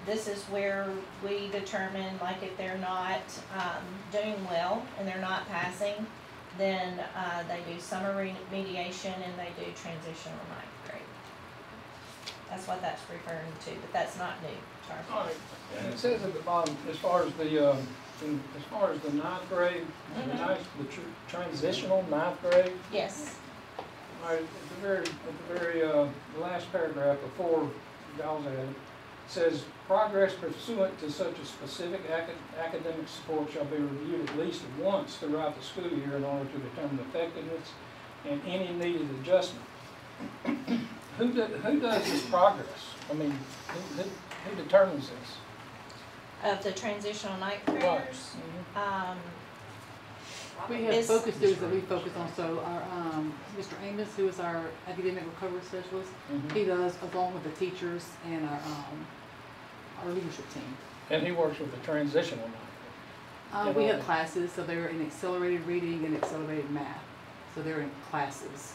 this is where we determine, like, if they're not doing well and they're not passing, then they do summer remediation and they do transitional ninth grade. That's what that's referring to, but that's not new, Charlie. All right. And it says at the bottom, as far as the ninth grade, the transitional ninth grade. Yes. All right, at the very last paragraph before y'all's at it, says progress pursuant to such a specific academic support shall be reviewed at least once throughout the school year in order to determine effectiveness and any needed adjustment. Who does this progress? I mean, who determines this? Of the transitional ninth graders. Right. We have focus students that we focus on. So our Mr. Amos, who is our academic recovery specialist, he does along with the teachers and our leadership team. And he works with the transitional ninth. We have classes, so they're in accelerated reading and accelerated math. So they're in classes.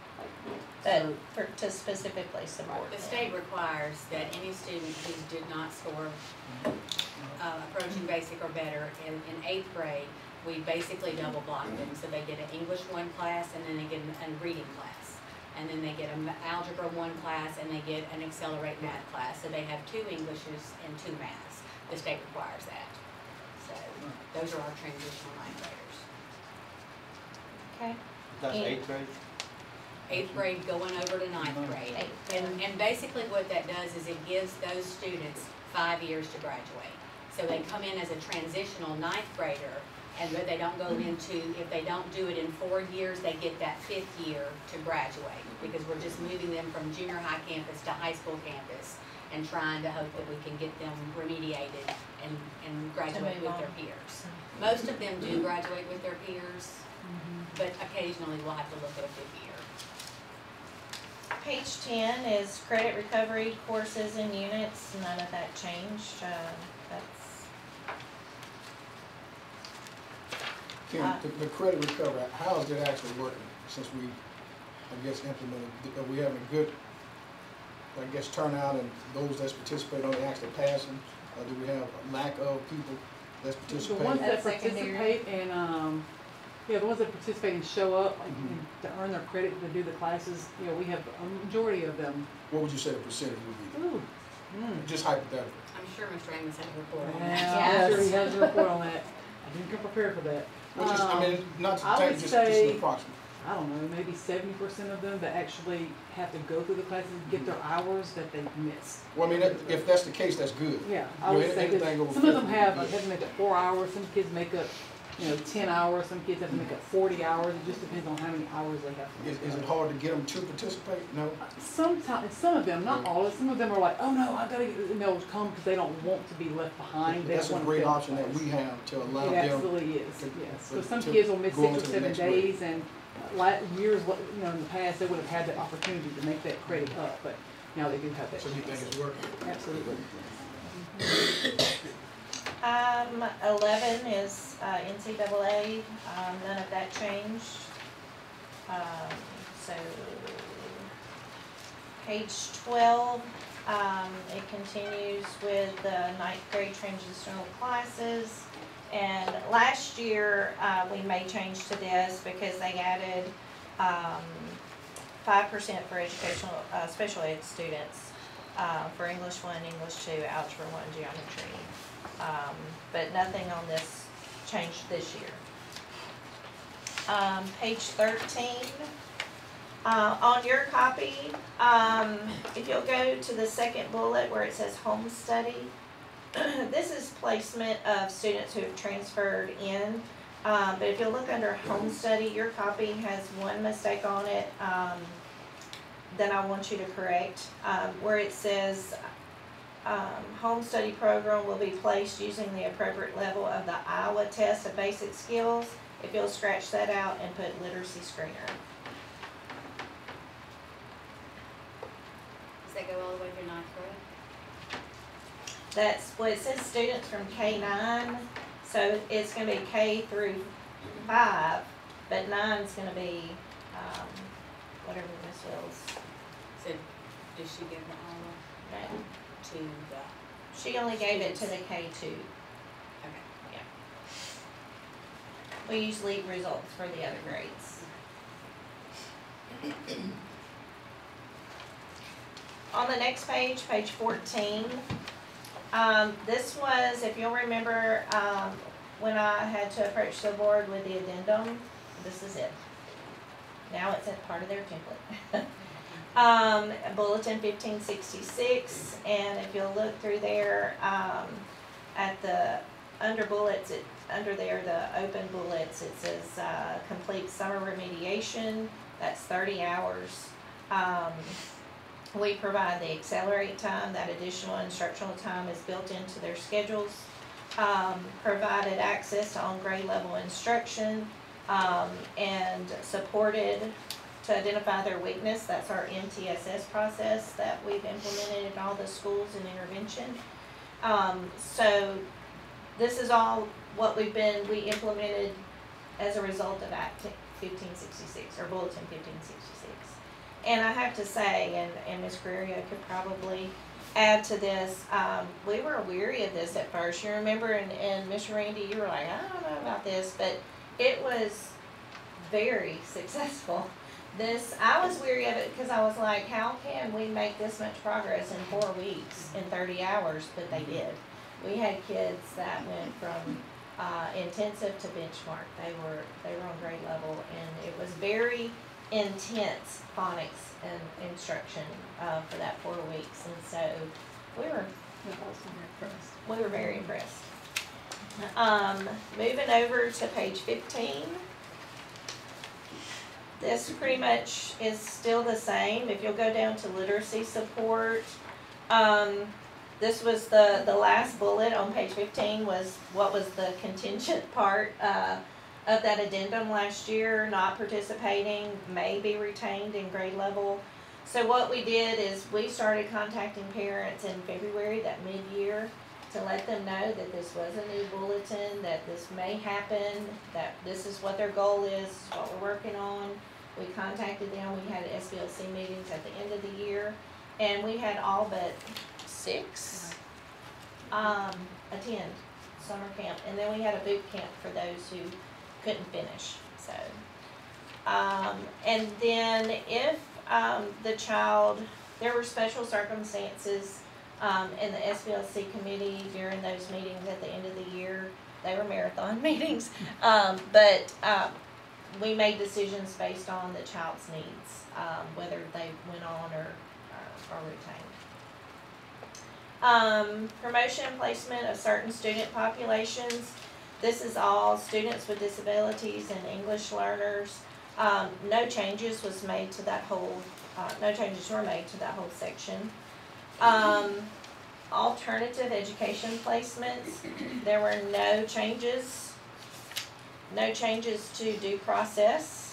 To specifically support. The state requires that any student who did not score approaching basic or better in 8th grade, we basically double block them. So they get an English 1 class and then they get a reading class. And then they get an Algebra 1 class and they get an Accelerate Math class. So they have 2 Englishes and 2 Maths. The state requires that. So those are our transitional ninth graders. Okay. That's 8th grade? 8th grade going over to 9th grade. And basically what that does is it gives those students 5 years to graduate. So they come in as a transitional 9th grader, and they don't go into, if they don't do it in 4 years, they get that 5th year to graduate, because we're just moving them from junior high campus to high school campus and trying to hope that we can get them remediated and graduate with their peers. Most of them do graduate with their peers, but occasionally we'll have to look at a 5th year. Page 10 is credit recovery courses and units. None of that changed. Kim, the credit recovery, how is it actually working since we, I guess, implemented? Are we having a good, I guess, turnout and those that's participating on the actually passing? Or do we have a lack of people that's participating? The ones that participate and the ones that participate and show up to earn their credit to do the classes, we have a majority of them. What would you say the percentage would be? Ooh. Just hypothetical. I'm sure Mr. Amos has a report on that. Yeah, I'm sure he has a report on that. I didn't come prepared for that. Well, just, I mean, not to I take would just say, an approximate. I don't know, maybe 70% of them that actually have to go through the classes and get their hours that they missed. Well, I mean, if that's the case, that's good. Yeah, I would say that anything over some of them 50 have is good. to make up 4 hours, some kids make up 10 hours, some kids have to make up 40 hours, it just depends on how many hours they have to make. Is it hard to get them to participate? No? Sometimes, some of them, not all of them, some of them are like, oh no, I gotta get, and they'll come because they don't want to be left behind. That's a great option that we have to allow them. It absolutely is, yes. So some to kids will miss go 6 or into the 7 next days, grade. and years, in the past, they would have had the opportunity to make that credit up, but now they do have that. So you think it's working? Absolutely. 11 is NCAA. None of that changed. So page 12, it continues with the 9th grade transitional classes. And last year we made change to this because they added 5% for educational special ed students for English 1, English 2, Algebra 1, Geometry. But nothing on this changed this year. Page 13. On your copy, if you'll go to the second bullet where it says home study, this is placement of students who have transferred in. But if you look under home study, your copy has one mistake on it that I want you to correct, where it says home study program will be placed using the appropriate level of the Iowa test of basic skills. If you'll scratch that out and put literacy screener. Does that go all the way through 9th grade? That's what it says, students from K-9, so it's going to be K through 5, but 9 is going to be whatever Miss Wills. So does she give the Iowa Right. to the She only gave it to the K2. Okay. We use lead results for the other grades. On the next page, page 14, this was, if you'll remember, when I had to approach the board with the addendum, this is it. Now it's a part of their template. Bulletin 1566, and if you'll look through there, at the under bullets, under there, the open bullets, it says complete summer remediation. That's 30 hours. We provide the accelerate time. That additional instructional time is built into their schedules. Provided access to on-grade level instruction, and supported to identify their weakness. That's our MTSS process that we've implemented in all the schools in intervention. So this is all what we implemented as a result of Act 1566, or Bulletin 1566. And I have to say, and Ms. Guerrero could probably add to this, we were weary of this at first. You remember, and Ms. Randy, you were like, I don't know about this, but it was very successful. I was weary of it because I was like, how can we make this much progress in 4 weeks, in 30 hours? But they did. We had kids that went from intensive to benchmark. They were on grade level, and it was very intense phonics and instruction for that 4 weeks, and so we were very impressed. Moving over to page 15. This pretty much is still the same. If you'll go down to literacy support, this was the last bullet on page 15 was what was the contingent part of that addendum last year. Not participating may be retained in grade level. So what we did is we started contacting parents in February, that mid-year, to let them know that this was a new bulletin, that this may happen, that this is what their goal is, what we're working on. We contacted them. We had SBLC meetings at the end of the year, and we had all but 6 attend summer camp, and then we had a boot camp for those who couldn't finish. So, and then if the child, there were special circumstances in the SBLC committee during those meetings at the end of the year. They were marathon meetings, but we made decisions based on the child's needs, whether they went on or retained. Promotion and placement of certain student populations. This is all students with disabilities and English learners. No changes was made to that whole. No changes were made to that whole section. Alternative education placements. There were no changes. No changes to due process.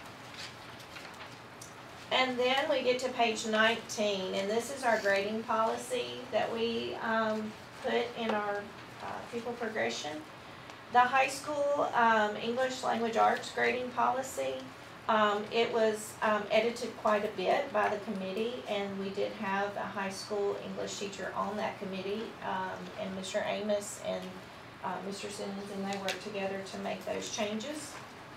And then we get to page 19, and this is our grading policy that we put in our pupil progression. The high school English language arts grading policy, it was edited quite a bit by the committee, and we did have a high school English teacher on that committee, and Mr. Amos and Mr. Simmons, and they worked together to make those changes.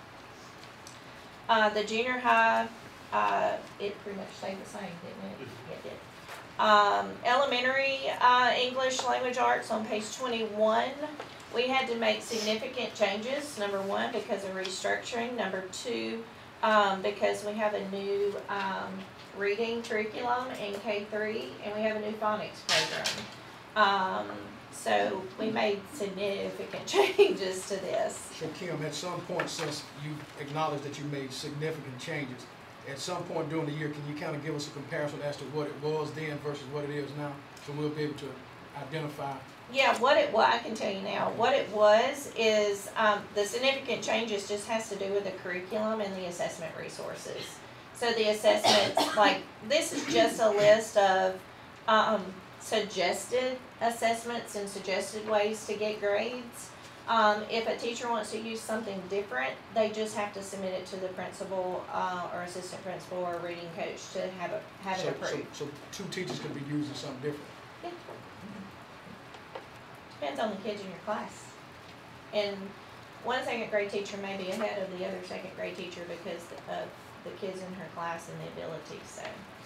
The junior high, it pretty much stayed the same, didn't it? Yeah, it did. Elementary English language arts on page 21. We had to make significant changes. Number 1, because of restructuring. Number 2, because we have a new reading curriculum in K3, and we have a new phonics program. So we made significant changes to this. So Kim, at some point, since you acknowledged that you made significant changes, at some point during the year, can you kind of give us a comparison as to what it was then versus what it is now? So we'll be able to identify. Yeah, I can tell you now. What it was is the significant changes just has to do with the curriculum and the assessment resources. So the assessments, like this is just a list of suggested assessments and suggested ways to get grades. If a teacher wants to use something different, they just have to submit it to the principal or assistant principal or reading coach to have it approved. So 2 teachers could be using something different. Yeah. Depends on the kids in your class. And one second grade teacher may be ahead of the other second grade teacher because of the kids in her class and the ability, so.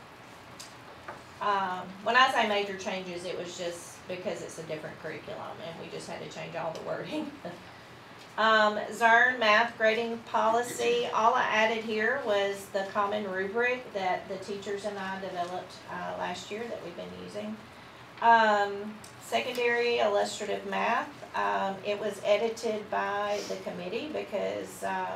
When I say major changes, it was just because it's a different curriculum and we just had to change all the wording. ZERN math grading policy, all I added here was the common rubric that the teachers and I developed last year that we've been using. Secondary illustrative math, it was edited by the committee because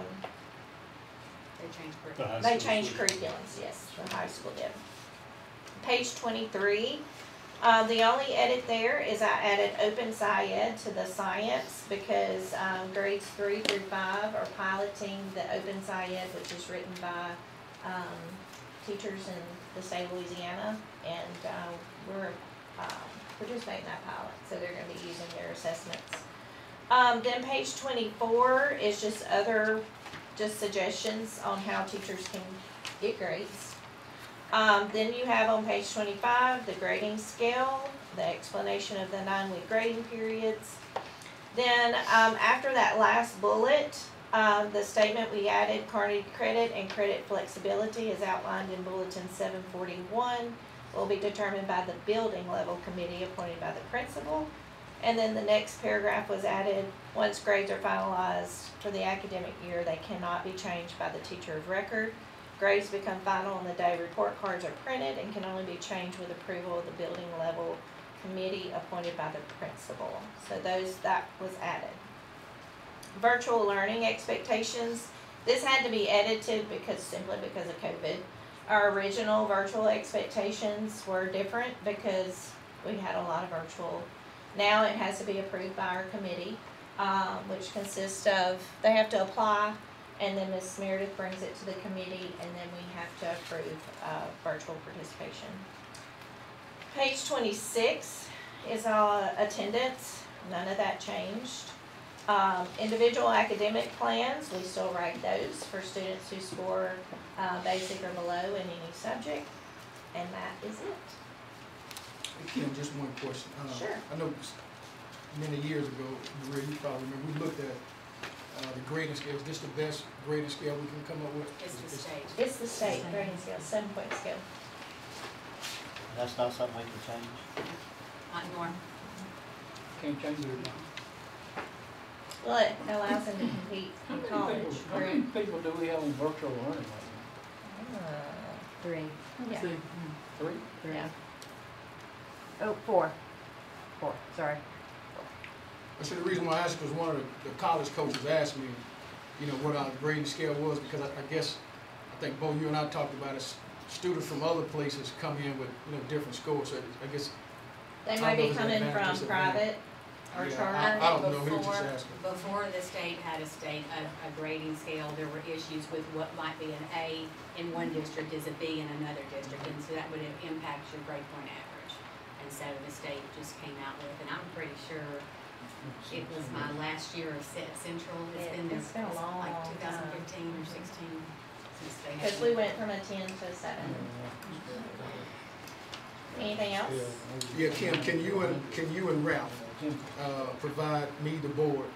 they changed curriculums, yes, the high school did. Page 23, the only edit there is I added Open SciEd to the science because grades 3 through 5 are piloting the Open SciEd, which is written by teachers in the state of Louisiana, and we're participating in that pilot, so they're going to be using their assessments. Then page 24 is just other suggestions on how teachers can get grades. Then you have on page 25 the grading scale, the explanation of the 9-week grading periods. Then after that last bullet, the statement we added, credit and credit flexibility is outlined in Bulletin 741, will be determined by the building level committee appointed by the principal. And then the next paragraph was added, once grades are finalized for the academic year, they cannot be changed by the teacher of record. Grades become final on the day report cards are printed and can only be changed with approval of the building level committee appointed by the principal. So that was added. Virtual learning expectations. This had to be edited simply because of COVID. Our original virtual expectations were different because we had a lot of virtual. Now it has to be approved by our committee, which consists of, they have to apply, and then Ms. Meredith brings it to the committee, and then we have to approve virtual participation. Page 26 is all attendance. None of that changed. Individual academic plans, we still write those for students who score basic or below in any subject, and that is it. Kim, just one question. Sure. I know many years ago, Maria, you probably remember, we looked at the grading scale. Is this the best grading scale we can come up with? It's the state. It's the state grading scale, 7-point scale. That's not something we can change? Not Norm. Can't change it. Well, it allows them to compete in college. How many people do we have in virtual learning right Three. Yeah. So, now? Three? Yeah. Oh, four. Four, sorry. I said the reason why I asked was one of the college coaches asked me, you know, what our grading scale was, because I guess, I think both you and I talked about it, students from other places come in with, you know, different scores, so I guess. They might be coming from private or Yeah, charter. I don't know, he was just asking. Before the state had a grading scale, there were issues with what might be an A in one district is a B in another district, and so that would impact your grade point average. And so the state just came out with, and I'm pretty sure it was my last year of Central. It's been a long like time. 2015 or 16 since they had. Because we went from a 10 to a 7. Anything else? Yeah, Kim, can you and Ralph provide me, the board,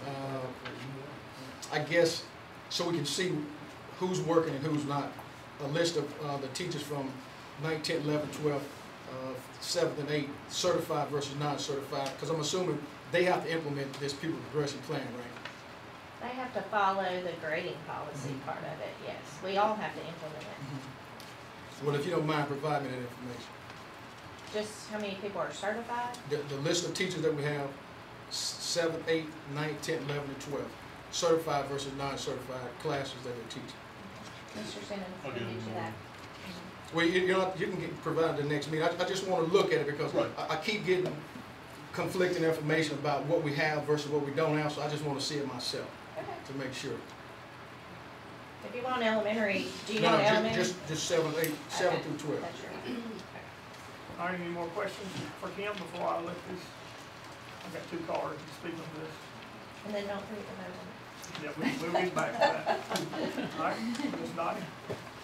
I guess, so we can see who's working and who's not, a list of the teachers from 9th, 10th, 11th, 12th, 7th and 8th, certified versus non-certified, because I'm assuming they have to implement this pupil progression plan, right? They have to follow the grading policy part of it, yes. We all have to implement it. Well, if you don't mind providing me that information. Just how many people are certified? The list of teachers that we have, 7th, 8th, 9th, 10th, 11th, and 12th, certified versus non-certified classes that they're teaching. Mr. Simmons can get you that. Well, you can provide the next meeting. I just want to look at it because Right. I keep getting conflicting information about what we have versus what we don't have, so I just want to see it myself Okay. to make sure. If you want elementary, do you No, want elementary? just 7, 8, 7 Okay. through 12. That's right. All right, any more questions for Kim before I let this? I've got 2 cards to speak on this. And then don't forget the vote. Yeah, we'll get back to that. All right, Ms. Dottie?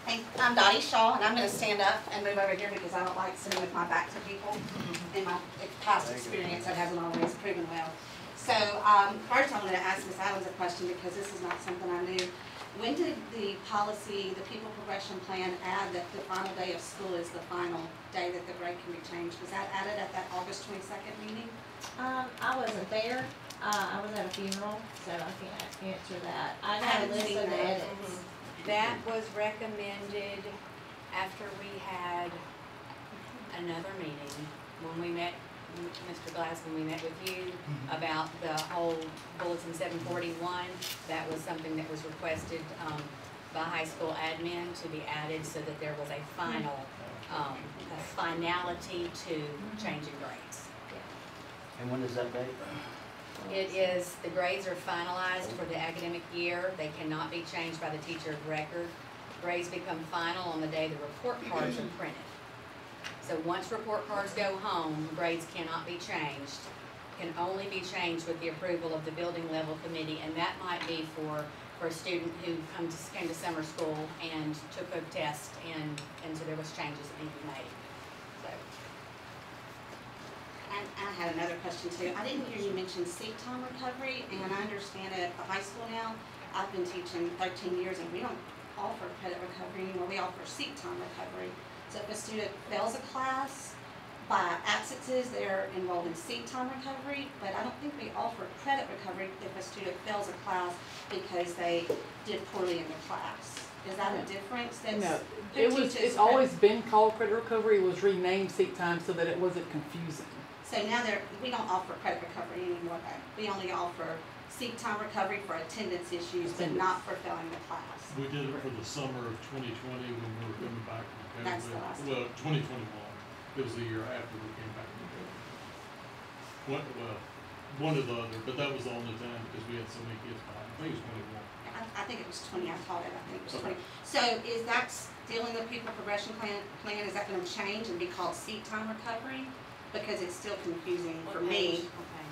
Hey, I'm Dottie Shaw, and I'm gonna stand up and move over here because I don't like sitting with my back to people. In my past experience, that hasn't always proven well. So, first I wanted to ask Ms. Adams a question because this is not something I knew. When did the policy, the people progression plan add that the final day of school is the final day that the grade can be changed? Was that added at that August 22nd meeting? I wasn't there, I was at a funeral, so I can't answer that. I got a haven't list seen of the that. edits. That was recommended after we had another meeting, when we met, Mr. Glass, when we met with you about the whole Bulletin 741. That was something that was requested, by high school admin to be added so that there was a final, a finality to changing grades. And when is that date? It is, the grades are finalized for the academic year. They cannot be changed by the teacher of record. Grades become final on the day the report cards are printed. So once report cards go home, grades cannot be changed, can only be changed with the approval of the building level committee, and that might be for a student who came to summer school and took a test, and so there was changes that need to be made. So, And I had another question too. I didn't hear you mention seat time recovery, and I understand at the high school now, I've been teaching 13 years and we don't offer credit recovery anymore, we offer seat time recovery. So if a student fails a class by absences, they're enrolled in seat time recovery, but I don't think we offer credit recovery if a student fails a class because they did poorly in the class. Is that a difference? No, who it's teaches always been called credit recovery. It was renamed seat time so that it wasn't confusing. So now we don't offer credit recovery anymore though. We only offer seat time recovery for attendance issues, but not for failing the class. We did it for the summer of 2020 when we were coming back from COVID. That's the last Well, 2021, it was the year after we came back from COVID. One or the other, but that was the only time because we had so many kids behind. I think it was 21. I think it was 20, I taught it, I think it was Okay. 20. So is that still in the people progression plan, is that gonna change and be called seat time recovery? Because it's still confusing for me,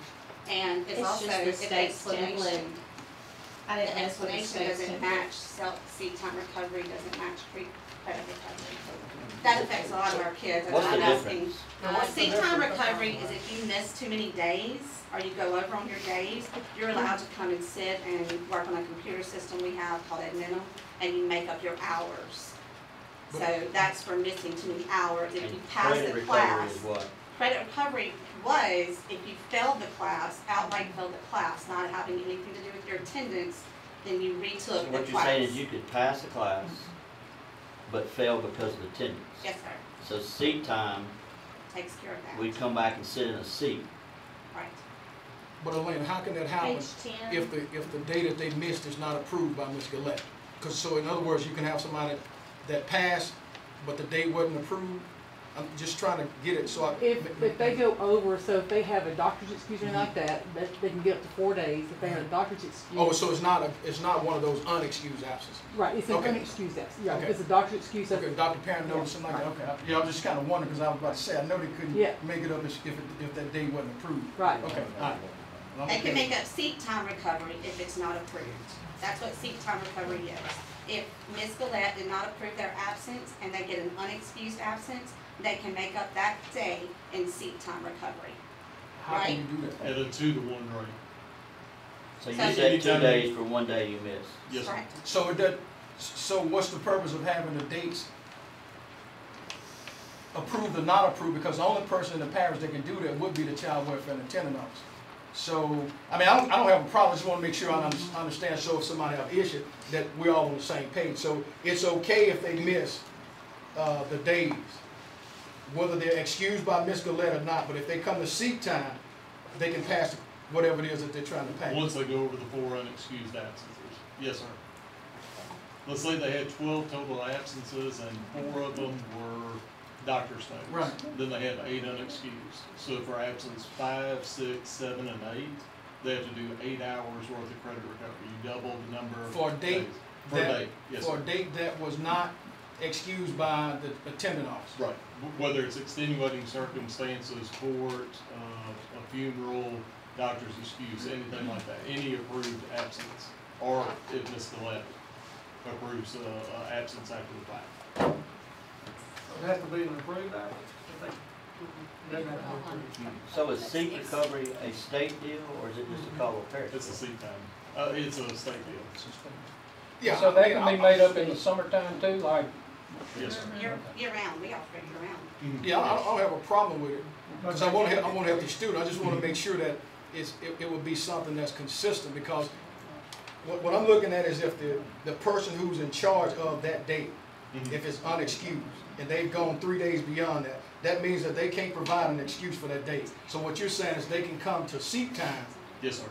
and it's It's also, just the if the state's template. explanation, I the didn't mess with the explanation state's doesn't template. match seat time recovery, doesn't match credit recovery. That affects a lot of our kids, and What's I'm the asking. difference? Seat time recovery is if you miss too many days, or you go over on your days, you're allowed to come and sit and work on a computer system we have called Adminum, and you make up your hours. So that's for missing too many hours. If you pass Credit the recovery class, is what? credit recovery was if you failed the class, outright failed the class, not having anything to do with your attendance, then you So retook the what class. you're saying is you could pass a class, but fail because of attendance. Yes, sir. So seat time, Takes care of that. we'd come back and sit in a seat. Right. But Elaine, how can that happen Page 10. if the day that they missed is not approved by Ms. Gillette? Because, so in other words, you can have somebody that passed, but the date wasn't approved? I'm just trying to get it, so I. If they go over, so if they have a doctor's excuse or anything like that, they can get up to 4 days. If they have a doctor's excuse. Oh, so it's not one of those unexcused absences? Right, it's an Okay. unexcused absence. Yeah, Okay. if it's a doctor's excuse. Okay, Dr. Parent noticed something like that, okay. Yeah, I was just kind of wondering, because I was about to say, I know they couldn't Yeah. make it up if that date wasn't approved. Right. Okay, all right. Well, I'm They can okay. make up seat time recovery if it's not approved. That's what seat time recovery is. If Ms. Gillette did not approve their absence and they get an unexcused absence, they can make up that day in seat time recovery. How can you do that? At a 2-to-1 rate. So you So- said 2 Anytime- days for one day you missed. Yes, sir. Correct. So what's the purpose of having the dates approved or not approved? Because the only person in the parish that can do that would be the child welfare and attendant officer. So, I mean, I don't have a problem, I just wanna make sure I understand, so if somebody have an issue, that we're all on the same page. So it's okay if they miss, the days, whether they're excused by Ms. Gillette or not, but if they come to seat time, they can pass whatever it is that they're trying to pass. Once they go over the 4 unexcused absences. Yes, sir. Let's say they had 12 total absences and 4 of them were doctor's notes. Right. Then they have 8 unexcused. So for absence 5, 6, 7, and 8, they have to do 8 hours worth of credit recovery. You double the number of For a date days. For a day, yes, For sir. a date that was not excused by the attendant officer. Right. Whether it's extenuating circumstances, court, a funeral, doctor's excuse, anything like that, any approved absence, or if Ms. Gillette approves, absence after the fact. It has to be an approved act, I think. It doesn't have to be approved. So is seat recovery a state deal, or is it just a Caldwell Parish? It's a seat time, it's a state deal. Yeah, So I that mean, can be made up in the summertime too, like, Yes, sir. Year round, we offer it year round. Yeah, I don't have a problem with it, because I wanna help the student, I just wanna make sure that it will be something that's consistent, because what I'm looking at is if the person who's in charge of that date, if it's unexcused, and they've gone 3 days beyond that, that means that they can't provide an excuse for that date. So what you're saying is they can come to seat time. Yes, sir.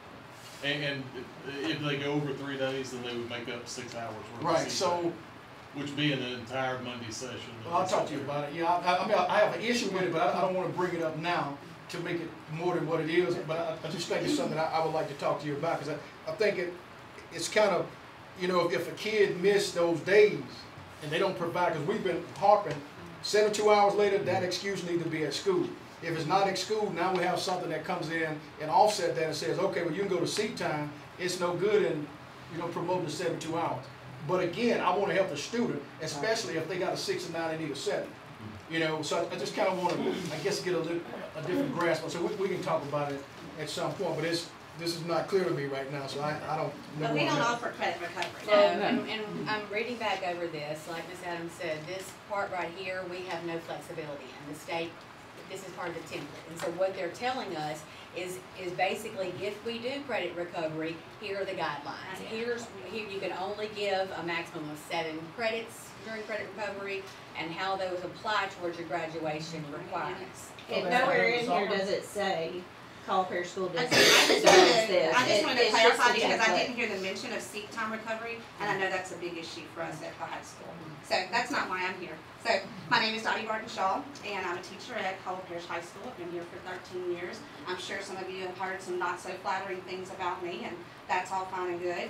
And if they go over 3 days, then they would make up 6 hours worth of Right, seat so, time, which being an entire Monday session. well, I'll talk to you about it. Yeah, I mean, I have an issue with it, but I don't wanna bring it up now to make it more than what it is, but I just think it's something I would like to talk to you about, because I think it's kind of, you know, if a kid missed those days and they don't provide, because we've been harping, 72 hours later, that excuse needs to be at school. If it's not at school, now we have something that comes in and offset that and says, okay, well, you can go to seat time, it's no good in, you know, promoting the 72 hours. But again, I want to help the student, especially if they got a 6 and 9, they need a 7. You know, so I just kind of want to, I guess, get a different grasp on. So we can talk about it at some point, but this is not clear to me right now, so I don't know. But we don't offer credit recovery. No, and I'm reading back over this, like Ms. Adams said, this part right here, we have no flexibility in. The state, this is part of the template. And so what they're telling us is basically if we do credit recovery, here are the guidelines. Here you can only give a maximum of 7 credits during credit recovery and how those apply towards your graduation requirements. If nowhere in here does it say Caldwell Parish School I District just does this. wanted to It's just clarify a because I template. didn't hear the mention of seat time recovery, and I know that's a big issue for us at the high school. So that's not why I'm here. So my name is Dottie Barton Shaw, and I'm a teacher at Caldwell Parish High School. I've been here for 13 years. I'm sure some of you have heard some not so flattering things about me, and that's all fine and good.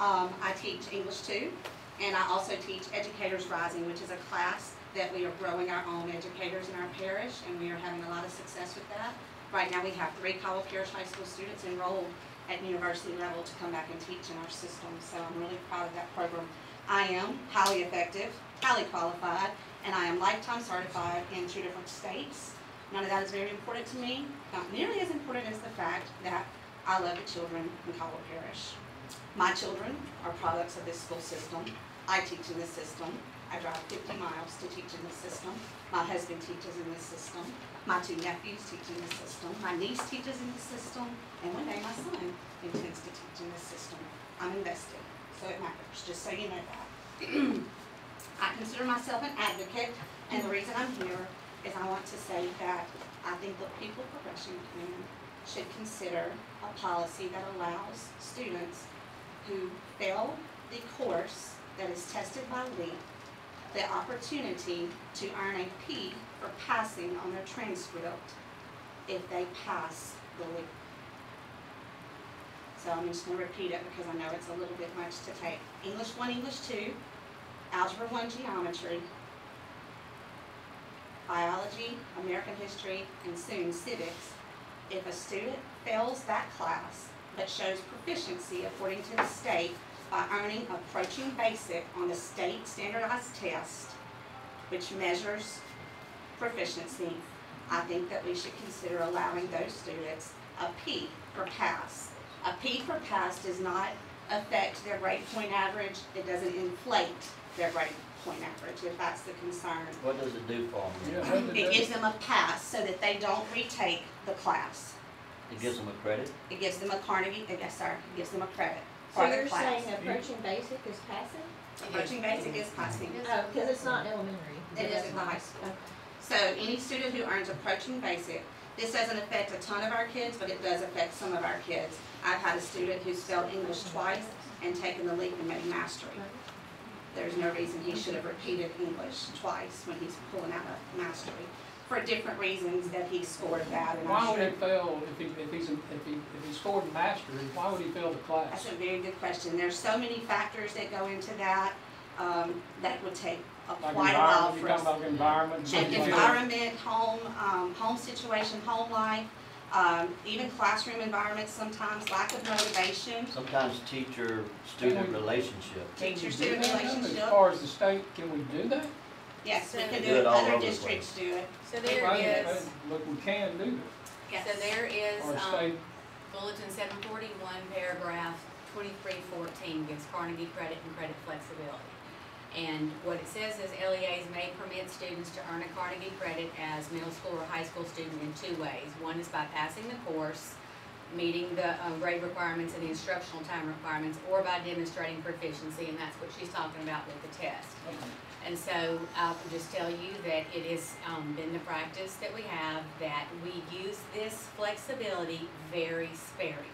I teach English too, and I also teach Educators Rising, which is a class that we are growing our own educators in our parish, and we are having a lot of success with that. Right now we have 3 Caldwell Parish High School students enrolled at university level to come back and teach in our system, so I'm really proud of that program. I am highly effective, highly qualified, and I am lifetime certified in 2 different states. None of that is very important to me, not nearly as important as the fact that I love the children in Caldwell Parish. My children are products of this school system. I teach in this system. I drive 50 miles to teach in this system. My husband teaches in this system. My 2 nephews teach in this system. My niece teaches in this system. And one day my son intends to teach in this system. I'm invested, so it matters, just so you know that. I consider myself an advocate, and the reason I'm here is I want to say that I think the People Progression Plan should consider a policy that allows students who fail the course that is tested by LEAP the opportunity to earn a P for passing on their transcript if they pass the LEAP. So I'm just going to repeat it because I know it's a little bit much to take. English 1, English 2, Algebra 1, Geometry, Biology, American History, and soon Civics. If a student fails that class but shows proficiency according to the state by earning approaching basic on the state standardized test, which measures proficiency, I think that we should consider allowing those students a P for pass. A P for pass does not affect their grade point average. It doesn't inflate their grade point average, if that's the concern. What does it do for them? Yeah, It gives them a pass so that they don't retake the class. It gives them a credit? It gives them a Carnegie, yes sir, it gives them a credit So for their you're class. saying approaching basic is passing? Approaching basic is passing. Oh, because it's not elementary. It is in the high school. So any student who earns approaching basic, this doesn't affect a ton of our kids, but it does affect some of our kids. I've had a student who's spelled English twice and taken the leap and made mastery. There's no reason he should have repeated English twice when he's pulling out a mastery, for different reasons that he scored that. And why I'm would sure he fail if he scored mastery? Why would he fail the class? that's a very good question. There's so many factors that go into that, that would take Like quite a while environment, for you're us. talking about environment. And something like that. environment, home situation, home life. Even classroom environments sometimes, lack of motivation, Sometimes teacher-student relationship. Can we do teacher-student that, though? relationship. As far as the state, can we do that? Yes, we So- can Do do it it, all other over the districts do it. So there is, Look, we can do Yes. so there is, that. Or state, Bulletin 741, paragraph 2314 gives Carnegie credit and credit flexibility. And what it says is LEAs may permit students to earn a Carnegie credit as middle school or high school student in two ways. One is by passing the course, meeting the grade requirements and the instructional time requirements, or by demonstrating proficiency, and that's what she's talking about with the test. And so I'll just tell you that it has been the practice that we have that we use this flexibility very sparingly.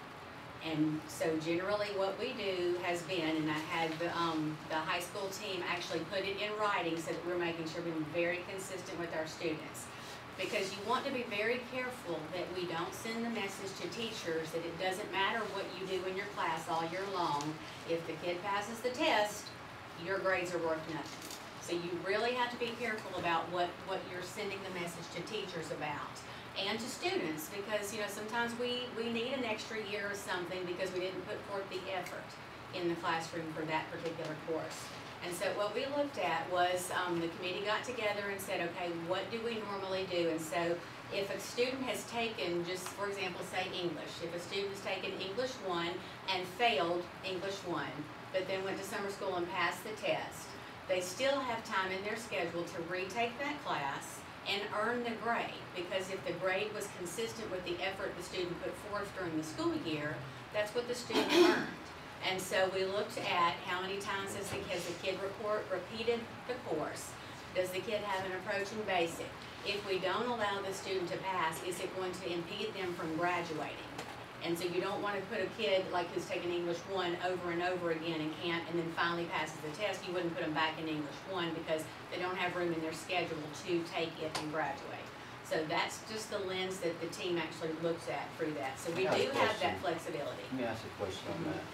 And so generally what we do has been, and I had the high school team actually put it in writing so that we're making sure we're very consistent with our students. Because you want to be very careful that we don't send the message to teachers that it doesn't matter what you do in your class all year long. If the kid passes the test, your grades are worth nothing. So you really have to be careful about what you're sending the message to teachers about and to students, because sometimes we need an extra year or something because we didn't put forth the effort in the classroom for that particular course. And so what we looked at was the committee got together and said, okay, what do we normally do? And so if a student has taken, just for example, say English, if a student has taken English 1 and failed English 1, but then went to summer school and passed the test, they still have time in their schedule to retake that class and earn the grade, because if the grade was consistent with the effort the student put forth during the school year, that's what the student earned. And so we looked at how many times has the kid repeated the course. Does the kid have an approaching basic? If we don't allow the student to pass, is it going to impede them from graduating? And so you don't want to put a kid like who's taken English 1 over and over again and can't, and then finally passes the test. You wouldn't put them back in English 1 because they don't have room in their schedule to take it and graduate. So that's just the lens that the team actually looks at through that. So we I have a do have question. that flexibility. Let me ask a question on that.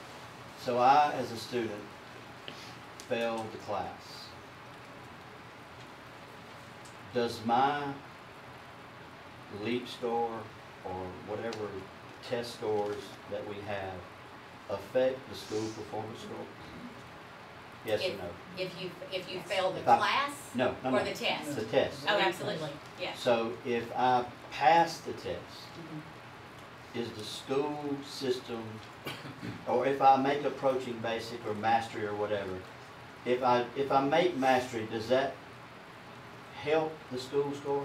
So I, as a student, failed the class. Does my LEAP score or whatever test scores that we have affect the school performance score? Yes or no? If you fail the If I- class No, no, or no. the test? The test. Oh, absolutely, yes. So if I pass the test, is the school system, or if I make approaching basic or mastery or whatever, if I make mastery, does that help the school score?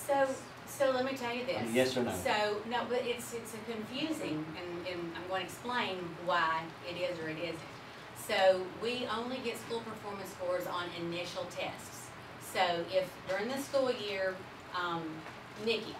So let me tell you this. Yes or no? So, no, but it's a confusing, and I'm going to explain why it is or it isn't. So we only get school performance scores on initial tests. So if during the school year, Nikki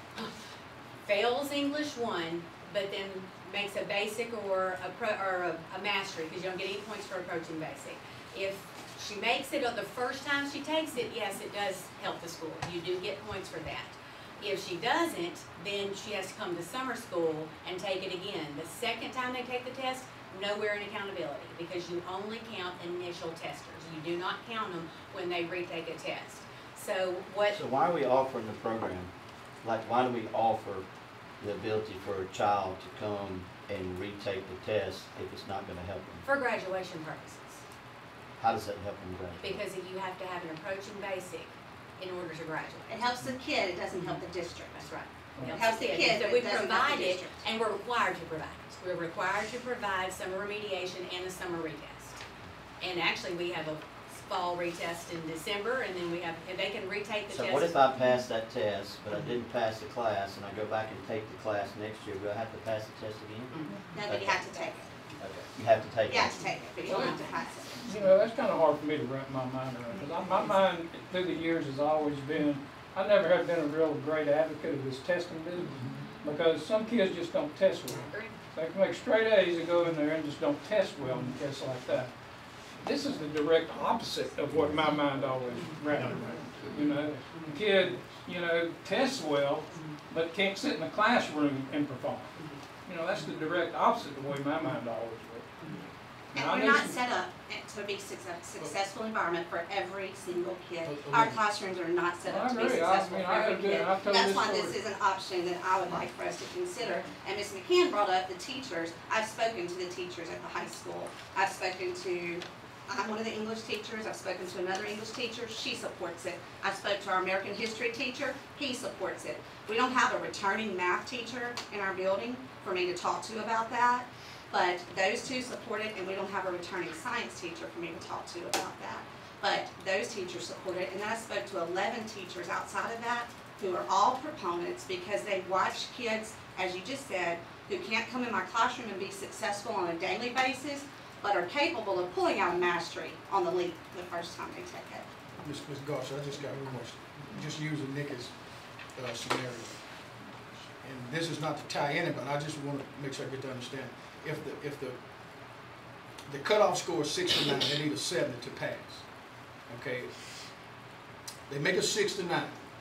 fails English 1, but then makes a basic or a mastery, because you don't get any points for approaching basic. If she makes it the first time she takes it, yes, it does help the school. You do get points for that. If she doesn't, then she has to come to summer school and take it again. The second time they take the test, nowhere in accountability, because you only count initial testers. You do not count them when they retake a test. So why are we offering the program? Like, why do we offer the ability for a child to come and retake the test if it's not going to help them? for graduation purposes, How does that help them graduate? because you have to have an approaching basic in order to graduate. It helps the kid, it doesn't help the district. That's right. It helps the kid, So but we it doesn't help provide the it, district. and we're required to provide it. We're required to provide summer remediation and a summer retest. And actually, we have a fall retest in December, and then they can retake the test. So what if I pass that test, but I didn't pass the class, and I go back and take the class next year? Do I have to pass the test again? Mhm. No, but you have to take it. Okay. You have to take it? You have to take it, but you don't have to pass it. that's kind of hard for me to wrap my mind around, because my mind through the years has always been, I never have been a real great advocate of this testing business, because some kids just don't test well. Agree. They can make straight A's and go in there and just don't test well in tests like that. This is the direct opposite of what my mind always ran around. The kid, tests well, but can't sit in the classroom and perform. That's the direct opposite of the way my mind always worked. And Now, I we're need not some- set up to be successful environment for every single kid. Okay. Our classrooms are not set up to be I agree. successful for every kid. I've told That's this why story. this is an option that I would like for us to consider. And Ms. McCann brought up the teachers. I've spoken to the teachers at the high school. I'm one of the English teachers. I've spoken to another English teacher. She supports it. I spoke to our American history teacher. He supports it. We don't have a returning math teacher in our building for me to talk to about that. But those two support it, and we don't have a returning science teacher for me to talk to about that. But those teachers support it, and then I spoke to 11 teachers outside of that who are all proponents because they watch kids, as you just said, who can't come in my classroom and be successful on a daily basis, but are capable of pulling out a mastery on the leap the first time they take it. Ms. Gosh, I just got a question. Just using Nikki's scenario. And this is not to tie in it, but I just want to make sure I get to understand. If the cutoff score is 69, they need a 70 to pass. Okay? They make a 69.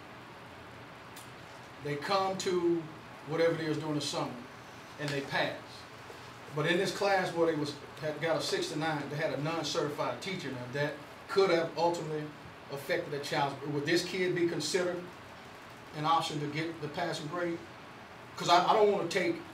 They come to whatever it is during the summer, and they pass. But in this class where they had got a 69, they had a non-certified teacher. Now that could have ultimately affected the child. Would this kid be considered an option to get the passing grade? Because I don't want to take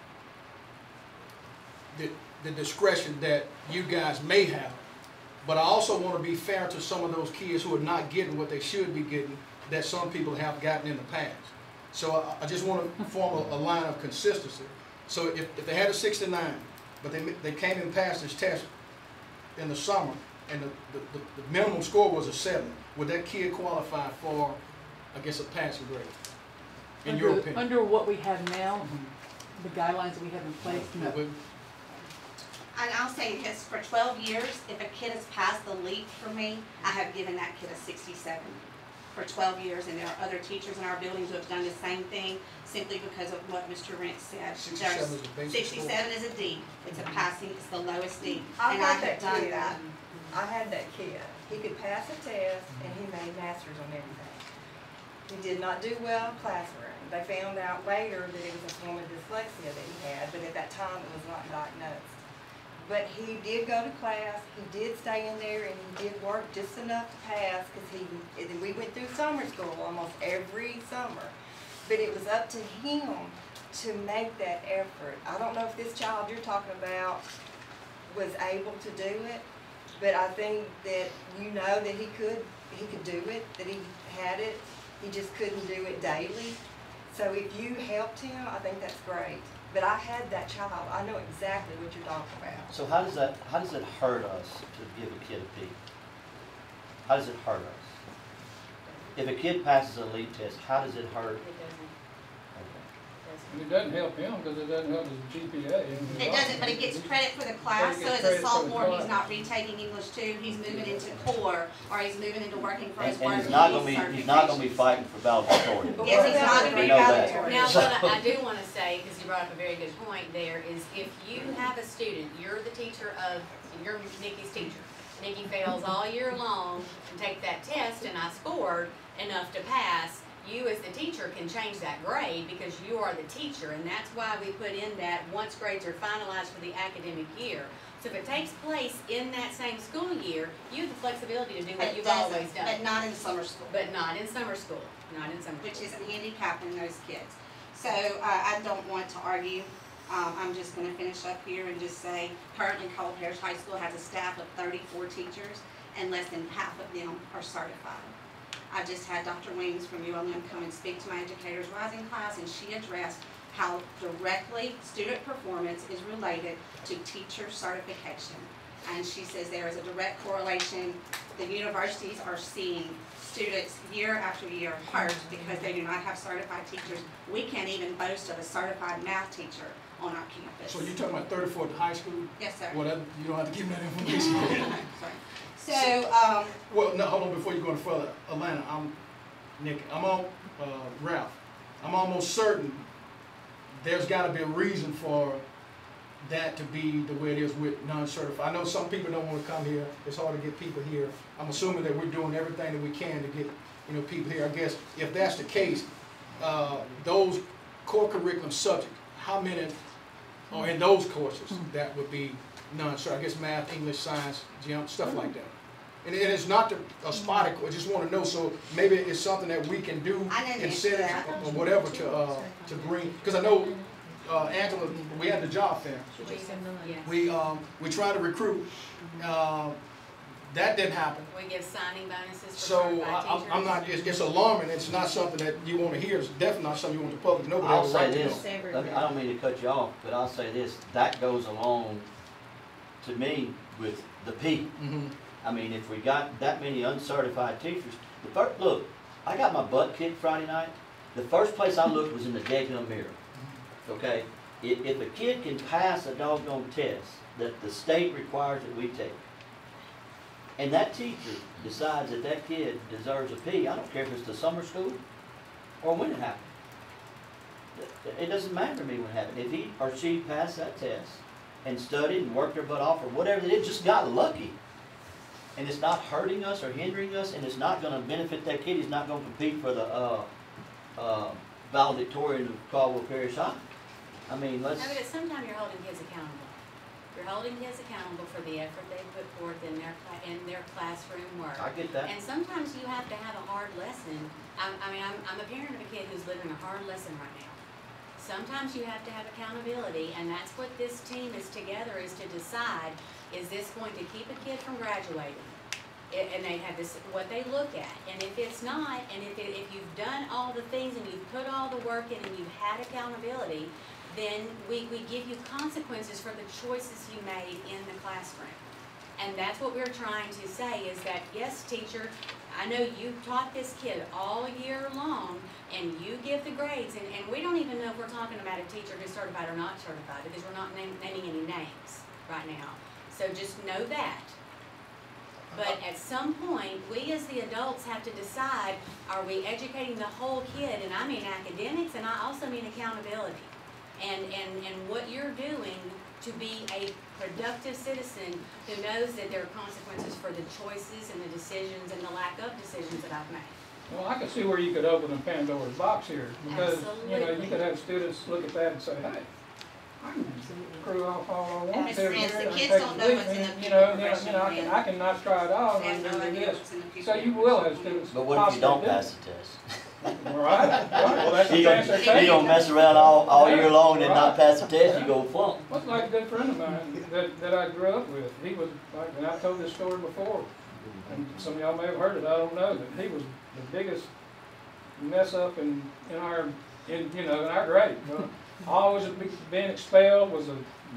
the discretion that you guys may have, but I also want to be fair to some of those kids who are not getting what they should be getting that some people have gotten in the past. So I just want to form a line of consistency. So if they had a 69, but they came and passed this test in the summer, and the minimum score was a 7, would that kid qualify for, I guess, a passing grade? In your opinion? Under what we have now, the guidelines that we have in place, no. And I'll say this, for 12 years, if a kid has passed the leap for me, I have given that kid a 67 for 12 years, and there are other teachers in our buildings who have done the same thing simply because of what Mr. Rentz said. 67 is a basic score. 67 is a D. It's a passing, it's the lowest D. I And I had have done kid. that. I had that kid. He could pass a test and he made masters on everything. He did not do well in classroom. They found out later that it was a form of dyslexia that he had, but at that time it was not diagnosed. But he did go to class, he did stay in there, and he did work just enough to pass, because we went through summer school almost every summer. But it was up to him to make that effort. I don't know if this child you're talking about was able to do it, but I think that you know that he could do it, that he had it, he just couldn't do it daily. So if you helped him, I think that's great. But I had that child. I know exactly what you're talking about. So how does it hurt us to give a kid a P? How does it hurt us? If a kid passes a leap test, how does it hurt? It doesn't. And it doesn't help him because it doesn't help his GPA. It doesn't, but he gets credit for the class, so as a sophomore, he's not retaking English 2, he's moving into core, or he's moving into working for his And work. he's not gonna be fighting for valedictorian. Yes, he's not gonna We be know that. valedictorian. Now, what I do want to say, because you brought up a very good point there, is if you have a student, you're the teacher of, you're Nikki's teacher. Nikki fails all year long and take that test, and I scored enough to pass. You as the teacher can change that grade because you are the teacher, and that's why we put in that once grades are finalized for the academic year. So if it takes place in that same school year, you have the flexibility to do what It you've doesn't, always done. but not in summer school. But not in summer school, not in summer school. Which is handicapping those kids. So I don't want to argue. I'm just going to finish up here and just say, currently Cold Parish High School has a staff of 34 teachers, and less than half of them are certified. I just had Dr. Wings from ULM come and speak to my Educators Rising class, and she addressed how directly student performance is related to teacher certification. And she says there is a direct correlation. The universities are seeing students year after year hurt because they do not have certified teachers. We can't even boast of a certified math teacher on our campus. So you're talking about 34 at the high school? Yes, sir. Well, you don't have to give me that information. Sorry. So, Well, no, hold on, before you go any further. Atlanta, I'm Nick, I'm on Ralph. I'm almost certain there's got to be a reason for that to be the way it is with non-certified. I know some people don't want to come here. It's hard to get people here. I'm assuming that we're doing everything that we can to get people here. I guess if that's the case, those core curriculum subjects, how many are in those courses that would be None, sir. I guess math, English, science, gym, stuff like that. And it's not a spot, I just want to know, so maybe it's something that we can do I know the and answer to set it that. or whatever to bring, because I know, Angela, we had the job fair. Yes. We tried to recruit, that didn't happen. We give signing bonuses for So certified teachers. I'm not, it's alarming, it's not something that you want to hear, it's definitely not something you want the public to know, but I'll they have a say right to this, know. I don't mean to cut you off, but I'll say this, that goes along to me with the P. Mhm. I mean, if we got that many uncertified teachers, look, I got my butt kicked Friday night. The first place I looked was in the daggum mirror. Okay? If a kid can pass a doggone test that the state requires that we take, and that teacher decides that that kid deserves a P, I don't care if it's the summer school or when it happened. It doesn't matter to me when it happened. If he or she passed that test and studied and worked their butt off or whatever, they just got lucky. And it's not hurting us or hindering us, and it's not going to benefit that kid. He's not going to compete for the valedictorian of Caldwell Parish High. I mean, let's. No, but sometimes you're holding kids accountable. You're holding kids accountable for the effort they put forth in their classroom work. I get that. And sometimes you have to have a hard lesson. I'm a parent of a kid who's living a hard lesson right now. Sometimes you have to have accountability, and that's what this team is together, is to decide, is this going to keep a kid from graduating? And they have this, what they look at. And if it's not, and if you've done all the things and you've put all the work in and you've had accountability, then we give you consequences for the choices you made in the classroom. And that's what we're trying to say, is that, yes, teacher, I know you taught this kid all year long, and you give the grades, and we don't even know if we're talking about a teacher who's certified or not certified, because we're not naming any names right now. So just know that. But at some point, we as the adults have to decide, are we educating the whole kid? And I mean academics, and I also mean accountability. And what you're doing to be a productive citizen who knows that there are consequences for the choices and the decisions and the lack of decisions that I've made. Well, I can see where you could open a Pandora's box here, because, you know, you could have students look at that and say, hey, I can screw off all I want And to Mr. Ince, the here and kids take don't a know leap, what's in the and, people progression plan. I can not try it all They have and no do idea this. what's in the people So you will have progression students But what if you possibly don't do pass it. the test? Right, well, that's the You chance they're gonna, taking. you gonna mess around all year long and not pass the test, you gonna flunk. What's like a good friend of mine that I grew up with, he was, like, and I've told this story before, and some of y'all may have heard it, I don't know, but he was the biggest mess up in our grade. Well, always been expelled, was a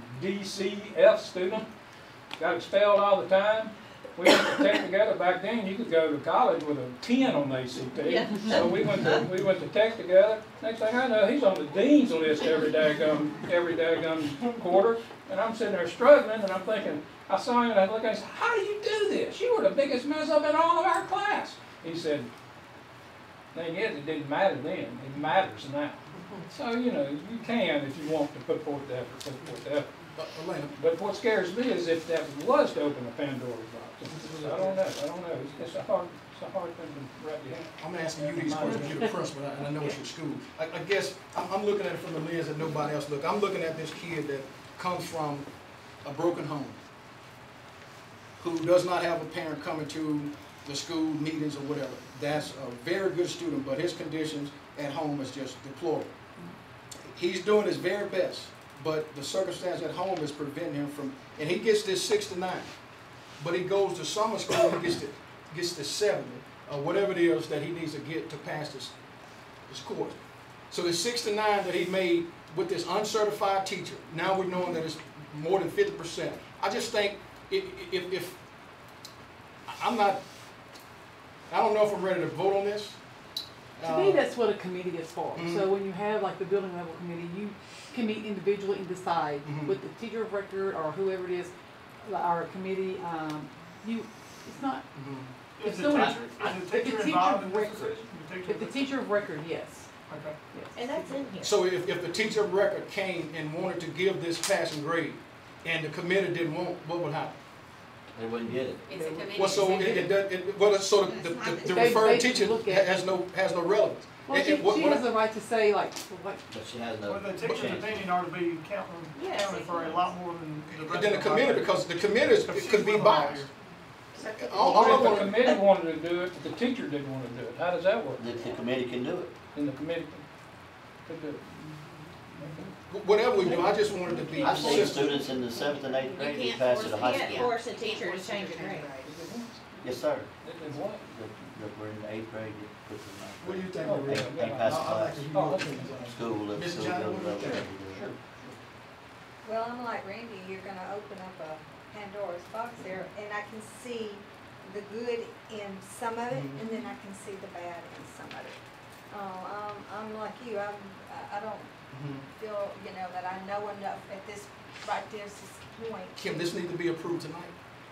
DCF student, got expelled all the time. We went to Tech together. Back then, you could go to college with a 10 on the ACT. Yeah. So we went to Tech together. Next thing I know, he's on the dean's list every daggum quarter. And I'm sitting there struggling, and I'm thinking, I saw him and I looked at him and said, how do you do this? You were the biggest mess up in all of our class. He said, thing is, it didn't matter then. It matters now. So, you know, you can, if you want to put forth the effort, Elena, But what scares me is if that was to open a Pandora's box. I don't know. It's a hard thing to wrap your hand. I'm asking you these questions, you're the principal, and I know it's your school. I guess, I'm looking at it from the lens that nobody else look. I'm looking at this kid that comes from a broken home, who does not have a parent coming to the school meetings or whatever. That's a very good student, but his conditions at home is just deplorable. He's doing his very best, but the circumstance at home is preventing him from, and he gets this 6 to 9, but he goes to summer school and gets to 70, or whatever it is that he needs to get to pass this course. So the 6 to 9 that he made with this uncertified teacher, now we're knowing that it's more than 50%. I just think if I'm not, I don't know if I'm ready to vote on this. To me, that's what a committee is for. So when you have like the building level committee, you can meet individually and decide with the teacher of record or whoever it is, our committee. It's not. If Is the someone- teacher if involved in of this record, decision? if the teacher of record, yes. Okay. Yes. And that's in here. So if the teacher of record came and wanted to give this passing grade, and the committee didn't want, what would happen? They wouldn't get it. It's a committee Well, so decision. the referred They teacher look at- has no relevance. Well, she has the right to say, like, what, But she has no Well, the teacher's chance. opinion ought to be counted for a lot more than the rest Then the of committee, because the committee could be biased. All I If the want, committee wanted to do it, but the teacher didn't want to do it, how does that work? The committee can do it. Then the committee could do it. whatever we do, I just wanted to be I've seen consistent. students in the 7th and 8th grade You who can't pass force to the it. high You can't school. force a teacher to change a grade. Yes, sir. They what? We're in the 8th grade, it puts them in What do you think, Oh, Maria? They pass the I'd like to class. hear your opinions on it. School, Mrs. school Johnson, goes what do you over. think? Sure. Well, I'm like Randy, you're gonna open up a Pandora's box there, and I can see the good in some of it, and then I can see the bad in some of it. I'm like you, I don't feel, that I know enough at this point. Kim, this needs to be approved tonight.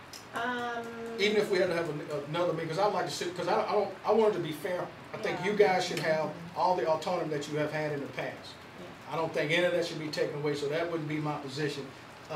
Even if we had to have another meeting, because I'd like to sit, because I want it to be fair. I think you guys should have all the autonomy that you have had in the past. I don't think any of that should be taken away, so that wouldn't be my position,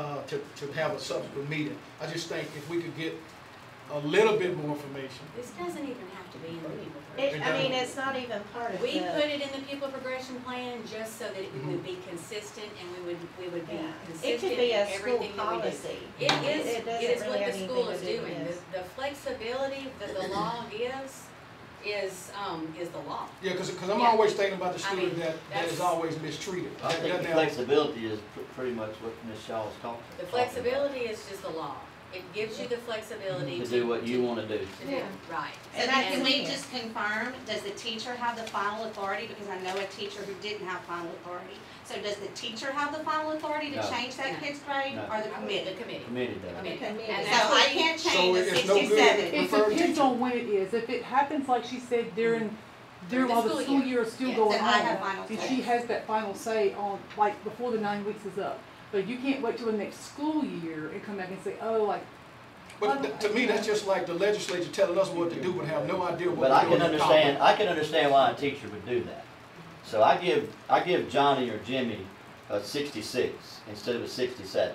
to have a subsequent meeting. I just think if we could get a little bit more information. This doesn't even have to be in the pupil It's not even part of We the. put it in the pupil progression plan just so that it would be consistent and we would be It consistent could be in a school everything that we do. policy. It is, It doesn't it is really what have the anything school to is do with doing. this. The flexibility that the law gives is the law. Yeah, because I'm Yeah. always thinking about the I student mean, that is that's- always mistreated. I think the flexibility is pretty much what Ms. Shaw was talking about. The flexibility is just the law. It gives you the flexibility To do what you want to do. to do, Yeah. right. So And then I can we can- just confirm, does the teacher have the final authority? Because I know a teacher who didn't have final authority. So does the teacher have the final authority to No. change that No. kid's grade No. or the The committee? committee. Committee does. Committee. Committee. And So that's I what can't So change the it's no good. 67. it Preferred depends teacher. on when it is. If it happens, like she said, during During the while the school school year. year is still Yes. going Then I have on, final then say. she has that final say on, like, before the 9 weeks is up. But you can't wait till the next school year and come back and say, oh, like, But to me, that's just like the legislature telling us what to do and have no idea what But to I do. can understand why a teacher would do that. So I give Johnny or Jimmy a 66 instead of a 67.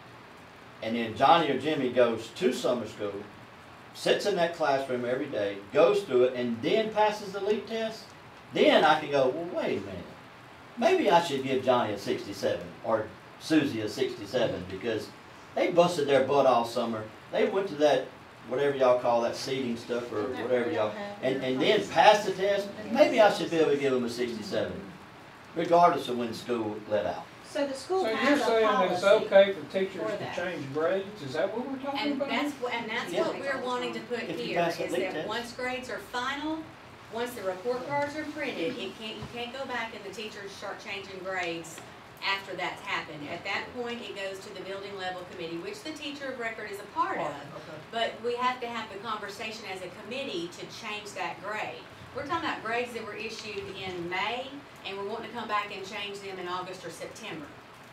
And then Johnny or Jimmy goes to summer school, sits in that classroom every day, goes through it, and then passes the LEAP test. Then I can go, well, wait a minute. Maybe I should give Johnny a 67 or Susie a 67 because they busted their butt all summer. They went to that, whatever y'all call that seating stuff or whatever y'all, and then passed the test. Maybe I should be able to give them a 67, regardless of when school let out. So the school So you're has a saying that it's policy. okay for teachers for to that. change grades? Is that what we're talking And about? that's Yeah. what we're wanting to put If you here, pass the is LEAP that test. once grades are final, once the report cards are printed, you can't go back and the teachers start changing grades after that's happened. At that point, it goes to the building level committee, which the teacher of record is a part of. But we have to have the conversation as a committee to change that grade. We're talking about grades that were issued in May, and we're wanting to come back and change them in August or September.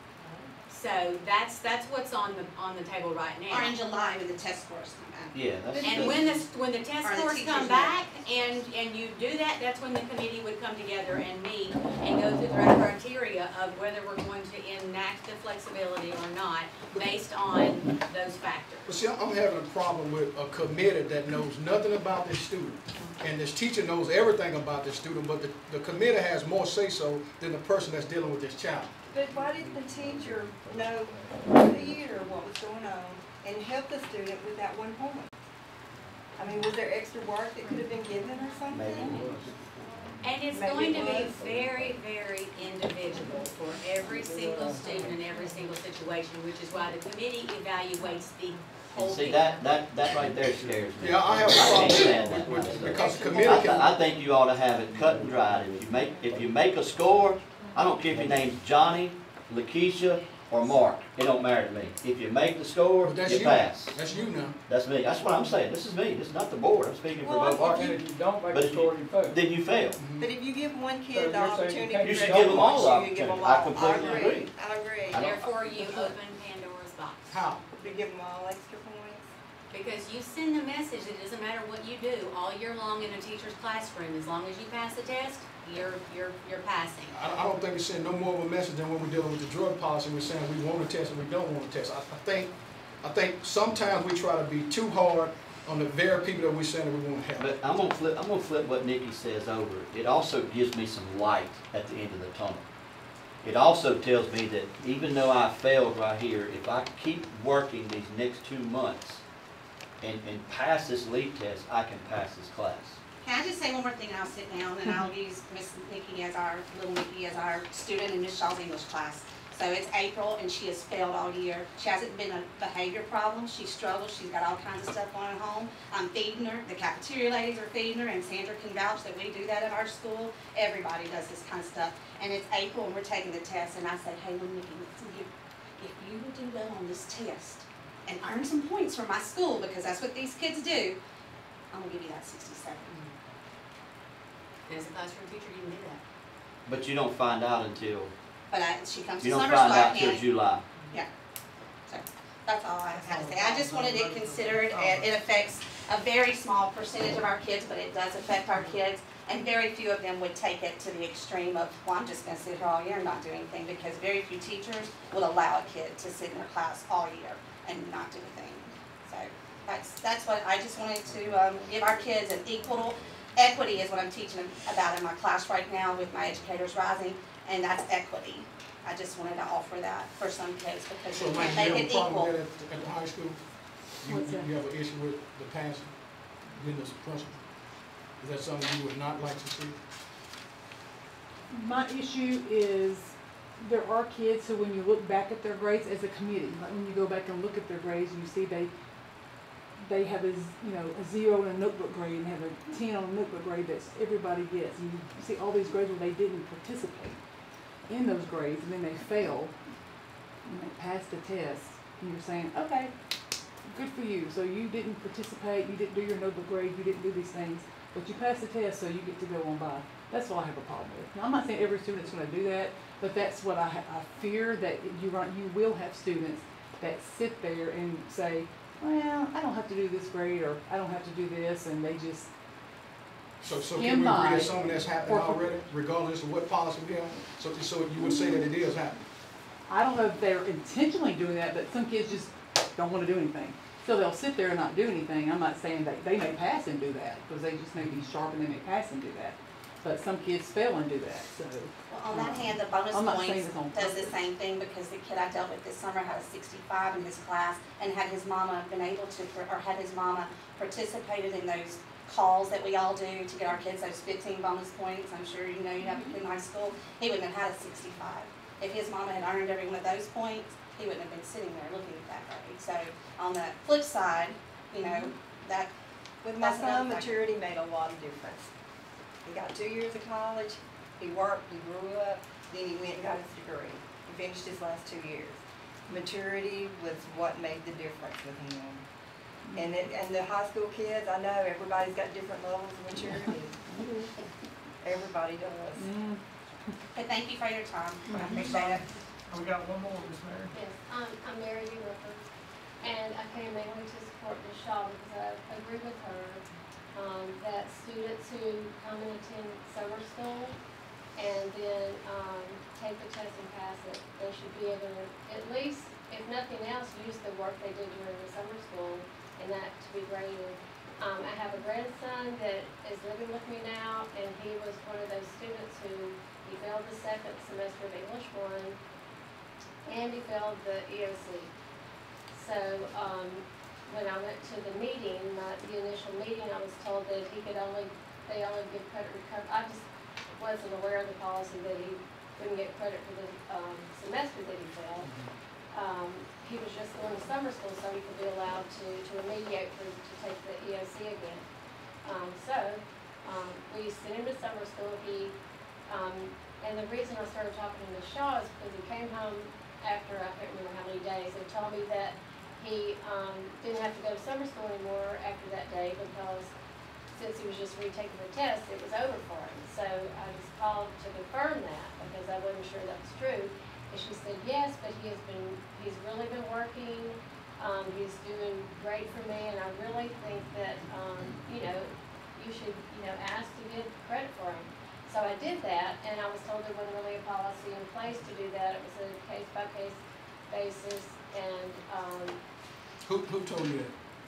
So that's what's on the table right now. Or in July when the test scores come back. Yeah, that's. And when the test Or the scores come teachers back and you do that, that's when the committee would come together and meet and go through the criteria of whether we're going to enact the flexibility or not based on those factors. But see, I'm having a problem with a committee that knows nothing about this student. And this teacher knows everything about this student, but the committee has more say-so than the person that's dealing with this child. But why didn't the teacher know through the year what was going on and help the student with that one point? I mean, was there extra work that could have been given or something? Maybe it was. And it's Maybe going to it be was. very, very individual for every single student in every single situation, which is why the committee evaluates the whole And see, thing. that right there scares me. Yeah, I have a can't problem stand with that. because the committee can. I think you ought to have it cut and dried. If you make a score, I don't care if your name's Johnny, Lakeisha, or Mark. It don't matter to me. If you make the score, But that's you you. pass. That's you now. That's me. That's what I'm saying. This is me. This is not the board. I'm speaking for Well, both parties. And if you don't make But a if score, you fail. Then you fail. But if you give one So kid the you're saying you opportunity can't- to You should get give them all the points, you give them opportunity. I all. completely agree. I agree. I don't- Therefore, you open Pandora's box. How? To give them all extra points. Because you send the message that it doesn't matter what you do all year long in a teacher's classroom, as long as you pass the test, you're passing. I don't think we send no more of a message than when we're dealing with the drug policy. We're saying we want to test and we don't want to test. I think sometimes we try to be too hard on the very people that we're saying that we want to help. But I'm gonna flip what Nikki says over. It also gives me some light at the end of the tunnel. It also tells me that even though I failed right here, if I keep working these next 2 months and pass this lead test, I can pass this class. Can I just say one more thing and I'll sit down and I'll use Miss Nikki as our, little Nikki as our student in Miss Shaw's English class. So it's April and she has failed all year. She hasn't been a behavior problem. She struggles. She's got all kinds of stuff going on at home. I'm feeding her. The cafeteria ladies are feeding her, and Sandra can vouch that we do that at our school. Everybody does this kind of stuff. And it's April and we're taking the test. And I said, hey, little Nikki, listen here. If you would do well on this test and earn some points for my school, because that's what these kids do, I'm gonna give you that 67. And as a classroom teacher, you can do that. But you don't find out until, But she comes you to don't summer find school, I out till can't. July. So that's all I had to say. I just wanted it considered, and it affects a very small percentage of our kids, but it does affect our kids. And very few of them would take it to the extreme of, well, I'm just gonna sit here all year and not do anything, because very few teachers will allow a kid to sit in their class all year and not do anything. So that's what I just wanted to give our kids an equity is what I'm teaching them about in my class right now with my Educators Rising, and that's equity. I just wanted to offer that for some kids because So we like, can't you make have it a problem equal. with that at the high school? What's that? You have an issue with the passing, getting this principal? Is that something you would not like to see? My issue is there are kids who, when you look back at their grades as a committee, like when you go back and look at their grades, you see they have a 0 in a notebook grade and have a 10 on a notebook grade that everybody gets. And you see all these grades where they didn't participate in those grades, and then they fail and they pass the test, and you're saying, okay, good for you. So you didn't participate, you didn't do your notebook grade, you didn't do these things, but you passed the test, so you get to go on by. That's what I have a problem with. Now, I'm not saying every student's going to do that, but that's what I fear, that you will have students that sit there and say, well, I don't have to do this grade, or I don't have to do this, and they just So can Skim we agree by that something that's happening already, regardless of what policy we have? So you would say that it is happening? I don't know if they're intentionally doing that, but some kids just don't want to do anything. So they'll sit there and not do anything. I'm not saying that they may pass and do that, because they just may be sharp and they may pass and do that. But some kids fail and do that, so. Well, on that hand, the bonus I'm not saying points this on does the purpose. same thing, because the kid I dealt with this summer had a 65 in his class, and had his mama been able to, or had his mama participated in those calls that we all do to get our kids those 15 bonus points. I'm sure you know you have a kid in high school, he wouldn't have had a 65. If his mama had earned every one of those points, he wouldn't have been sitting there looking at that grade. So on the flip side, that With my That's another son, factor. maturity made a lot of difference. He got 2 years of college, he worked, he grew up, then he went and got his degree. He finished his last 2 years. Maturity was what made the difference with him. And the high school kids, I know everybody's got different levels of maturity. Everybody does. But thank you for your time. I Thank you, appreciate it. And we got one more, Miss Mary. Yes, I'm Mary B. Ripper, and I came mainly to support Ms. Shaw because I agree with her that students who come and attend summer school and then take the test and pass it, they should be able to, at least, if nothing else, use the work they did during the summer school and that to be graded. I have a grandson that is living with me now, and he was one of those students who he failed the second semester of English 1, and he failed the EOC. So when I went to the meeting, the initial meeting, I was told that they only give credit recovery. I just wasn't aware of the policy that he wouldn't get credit for the semester that he failed. He was just going to summer school, so he could be allowed to remediate to take the EOC again. We sent him to summer school. And the reason I started talking to Ms. Shaw is because he came home after, I can't remember how many days, and told me that he didn't have to go to summer school anymore after that day, because since he was just retaking the test, it was over for him. So I just called to confirm that, because I wasn't sure that was true. And she said, yes, but he's really been working, he's doing great for me, and I really think that, you should, ask to get credit for him. So I did that, and I was told there wasn't really a policy in place to do that. It was a case-by-case basis, and, Who told you that?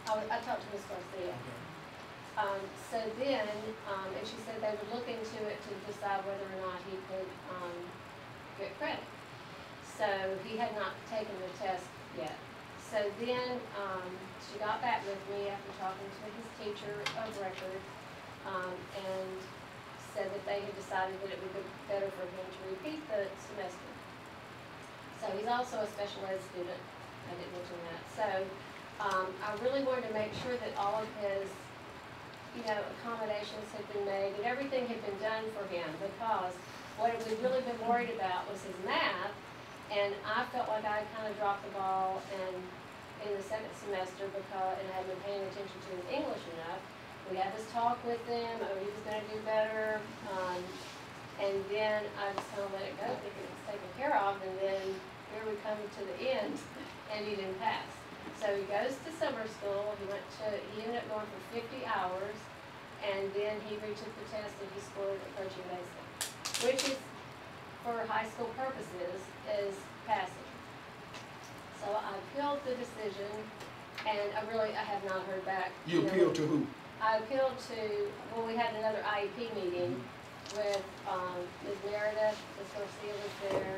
I talked to Ms. Garcia. So then, and she said they would look into it to decide whether or not he could, get credit. So he had not taken the test yet. So then, she got back with me after talking to his teacher of record, and said that they had decided that it would be better for him to repeat the semester. So he's also a special ed student, I didn't mention that. So, I really wanted to make sure that all of his, accommodations had been made, and everything had been done for him, because what we'd really been worried about was his math, and I felt like I kind of dropped the ball in the second semester because, and I hadn't been paying attention to his English enough. We had this talk with him, he was gonna do better, and then I just kind of let it go, thinking it was taken care of, and then here we come to the end, and he didn't pass. So he goes to summer school, he ended up going for 50 hours, and then he retook the test and he scored approaching basic, which is, for high school purposes, is passing. So I appealed the decision, and I have not heard back. You appealed to who? I appealed to, we had another IEP meeting with, Ms. Meredith, Ms. Garcia was there,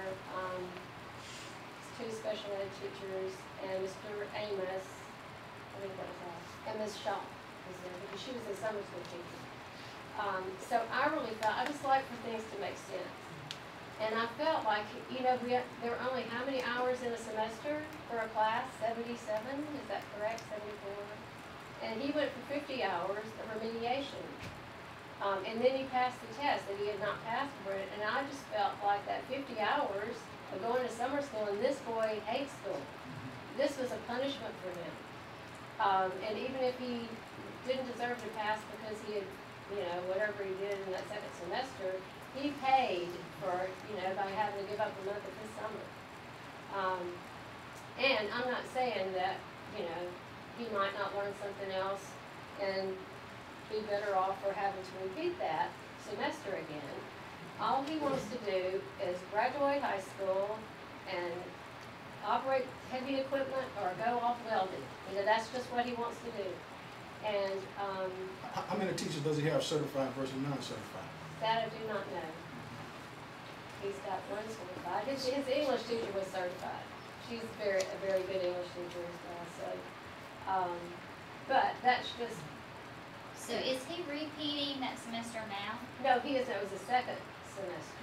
two special ed teachers, and Mr. Amos, I think that was all, and Ms. Shaw was there, because she was a summer school teacher. So I really felt, I just like for things to make sense. And I felt like, there were only how many hours in a semester for a class? 77, is that correct? 74? And he went for 50 hours of remediation. And then he passed the test that he had not passed for it, and I just felt like that 50 hours of going to summer school, and this boy hates school. This was a punishment for him. And even if he didn't deserve to pass because he had, whatever he did in that second semester, he paid for, by having to give up a month of his summer. And I'm not saying that, he might not learn something else and be better off for having to repeat that semester again. All he wants to do is graduate high school and operate heavy equipment or go off welding. That's just what he wants to do. And How many teachers does he have certified versus non-certified? that I do not know. He's got one certified. His English teacher was certified. She's a very good English teacher as well. So, but that's just. So is he repeating that semester now? No, he isn't. It was the second semester.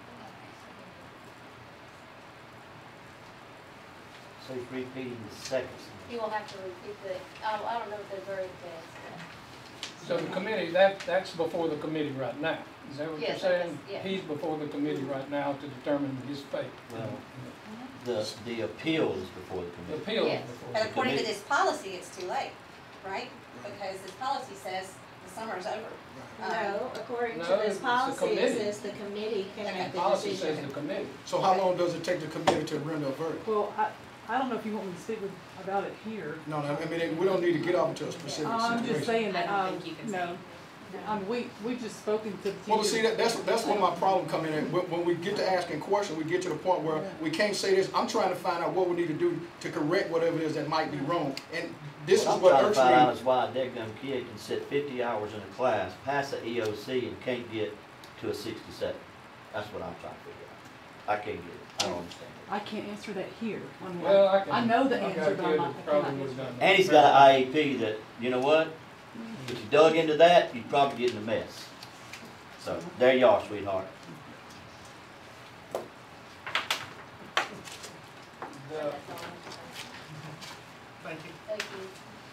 So he's repeating the second semester. He will have to repeat I don't know if they're very fast. So the committee, that's before the committee right now, is that what you're Yes, saying? yes. He's before the committee right now to determine his fate. Well, the appeal is before the The committee. appeal is Yes. before. But the according to committee. this policy, it's too late, right? Because this policy says the summer's over. No, according No, to it's this the policy, committee. it says the committee can Okay. make The the policy says decision. the committee. So how long does it take the committee to render a verdict? Well, I don't know if you want me to speak about it here. No, I mean, we don't need to get off into a specific I'm just situation. saying that, I don't think you can say no. We've just spoken to the teachers. Well, see, that's when my problem come in. When we get to asking questions, we get to the point where we can't say this. I'm trying to find out what we need to do to correct whatever it is that might be wrong. And this What is I'm what trying to irks find out me. is why a dead-gum kid can sit 50 hours in a class, pass the EOC, and can't get to a 67. That's what I'm trying to figure out. I can't get it. I don't understand it. I can't answer that here. Well, I know the I've got answer, a but kid I'm not, that I probably cannot would've answer. done And he's got an IEP that, you know what? If you dug into that, you'd probably get in a mess. So, there you are, sweetheart. Thank you. Thank you.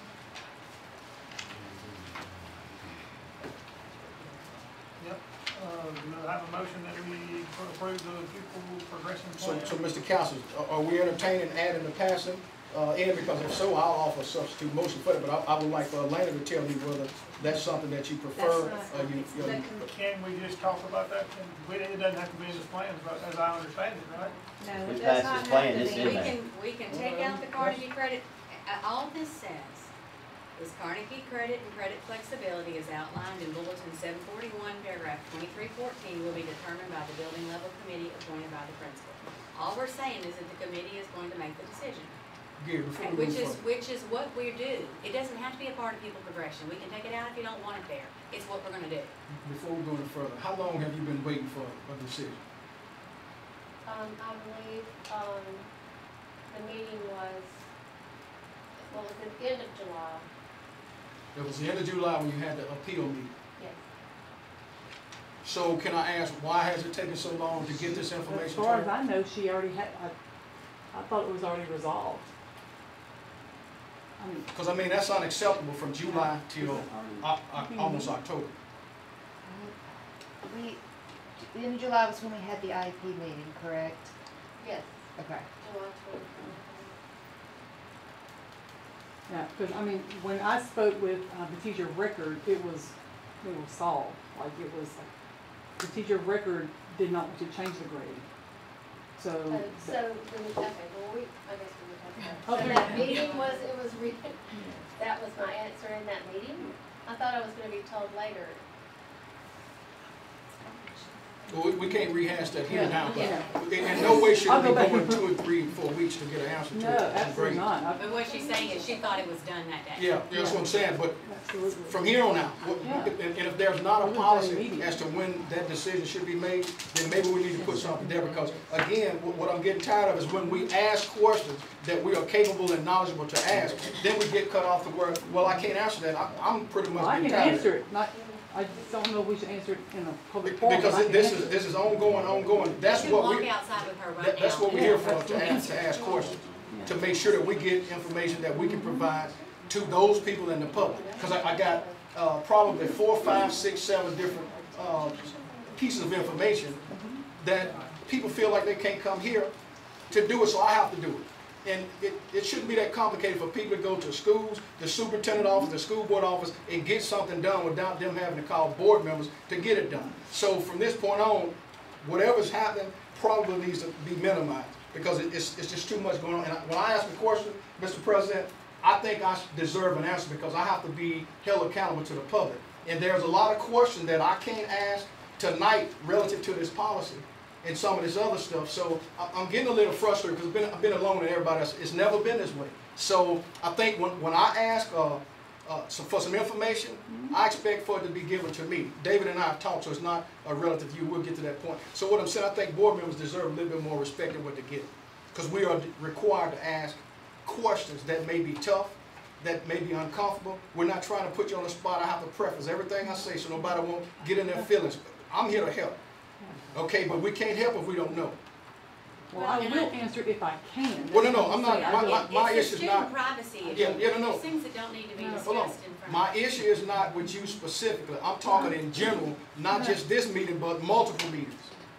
Yep. I have a motion that we approve the pupil progression So, plan. Mr. Council, are we entertaining adding the passing in? Because if so, I'll offer a substitute motion for it, but I would like for Elena to tell me whether that's something that you prefer. Can we just talk about that? It doesn't have to be in the plans, but as I understand it, right? No, We it passed does not this plan, have to it's be. in We there. can take out the Carnegie credit, all this says is Carnegie credit and credit flexibility is outlined in Bulletin 741, paragraph 2314 will be determined by the building level committee appointed by the principal. All we're saying is that the committee is going to make the decision. Gary, before And we which move is, further. which is what we do. It doesn't have to be a part of people progression. We can take it out if you don't want it there. It's what we're gonna do. Before we go any further, how long have you been waiting for a decision? I believe, the meeting was, well, it was at the end of July, It was the end of July when you had the appeal meeting. yes. So can I ask, why has it taken so long to get this As information? far to as her? I know, she already had, I thought it was already resolved. I mean, Because I mean, that's unacceptable from July till almost Mhm. October. The end of July was when we had the IEP meeting, correct? Yes, Okay. July 24th. yeah, because I mean, when I spoke with the teacher of record, it was solved. Like it was, the teacher of record did not want to change the grade. So. So, okay, well, I guess we would Oh, have to. So there that you go. meeting was, that was my answer in that meeting. I thought I was gonna be told later. Well, we can't rehash that here now, Yeah. but in no way should I'll it be go back going and- 2 or 3, 4 weeks to get an answer to it. No, on absolutely grades. not. But what she's saying is she thought it was done that day. Yeah, that's what I'm saying, but Absolutely. from here on out, Yeah. and if there's not a We're just policy immediate. as to when that decision should be made, then maybe we need to put something there, because again, what I'm getting tired of is when we ask questions that we are capable and knowledgeable to ask, then we get cut off the word, well, I can't answer that. I'm pretty much Well, I getting can tired of answer it. it, I just don't know if we should answer it in a public forum. but I Because can this answer it. is ongoing. That's You can what walk we, outside with her right now. that's what we're Yeah, here for, absolutely. to ask questions, Yeah. to make sure that we get information that we can provide to those people in the public. Because I got probably 4, 5, 6, 7 different pieces of information that people feel like they can't come here to do it, so I have to do it. And it shouldn't be that complicated for people to go to schools, the superintendent office, the school board office, and get something done without them having to call board members to get it done. So from this point on, whatever's happening probably needs to be minimized, because it's just too much going on. And when I ask a question, Mr. President, I think I deserve an answer, because I have to be held accountable to the public. And there's a lot of questions that I can't ask tonight relative to this policy and some of this other stuff. So I'm getting a little frustrated, because I've been alone with everybody else. It's never been this way. So I think when I ask for some information, I expect for it to be given to me. David and I have talked, so it's not a relative to you. We'll get to that point. So what I'm saying, I think board members deserve a little bit more respect than what they're getting, because we are required to ask questions that may be tough, that may be uncomfortable. We're not trying to put you on the spot. I have to preface everything I say so nobody won't get in their feelings. I'm here to help. Okay, but we can't help if we don't know. Well, I will answer it if I can. Well, no, I'm not. My It's issue a is not. student privacy issue. Yeah, no. There's things that don't need to be No. Hold on. discussed in front My of. issue is not with you specifically. I'm talking in general, not just this meeting, but multiple meetings.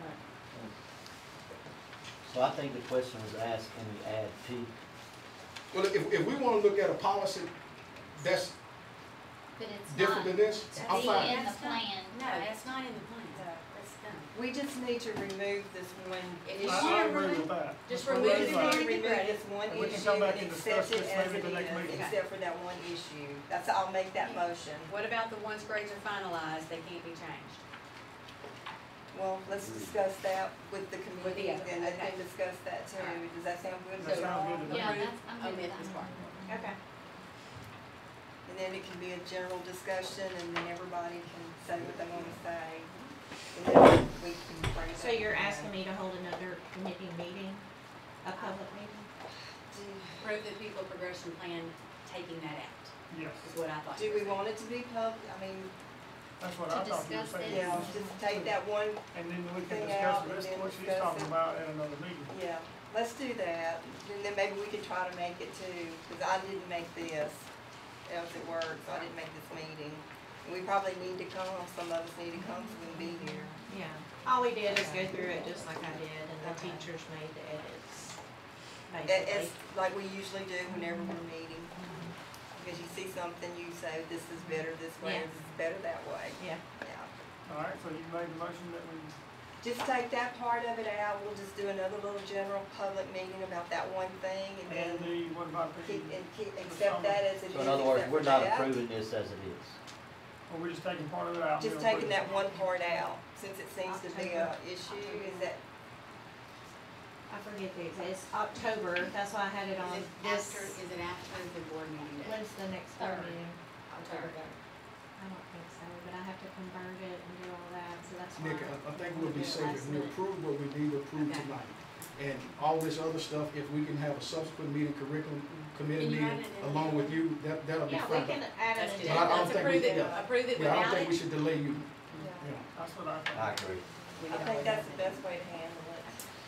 So I think the question was asked, can we add P? Well, if we want to look at a policy that's But it's different not than this, I'm be fine. in the plan. No, that's not in the plan. That's done. We just need to remove this one If issue. you I wanna agree remove- with that. Just Let's remove We it just that. need to and remove regrade this it. one And we can issue come back and and discuss accept it this as maybe it the next is, meeting. except for that one issue. I'll make that motion. What about the once grades are finalized, they can't be changed? Well, let's discuss that with the committee other and one, then okay. discuss that too. Does that sound good? That sounds good to me. Yeah, that's, I'm good Omit with this that. part. Okay. And then it can be a general discussion and then everybody can say what they want to say. And then we can bring it So up you're again. asking me to hold another committee meeting, a public meeting? Prove the people progression plan, taking that out, Yes, is what I thought. Do you we were want it to be public? I mean, that's what To I thought you were discuss saying. this. yeah, just take that one, And then we can thing discuss out the rest and of what then she's discuss talking it. about at another meeting. yeah, let's do that. And then maybe we could try to make it too, because I didn't make this, else it worked, so I didn't make this meeting. And we probably need to come, some of us need to come so we can be here. Yeah. All we did is go through it just like I did, and the Okay. teachers made the edits, It's basically. like we usually do whenever we're meeting. Because you see something, you say, this is better this way, or Yeah. this is better that way. Yeah. Yeah. All right, so you made the motion that we, Just take that part of it out, we'll just do another little general public meeting about that one thing, and and then what about the, accept that as it is. So in other words, except we're for not that. approving this as it is. or we're just taking part of it out? and Just we'll put taking it- that one part out, since it seems to be a issue, is that, I forget the exact, it's October, that's why I had it on this. Is it after the board meeting day? When's the next board Third. meeting? October. I don't think so, but I have to convert it and do all that, so that's why. Nick, I think we'll be safe if we approve what we need to approve Okay. tonight. And all this other stuff, if we can have a subsequent meeting, curriculum committee Can you add meeting it in along there? with you, that'll be Yeah, fine. we can add Let's an do But I agenda. don't Let's think approve we- it, yeah. approve it Yeah, I don't without think we it. should delay you. Yeah, Yeah. that's what I think. I agree. We I can think always- that's the best way to handle it.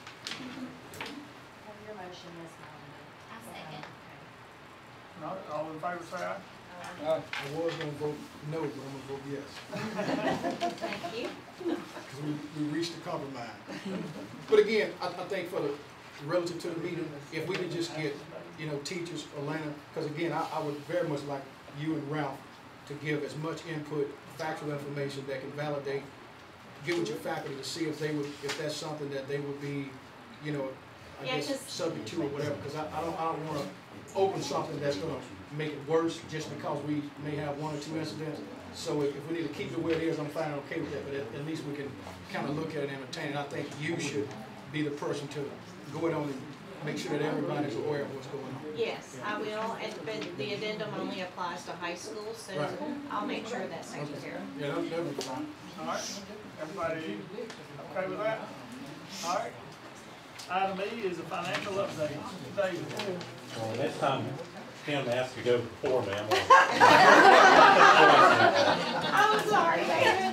Your motion is I second. No, all in favor, say aye. I was gonna vote no, but I'm gonna vote yes. Thank you. Because we reached a compromise. But again, I think for the, relative to the meeting, if we could just get, teachers, Elena, because again, I would very much like you and Ralph to give as much input, factual information that can validate, get with your faculty to see if that's something that they would be, I Yeah, guess, 'cause- subject to or whatever, because I don't want to open something that's going to make it worse just because we may have one or two incidents. So if we need to keep it where it is, I'm fine and okay with that, but at least we can kind of look at it and entertain it. I think you should be the person to go in on and make sure that everybody's aware of what's going on. Yes, I will, but the addendum only applies to high school, so Right. I'll make sure that's taken care of. Yeah, that'll be fine. All right, everybody okay with that? All right. Item E is a financial update. David. Well, next time Kim asks to go before me, I'm gonna. I'm sorry, David.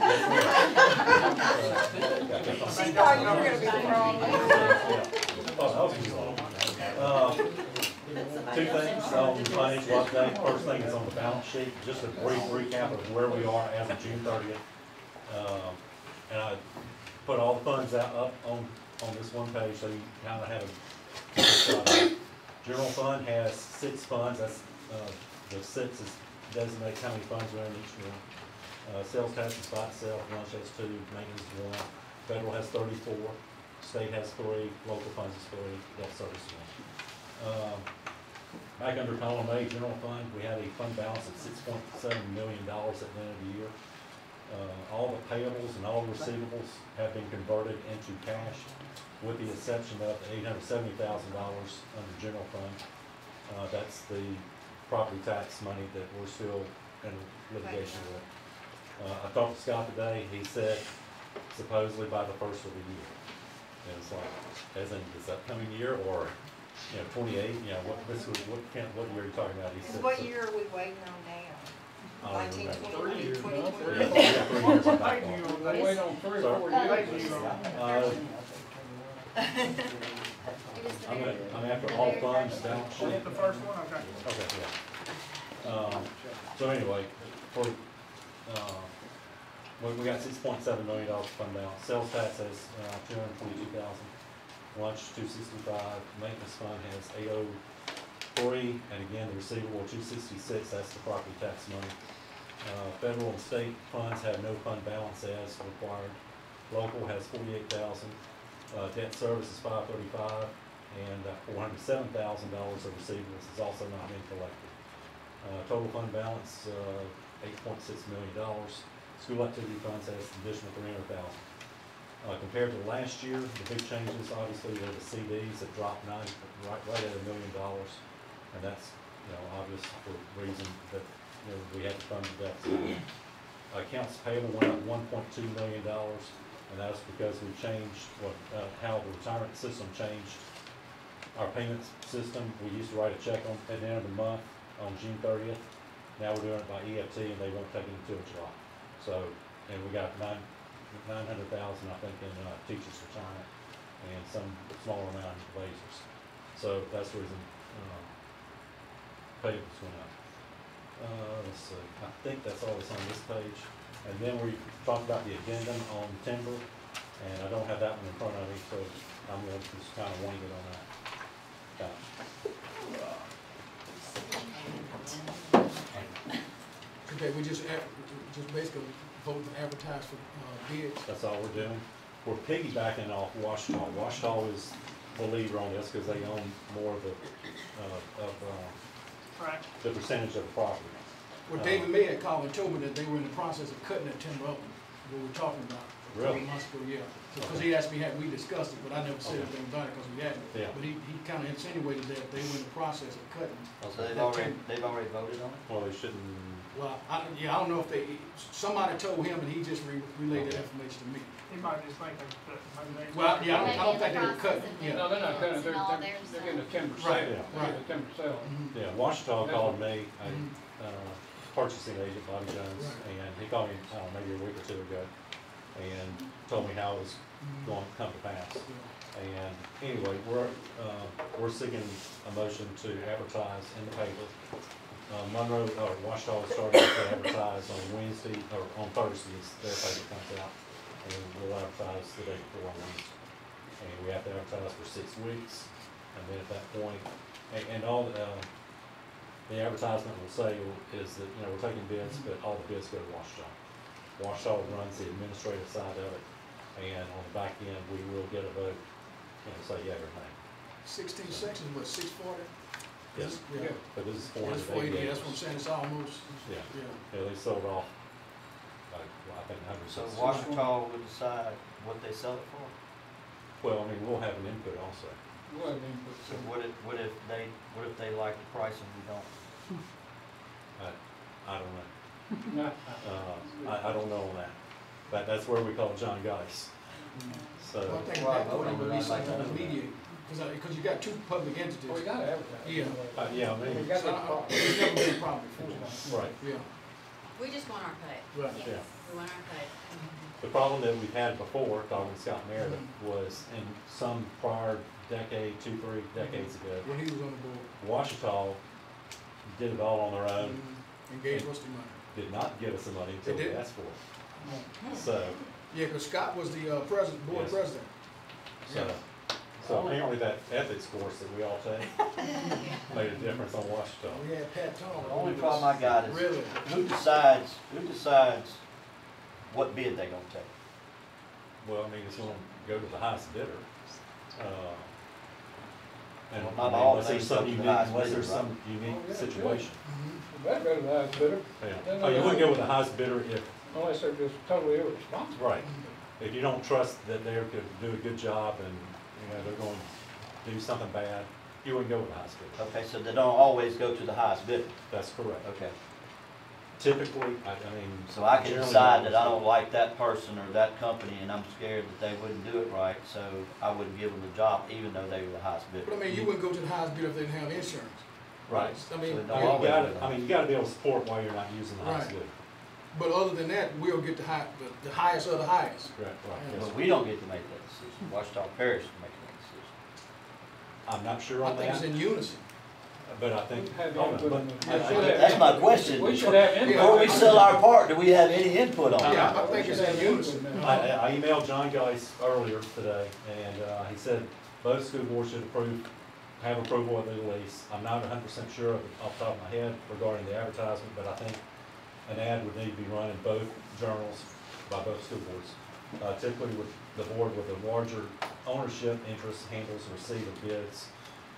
She thought you were gonna be wrong. Oh, that was wrong. Two things on the financial update. First thing is on the balance sheet, just a brief recap of where we are as of June 30th. And I put all the funds up on this one page, so you kind of have a general fund has 6 funds. That's the 6 is designates how many funds are in each one. Sales tax is by itself, lunch has 2, maintenance is 1, federal has 34, state has 3, local funds is 3, debt service is 1. Back under column A, general fund, we had a fund balance of $6.7 million at the end of the year. All the payables and all receivables have been converted into cash, with the exception of the $870,000 under general fund. That's the property tax money that we're still in litigation with. I talked to Scott today. He said supposedly by the first of the year. And it's like, as in this upcoming year, or 28. What year are you talking about? He said. What year are we waiting on now? I don't 19, remember. 20, 3 years, 20, no? 20? Yeah, 3 years on that Thank one. you on I that. wait on 3 or 4 Thank years. you on that. I'm after all funds, balance sheet. Hit the first one, okay. Okay, yeah. So anyway, we got $6.7 million fund balance. Sales tax has $222,000. Lunch $265. Maintenance fund has $803, and again the receivable $266. That's the property tax money. Federal and state funds have no fund balance as required. Local has $48,000. Debt service is $535, and $407,000 of receivables is also not being collected. Total fund balance $8.6 million. School activity funds has an additional $300,000. Compared to last year, the big changes obviously were the CDs that dropped right at $1 million, and that's obvious for the reason that we had to fund the deficit. Accounts payable went up $1.2 million, and that's because we changed how the retirement system changed our payment system. We used to write a check at the end of the month on June 30th. Now we're doing it by EFT, and they won't take it until July. So, and we got $900,000, I think, in teachers' retirement, and some smaller amount in lasers. So that's the reason payables went up. Let's see. I think that's all that's on this page. And then we talked about the addendum on timber, and I don't have that one in front of me, so I'm going to just kind of wing it on that. Okay, we just basically vote and advertise for bids. That's all we're doing. We're piggybacking off Washita. Washita is the leader on this because they own more of the percentage of the property. Well, David May had called and told me that they were in the process of cutting that timber up, what we're talking about, couple of months ago, yeah. Because he asked me, had we discussed it, but I never said anything about it because we hadn't. Yeah. But he kind of insinuated that they were in the process of cutting. Oh, so they've already voted on it? Well, they shouldn't, Well, I don't know if somebody told him and he just relayed that information to me. He might just think that maybe they. Well, yeah, I don't think they were cutting, yeah. No, they're not cutting, And all theirs, they're getting a 10%. Right, They're getting a 10%. Mhm. yeah, Washita called me, Mhm. purchasing agent Bobby Jones, Right. and he called me, maybe a week or two ago, and told me how it was going to come to pass. And anyway, we're seeking a motion to advertise in the paper. Monroe, or Washita started to advertise on Wednesday, or on Thursdays, their paper comes out, and we'll advertise the day before on Wednesday. And we have to advertise for 6 weeks, and then at that point, and all, the advertisement will say is that, we're taking bids, but all the bids go to Washita. Washita runs the administrative side of it, and on the back end, we will get a vote, say yeah or nay. 16 sections, what, 640? Yes, Yeah. but this is It's 480, that's what I'm saying, it's almost, Yeah, yeah. yeah, they sold off, like, I think 100. So Washita would decide what they sell it for? Well, I mean, we'll have an input also. Well, I mean, but, So what if they like the price and we don't? I don't know. no, I don't know on that, but that's where we call John Geis. So, Well, I think Well, that voting would would be not like something to that. mediate, because you got two public entities. well, we gotta advertise. Yeah. yeah, I We mean, got So, that. it's never been a problem before. right, Yeah, We just want our cut. right. yeah. We want our cut. The problem that we've had before, talking to Scott Meredith, was in some prior decade, 2-3 decades ago, When he was on the board. Washita did it all on their own, And gave us the money. did not give us the money until They we didn't? asked for it. So, Yeah, because Scott was the president, board Yes. president. so apparently that ethics course that we all take made a difference on Washita. We had Pat Tong. The only problem I got is Really? who decides what bid they gonna take? Well, I mean, it's gonna go to the highest bidder. And Well, not all unless there's things some go to the unique, highest unless bidder, there's right? some unique situation. We better go to the highest bidder, Yeah. Then Oh, you they- wouldn't go with the highest bidder if, unless they're just totally irresponsible. right, if you don't trust that they're gonna do a good job and, they're going to do something bad, you wouldn't go with the highest bidder. Okay, so they don't always go to the highest bidder. That's correct. Okay, Typically, I mean. so I can generally decide that I always don't like that person or that company and I'm scared that they wouldn't do it right, so I wouldn't give them the job even though they were the highest bidder. But I mean, you wouldn't go to the highest bidder if they didn't have insurance. Right. I So mean, it You don't always gotta, go to the I mean, you gotta be able to support why you're not using the highest Right. bidder. but other than that, we'll get the highest of the highest. Right, Yeah. yes. But we don't get to make that decision. Washita Parish is making that decision. I'm not sure I on think it's that, in unison. but I think, Have hold on, input but on it. I- We I- should have- That's my question. We should have input. Before we sell our part, do we have any input on it? Yeah, I think it's in unison. I emailed John Geis earlier today, and he said both school boards should have approval of the lease. I'm not 100% sure off the top of my head regarding the advertisement, but I think an ad would need to be run in both journals by both school boards. Typically, with the board with a larger ownership interest handles receipt of bids.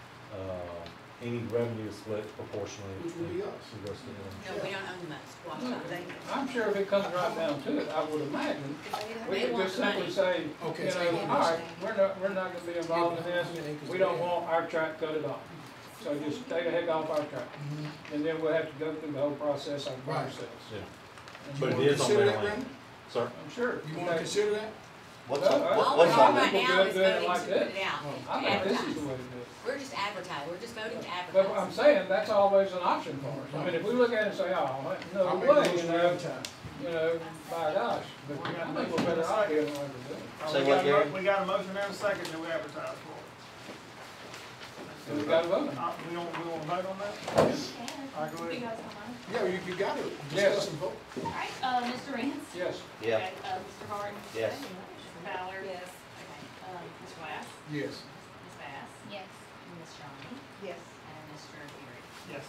Any revenue is split proportionally. Which would be us. to the rest of them. No, we don't own the most. Washita. I'm sure if it comes right down to it, I would imagine, we They could want just the money. simply say, Okay, you so know, you all right, understand. we're not gonna be involved in this, we don't want our track cut it off. So just take the heck off our track, Mhm. and then we'll have to go through the whole process Right. ourselves. Yeah. And But You it wanna is on consider their that, land. Brandon? Sir? I'm sure. You wanna consider that? What's No, up? I- All What's we're on doing right it? We'll now do is it voting like to this. put it out, I to think this is advertise. the way to do it. We're just advertising, we're just voting to But I'm advertise. saying, that's always an option for us. I mean, if we look at it and say, oh, I no make way, motion to advertise. by gosh, but I think we're better off here than what we're doing. Say what, Gary? We got a motion and a second that we advertise for. And we got to vote. We want to vote on that? All right, go ahead. Yeah, you gotta Yes. discuss and vote. Alright, Mr. Rance? Yes. Yeah. Okay, Mr. Horton? Yes. Mr. Fowler? Yes. Okay, Ms. Glass? Yes. Ms. Bass? Yes. And Ms. Johnny? Yes. And Mr. Fury? Yes.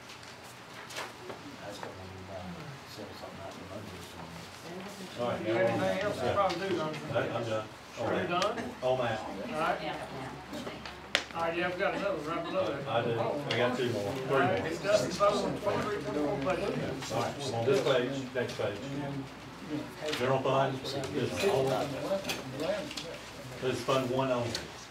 That's what I'm sell something out in London. All right, You got anything else to probably do, don't you? I'm done. Sure you're done? On that. All right. All right, yeah, we got another, right below that. I do. I got 2 more, 3 All more. right, discuss and vote on 23, 24 budget. All right, on this page, next page. General fund, this is all, this is fund one only.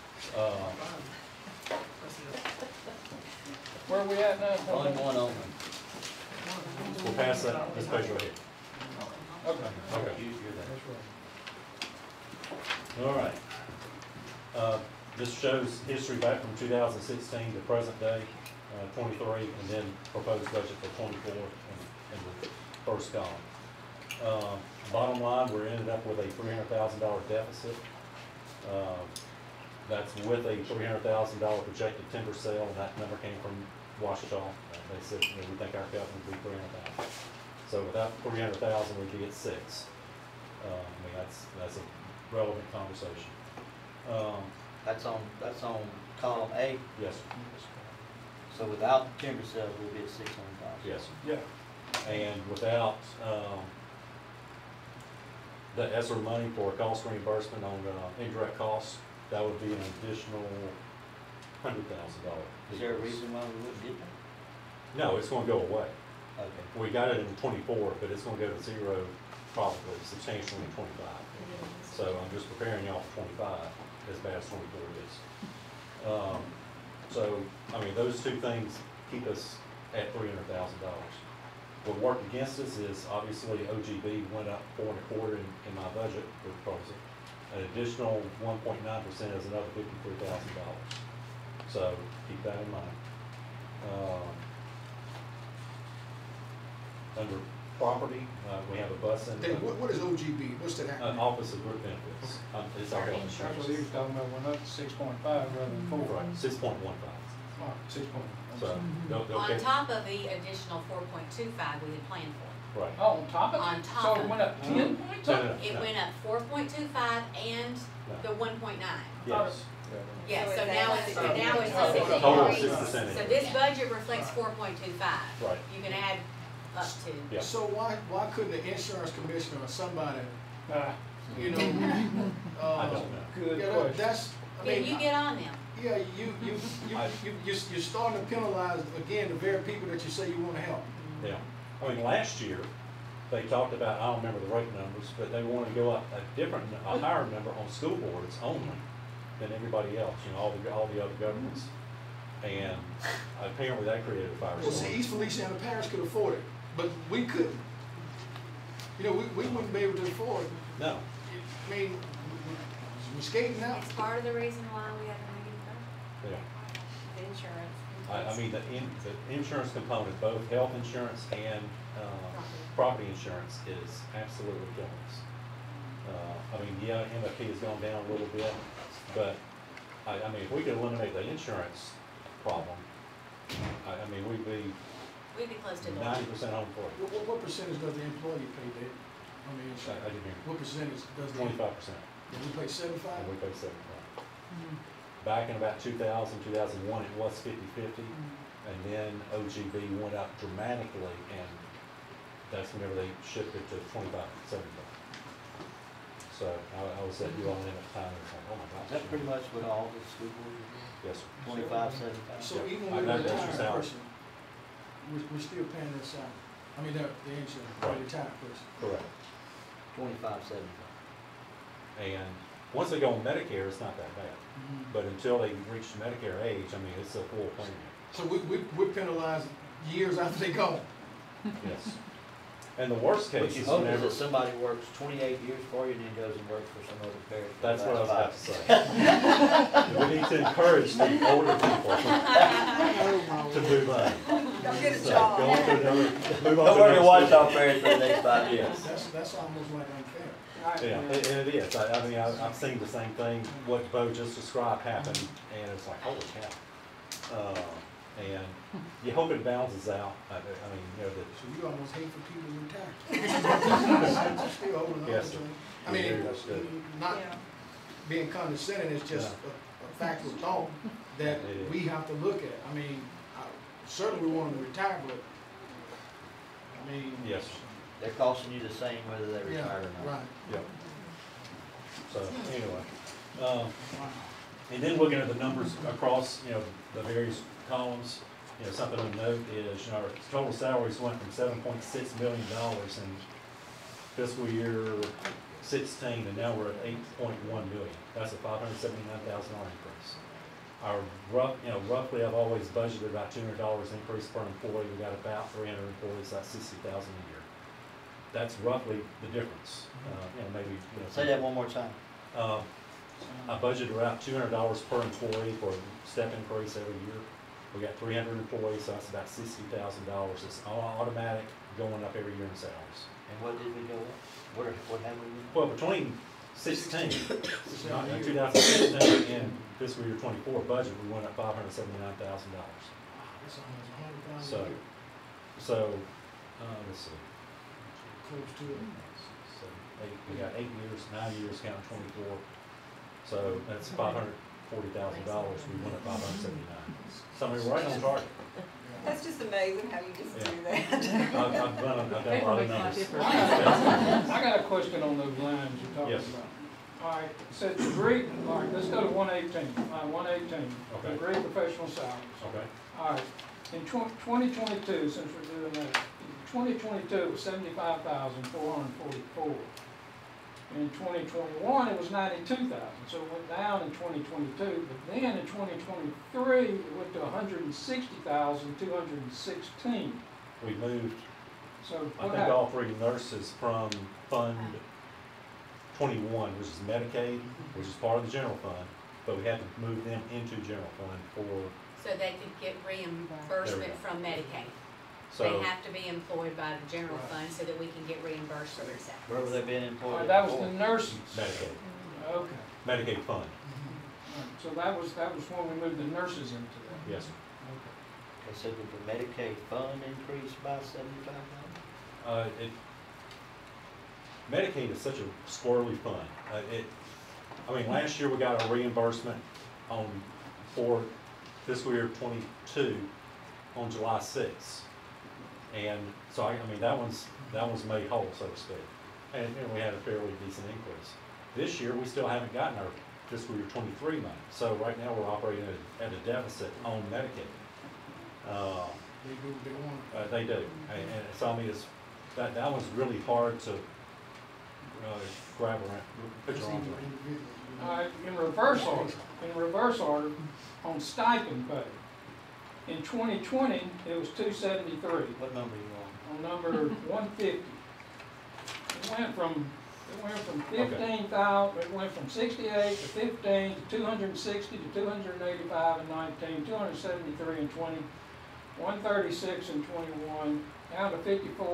Where are we at now? Fund one only. We'll pass that, this page right here. Okay. Okay. All right. This shows history back from 2016 to present day, 23, and then proposed budget for 24 in the first column. Bottom line, we're ended up with a $300,000 deficit. That's with a $300,000 projected timber sale, and that number came from Washita. They said, you know, we think our cut would be 300,000. So without 300,000, we'd be at 6. I mean, that's a relevant conversation. That's on column A. Yes, sir. So without the timber sales, we'll be at 600,000. Yes, sir. Yeah. And without the ESSER money for cost reimbursement on indirect costs, that would be an additional $100,000. Is there a reason why we wouldn't get that? No, it's going to go away. Okay. We got it in 24, but it's going to go to 0 probably substantially in 25. So I'm just preparing y'all for 25, as bad as 24 is. So, I mean, those two things keep us at $300,000. What worked against us is obviously OGB went up 4 1/4 in my budget proposal. An additional 1.9% is another $53,000. So keep that in mind. Under property, we have a bus and Dave, what is OGB? What's that acronym? Office of Group Benefits. It's our health That's what insurance. he was talking about, went up to 6.5 rather than 4. Right, 6.15. 6.5. So they'll On get, top of the additional 4.25 we had planned for. right. Oh, on top of it? On top So of it it. went up 10 points? No, no, no. It went up 4.25 and the 1.9. Yes. Yeah, So so it's now at- it's, so now it's Oh, a total increase. 6% So this budget reflects 4.25. Right. You can add up to. Yeah. So why couldn't the insurance commissioner or somebody, Ah, you know, I don't know. good yeah, question. that's, I Yeah, mean, you get on them. yeah, you're starting to penalize, again, the very people that you say you wanna help. Yeah. I mean, last year, they talked about, I don't remember the rate numbers, but they wanted to go up a higher number on school boards only than everybody else, you know, all the other governments. And apparently that created a Well, see, firestorm. East Felicia and the parish could afford it, but we couldn't. You know, we wouldn't be able to afford it. No, I mean, we're skating out. It's part of the reason why we have a negative yeah. budget. Insurance. I mean, the insurance component, both health insurance and property insurance is absolutely killing us. I mean, yeah, MFP has gone down a little bit, but I mean, if we could eliminate the insurance problem, I mean, we'd be We'd be close to 90% home for it. What percentage does the employee pay, Dave? I mean, I didn't hear. what percentage does the? 25%. Do we pay 75? And we pay 75. Back in about 2000, 2001, it was 50-50, and then OGB went up dramatically, and that's whenever they shifted to 25-75. So I was at ULM at the time, and it's like, oh my gosh. That's pretty much what all the school boards are. Yes, sir. 25, 75. So Yeah. even I with know a that's your retired salary. person, we're still paying their salary. I mean, the insurance, for a Right. retired person. Correct. 25, 75. And once they go on Medicare, it's not that bad. But until they reach Medicare age, I mean, it's a full premium. So we're penalized years after they go. Yes. And the worst What case you is hope is whenever, that somebody works 28 years for you and then goes and works for some other parish. for that's the what I was last about to say. We need to encourage the older people to move on. Go get a So, job. go on to another, move on Don't to work at another Washita city. Parish for the next 5 years. That's almost like unfair. Yeah, and it is. I mean, I've seen the same thing, what Bo just described happen, and it's like, holy cow. And you hope it balances out. I mean, you know, So you almost hate for people to retire. Still holding on Yes, to sir. them. I mean, Yeah, that's good. not Yeah. being condescending, it's just a factual thought that It is. we have to look at. I mean, certainly we want them to retire, but, I mean. yes, They're costing you the same whether they Yeah, retire or not. right. yep. So, anyway. And then looking at the numbers across, you know, the various columns, you know, something to note is, you know, our total salaries went from $7.6 million in fiscal year 16, and now we're at 8.1 million. That's a $579,000 increase. Our roughly, I've always budgeted about $200 increase per employee. We got about 300 employees, that's 60,000 a year. That's roughly the difference. Maybe. Say that one more time. I budgeted around $200 per employee for a step increase every year. We got 300 employees, so that's about $60,000. It's all automatic, going up every year in salaries. And what did we go up? What happened? Well, between 2016 and fiscal year 24 budget, we went up $579,000. So, let's see. Close to it. So we got 8 years, 9 years, counting 24. So that's $540,000. We went up 579. So we're right on target. That's just amazing how you just do that. I've done a lot of numbers. I got a question on those lines you're talking Yes. about. All right, it says degree, all right, let's go to 118, line 118. Okay. Degree professional salaries. Okay. All right, in 2022, since we're doing that, in 2022 it was 75,444. In 2021 it was 92,000, so it went down in 2022. But then in 2023 it went to 160,216. We moved, So I what think happened? all three nurses from Fund 21, which is Medicaid, which is part of the general fund, but we had to move them into general fund for, So they could get reimbursement from Medicaid. They so, have to be employed by the general fund so that we can get reimbursed for their salaries. Where have they been All employed? right, that was before? the nurses. Medicaid, Okay. Medicaid fund, All right, so that was when we moved the nurses into that. yes, sir. Okay. They said that the Medicaid fund increased by 75,000? Medicaid is such a squirrely fund. Last year we got a reimbursement for fiscal year 22 on July 6th. And so, that one's made whole, so to speak. And we had a fairly decent increase. This year, we still haven't gotten our fiscal year 23 money. So right now, we're operating at a deficit on Medicaid. They do what they want. They do. And so, that one's really hard to grab around, put your arms around. All right, in reverse order, on stipend pay. In 2020, it was 273. What number are you On number 150. It went from 15,000. It went from 68 to 15 to 260 to 285 in 19, 273 in 20, 136 in 21, down to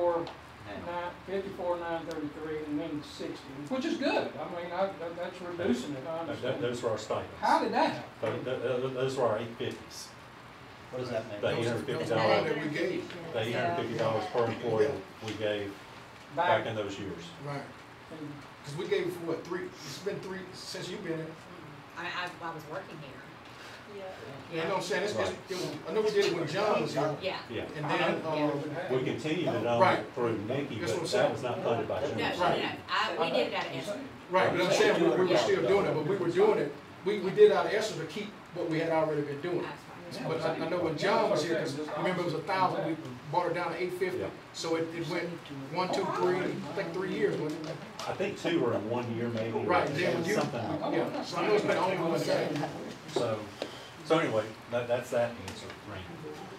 54,933, and then 60, which is good. That's reducing it. I understand. Those were our stipends. How did that happen? Those were our 850s. What does that mean? The $850 that we gave. The $850 per employee we gave back in those years. Right. Because we gave for what, 3, it's been 3, since you've been in. I was working here. You know what I'm saying? I know we did it when John was here. Yeah. Yeah. And then, We continued it on Right. through Nikki, That's what but I'm saying. that was not funded by No, general. no, we did it out of ESSER. right, but I'm saying we were still doing it, but we were doing it, we did out of ESSER to keep what we had already been doing. But I know when John was here, because remember it was 1,000, we brought it down to 850, Yeah. so it went 1, 2, 3, I think 3 years, wasn't it? I think 2 were in 1 year maybe. or Right, then when you, something. yeah, so I know it's been only one thing. So anyway, that's that answer, Randy.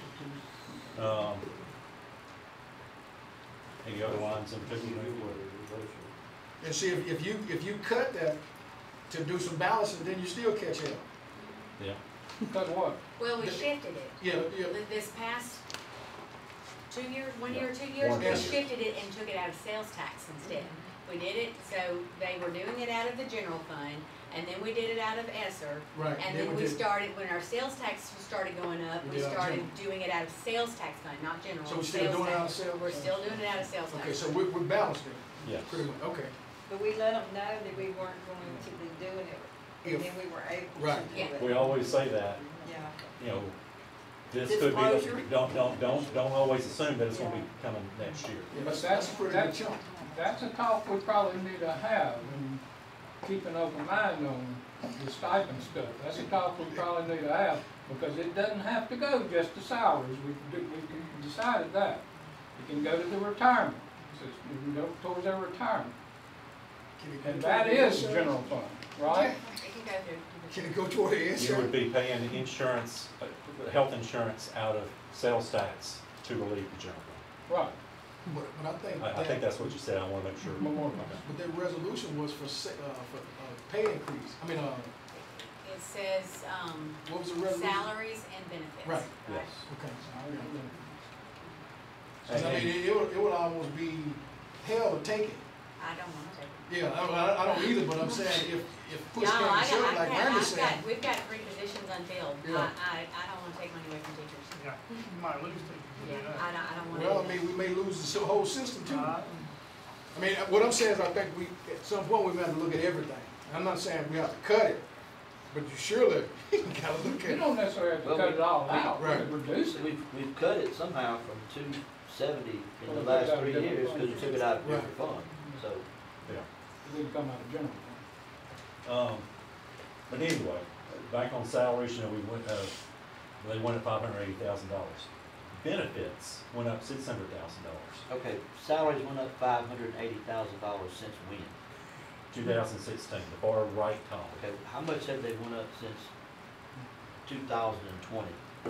Any other lines in particular? And see, if you cut that to do some balancing, then you still catch up. Yeah. Cut what? Well, we shifted it. Yeah. This past 2 years, 1 year or 2 years, we shifted it and took it out of sales tax instead. We did it, so they were doing it out of the general fund, and then we did it out of ESSER. Right. And then we started, when our sales tax started going up, we started doing it out of sales tax fund, not general. So we're still doing it out of sales? We're still doing it out of sales tax. Okay, so we're balanced then? Yes. Pretty much, okay. But we let them know that we weren't going to be doing it, and then we were able to Right. do it. We always say that, Yeah. this could Disclosure. be, don't always assume that it's gonna be coming next year. Yeah, but that's a pretty good chunk. That's a talk we probably need to have, and keep an open mind on the stipend stuff. That's a talk we probably need to have, because it doesn't have to go just to salaries. We decided that. It can go to the retirement. you know, towards their retirement. Can it And go that toward is the general fund, right? It can go through. Can it go toward the You would insurance? be paying insurance, health insurance out of sales tax to relieve the general fund. Right. But I think I think that's what you said, I wanna make sure. But their resolution was for pay increase. I mean, It says, what was the resolution? salaries and benefits. Right. Yes. Okay. And- So, I mean, it would almost be hell to take it. I don't wanna take it. Yeah, I don't either, but I'm saying if push No, came I to shove, got, like Randy said. we've got 3 positions unfilled. Yeah. I don't wanna take money away from teachers. Yeah, you might lose teachers. I don't wanna. Well, I mean, we may lose the whole system too. Uh, I mean, what I'm saying is I think at some point we have to look at everything. I'm not saying we have to cut it, but you surely gotta look at You it. don't necessarily have to Well, cut it all out, we right. could reduce it. We've cut it somehow from 270 in Well, the we last took it out of 3 general years, fund. because we took it out of Right. different fund, so. Yeah. It didn't come out of general fund. But anyway, back on salaries, you know, they went up $580,000. Benefits went up $600,000. Okay, salaries went up $580,000 since when? 2016, the far right column. Okay, how much have they went up since 2020?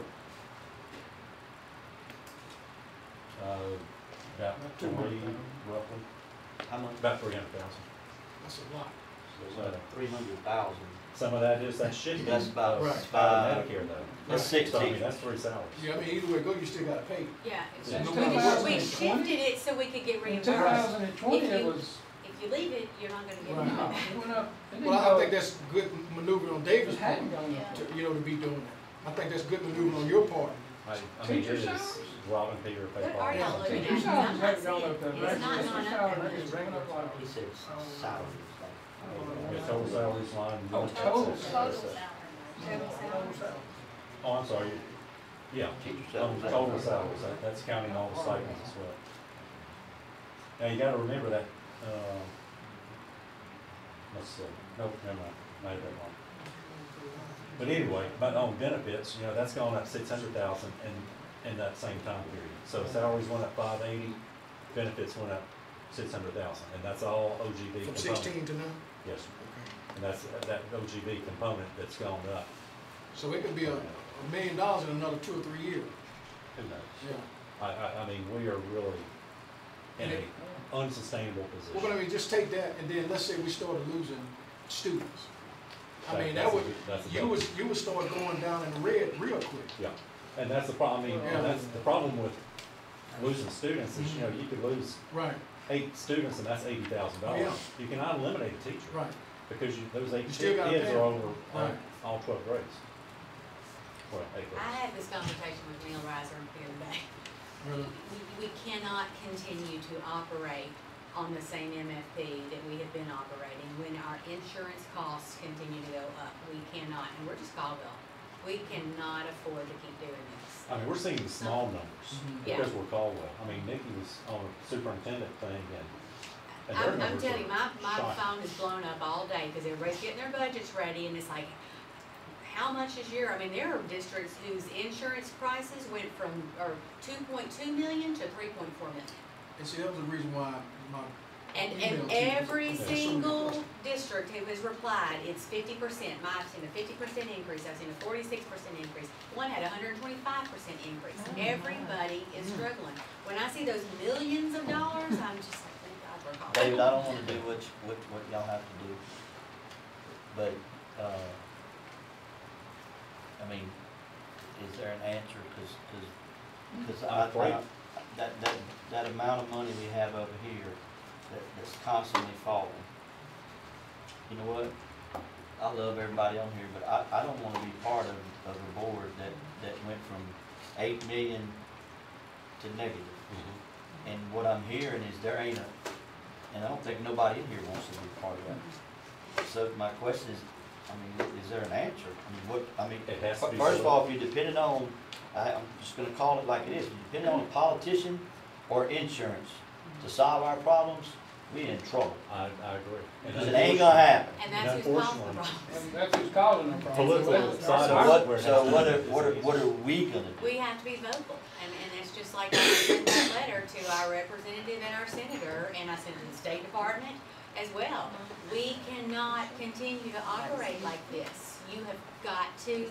About 3, roughly, How much? about 300,000. That's a lot. So 300,000. Some of that is that shifting. That's about of five- Medicare though. That's So, I 16. mean, that's 3 salaries. Yeah, I mean, either way it go, you still gotta pay. Yeah, it's Yeah. just, No matter what. we shifted it so we could get In reimbursed. 2020, If it you- was, If you leave it, you're not gonna get Right. it no, back. it went up. It didn't Well, I go- think that's good maneuver on David's It part, hadn't gone up. to, to be doing that. I think that's good maneuver on your part. I mean, it Teacher is salaries? robbing Peter to pay What Paul. are y'all looking at? Teacher I'm salaries not haven't gone seeing, up that much. it's not Teacher gone up salary that is much. bringing up like. He said salaries, Yeah, total salaries line. Oh, total. Oh, I'm sorry. Yeah, Teacher salaries. total salaries, that's counting all the stipends as well. Now, you gotta remember that, let's see, nope, never mind, made that wrong. But anyway, but on benefits, you know, that's gone up 600,000 in that same time period. So salaries went up 580, benefits went up 600,000, and that's all OGB From component. 16 to now? Yes, sir. And that's that OGB component that's gone up. So it could be $1 million in another 2 or 3 years. Who knows? Yeah. I mean, we are really in And a it- unsustainable Well, position. but I mean, just take that and then let's say we started losing students. I mean, That's you would start going down in the red real quick. Yeah, and that's the problem, I mean, Yeah. and that's the problem with losing students is, you know, you could lose Right, 8 students and that's $80,000. Yeah. You cannot eliminate a teacher. right. Because those 8 You still gotta kids pay are them. over Right. all 12 grades. Well, 8 I grades. had this conversation with Neil Reiser the other day. Really. We cannot continue to operate on the same MFP that we have been operating when our insurance costs continue to go up. We cannot, and we're just Caldwell. We cannot afford to keep doing this. I mean, we're seeing the small numbers Yeah. because we're Caldwell. I mean, Nikki was on a superintendent thing and their I'm numbers telling you, are my shocking. phone is blown up all day because everybody's getting their budgets ready and it's like, how much is your, I mean, there are districts whose insurance prices went from, or 2.2 million to 3.4 million. And see, that was the reason why my And email to you every was so many single questions. district who has replied, it's 50%. I've seen a 50% increase, I've seen a 46% increase. One had a 125% increase. Everybody is struggling. When I see those millions of dollars, I'm just like, thank God we're calling. David, I don't wanna do what y'all have to do, but, I mean, is there an answer? Cause that amount of money we have over here, that's constantly falling. You know what? I love everybody on here, but I don't wanna be part of a board that went from 8 million to negative. And what I'm hearing is there ain't and I don't think nobody in here wants to be part of that. So my question is, I mean, is there an answer? It has to be First of so. all, if you're depending on, I'm just gonna call it like it is, if you're depending on a politician or insurance to solve our problems, we in trouble. I agree. Because it ain't gonna happen. And that's who's causing the unfortunately, problem. And that's what's causing the problem. Political So side of what, where it so has what to are, be. what are we gonna do? We have to be vocal, and it's just like I sent that letter to our representative and our senator, and I sent it to the State Department as well. We cannot continue to operate like this. You've got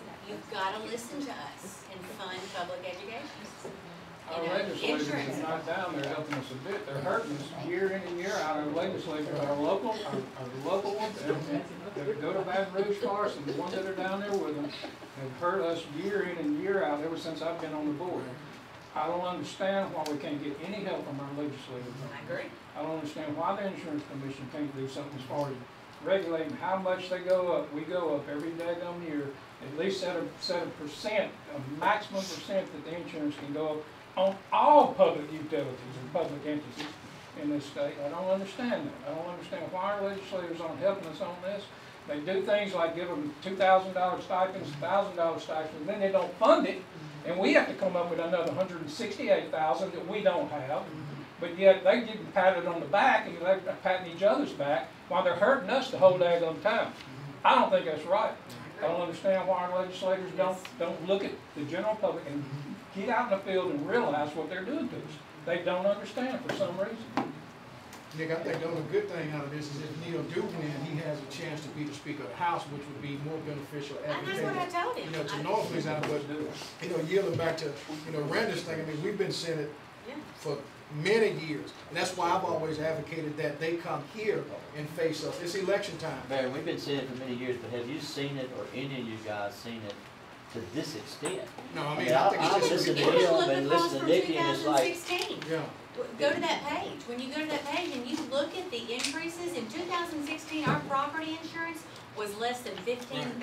to listen to us and fund public education. Our legislators are not down there helping us a bit, they're hurting us year in and year out, our legislators, our local ones, and that go to Baton Rouge Forest, and the ones that are down there with them, have hurt us year in and year out, ever since I've been on the board. I don't understand why we can't get any help from our legislators. I agree. I don't understand why the insurance commission can't do something as far as regulating how much they go up. We go up every daggum year, at least set a percent, a maximum percent that the insurance can go up on all public utilities and public entities in this state. I don't understand that. I don't understand why our legislators aren't helping us on this. They do things like give them $2,000 stipends, $1,000 stipends, and then they don't fund it, and we have to come up with another $168,000 that we don't have. But yet they get patted on the back and they're patting each other's back while they're hurting us the whole daggum time. I don't think that's right. I don't understand why our legislators don't look at the general public and get out in the field and realize what they're doing to us. They don't understand for some reason. Nick, I think the only good thing out of this is if Neil do win, he has a chance to be the Speaker of the House, which would be more beneficial. And that's what I told him. To Norfolk's out, but, yielding back to, Randy's thing, I mean, we've been Senate for many years, and that's why I've always advocated that they come here and face us. It's election time. Barry, we've been seeing it for many years, but have you seen it, or any of you guys seen it to this extent? No, I mean, I think I it's just. listen to him and listen to Nikki, and it's like, 2016. Yeah. Go to that page. When you go to that page and you look at the increases, in 2016, our property insurance was less than $15,000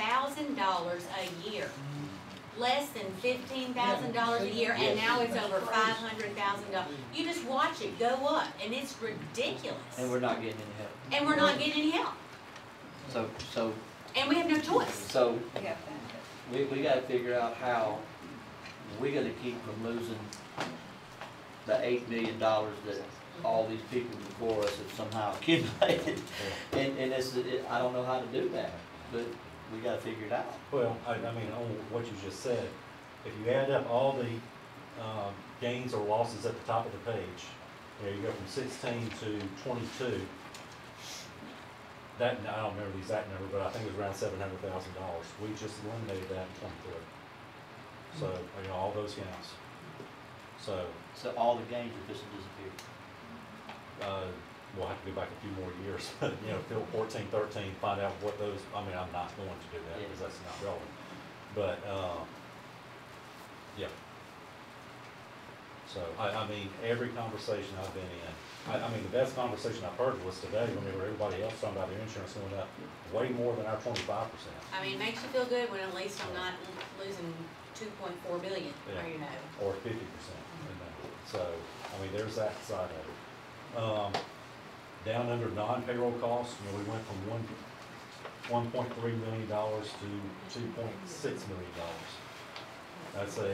a year. Less than $15,000 a year, and now it's over $500,000. You just watch it go up, and it's ridiculous. and we're not getting any help. And we're not getting any help. So, And we have no choice. so, we gotta figure out how we gotta keep from losing the $8 million that all these people before us have somehow accumulated. And I don't know how to do that, but we gotta figure it out. Well, I mean, on what you just said, if you add up all the gains or losses at the top of the page, you go from 16 to 22, that, I don't remember the exact number, but I think it was around $700,000. We just eliminated that in 23. So, all those counts. So all the gains are just disappeared. We'll have to go back a few more years, but, till 14, 13, find out what those, I mean, I'm not going to do that because that's not relevant. But, yeah. So, I mean, every conversation I've been in, I mean, the best conversation I've heard was today, whenever everybody else talking about their insurance going up way more than our 25%. I mean, it makes you feel good when at least I'm not losing $2.4 billion, Or 50%. So, I mean, there's that side of it. Down under non-payroll costs, we went from $1.3 million to $2.6 million. That's a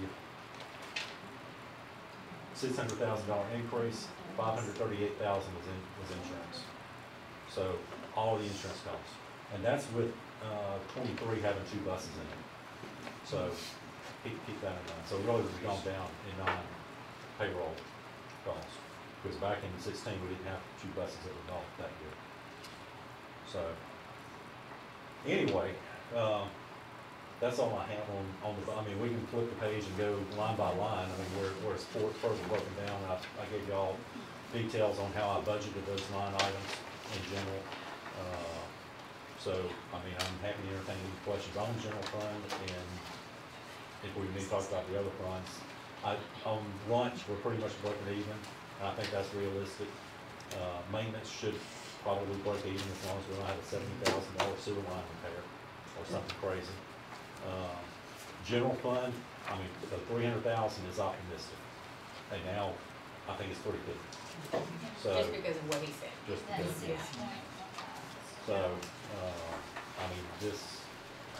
$600,000 increase. $538,000 was insurance. So all the insurance costs, and that's with 23 having 2 buses in it. So keep that in mind. So really, we've gone down in non-payroll costs. Because back in 16, we didn't have 2 buses that were bought that year. So, anyway, that's all I have on the, I mean, we can flip the page and go line by line. I mean, where it's further broken down. I gave y'all details on how I budgeted those line items in general. So, I mean, I'm happy to entertain any questions on general fund, and if we need to talk about the other funds. On lunch, we're pretty much breaking even. I think that's realistic. Maintenance should probably break even as long as we don't have a $70,000 sewer line repair or something crazy. General fund, I mean, the $300,000 is optimistic. And now, I think it's pretty good. So, just because of what he said. Just because, yeah. So, I mean, this,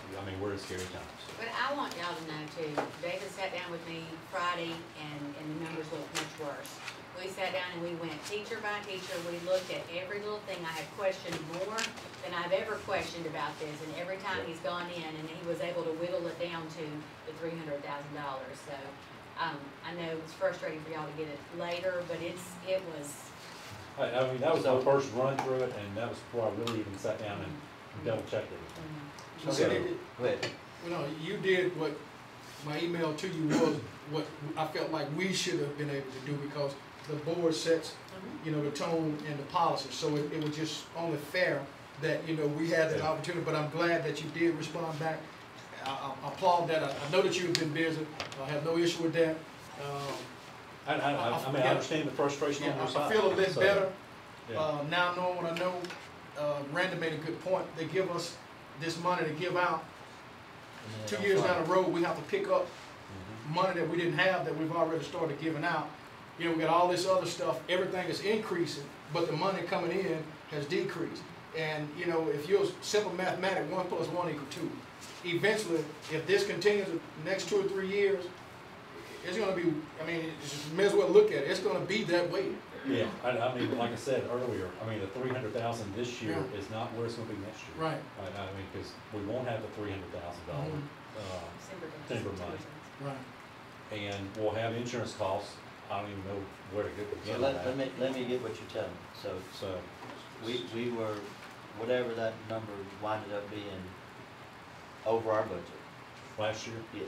I mean, we're in scary times. But I want y'all to know too, David sat down with me Friday and the numbers looked much worse. We sat down and we went teacher by teacher, we looked at every little thing. I have questioned more than I've ever questioned about this, and every time he's gone in and he was able to whittle it down to the $300,000. So, I know it's frustrating for y'all to get it later, but it was. I mean, that was our first run through it, and that was before I really even sat down and double checked everything. So, Go ahead. you know, you did what my email to you was, what I felt like we should have been able to do, because the board sets, you know, the tone and the policy. So it was just only fair that, you know, we had that opportunity, but I'm glad that you did respond back. I applaud that. I know that you've been busy. I have no issue with that. I mean, I understand the frustration on your side. I feel a little better Yeah. now knowing what I know. Randy made a good point. They give us this money to give out. 2 years down the road, we have to pick up money that we didn't have that we've already started giving out. You know, we got all this other stuff. Everything is increasing, but the money coming in has decreased. And, you know, if you're simple mathematics, 1 + 1 = 2. Eventually, if this continues the next 2 or 3 years, it's going to be, I mean, you may as well look at it. It's going to be that way. Yeah, I mean, like I said earlier, I mean, the 300,000 this year is not where it's gonna be next year. Right. I mean, because we won't have the $300,000 timber money. Right. And we'll have insurance costs. I don't even know where to get So begin let with me get what you're telling me. So we were, whatever that number winded up being, over our budget. last year, Yes.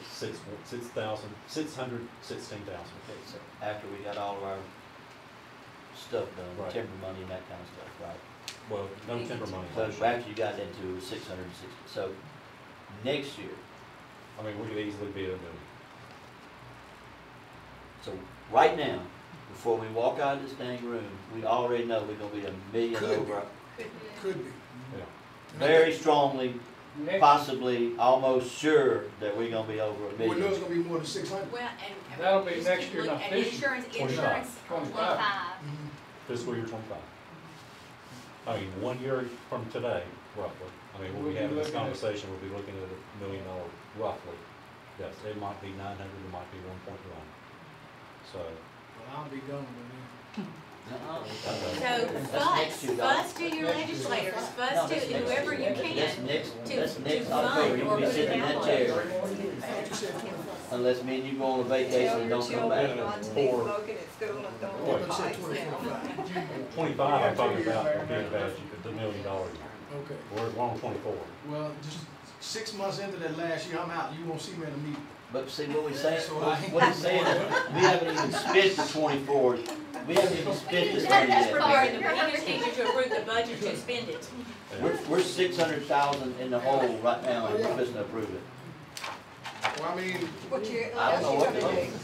616,000. Okay, so after we got all of our stuff done, Right. timber money and that kind of stuff, right? Well, no timber money So last year. after you got into 660, so next year, I mean, we could easily be at $1 million. so right now, before we walk out of this dang room, we already know we're gonna be $1 million Could be. over. Could be. Yeah. Very strongly, Next, possibly, almost sure that we're gonna be over $1 We know it's million. gonna be more than 600. Well, and. That'll be just next keep year, looking not at this year. Insurance, 25. insurance. 25. Fiscal year 25. I mean, 1 year from today, roughly. I mean, we'll We'll be be having this looking at- conversation, we'll be looking at $1 million roughly. Yes, it might be 900, it might be 1.1. So, Well, I'll be gone by then. Nuh-uh. So That's fuss, next year, fuss to your legislators, No, fuss that's to next whoever year. you can That's next, to that's next fund October, or you'll be put sitting in it that down. chair, I thought you said 25. unless me and you go on a vacation and don't come back. Not to be Or- smoking at school and I thought throwing you said pipes 25. now. 25, I'm talking about being bad, the $1 million year. Okay. We're on 24. Well, just 6 months into that last year, I'm out. You won't see me in the meeting. But see, what we saying, So what he's saying is, we haven't even spent the 24, we haven't even spent this money That's yet. preparing the previous teacher to approve the budget to spend it. We're 600,000 in the hole right now, and we're supposed to approve it. Well, I mean, What you, I don't know what what you to gonna do. do?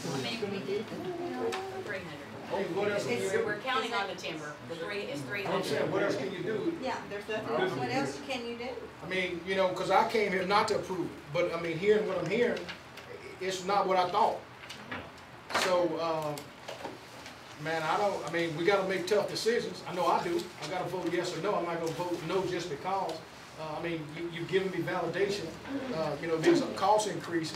300. hey, what else can you do? We're counting on the timber, the three, it's I'm 300. saying, what else can you do? Yeah, there's nothing else. What else can you do? I mean, you know, because I came here not to approve it, but I mean, hearing what I'm hearing, it's not what I thought. So, man, I mean, we gotta make tough decisions. I know I do. I gotta vote yes or no. I'm not gonna vote no just because. I mean, you've given me validation. You know, these are cost increases.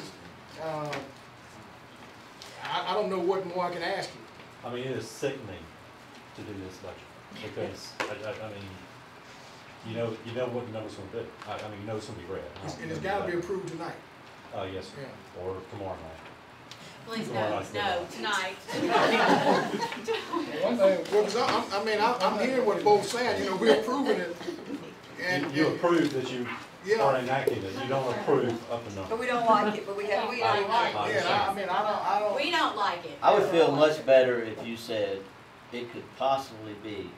I don't know what more I can ask you. I mean, it is sickening to do this budget, because, I mean, you know what the number's gonna be. I mean, you know it's gonna be red. And it's gotta be approved tonight. Yes, sir. Yeah. Or tomorrow night. Please, Tomorrow no, night's no, deadline. tonight. One thing, Well, 'cause I mean, I'm hearing what both saying, you know, we're approving it. And, You approve that you yeah, are enacting it, you don't approve of the number. But we don't like it, but we have, we don't like it. yeah, I mean, I don't. We don't like it. I would feel much better if you said it could possibly be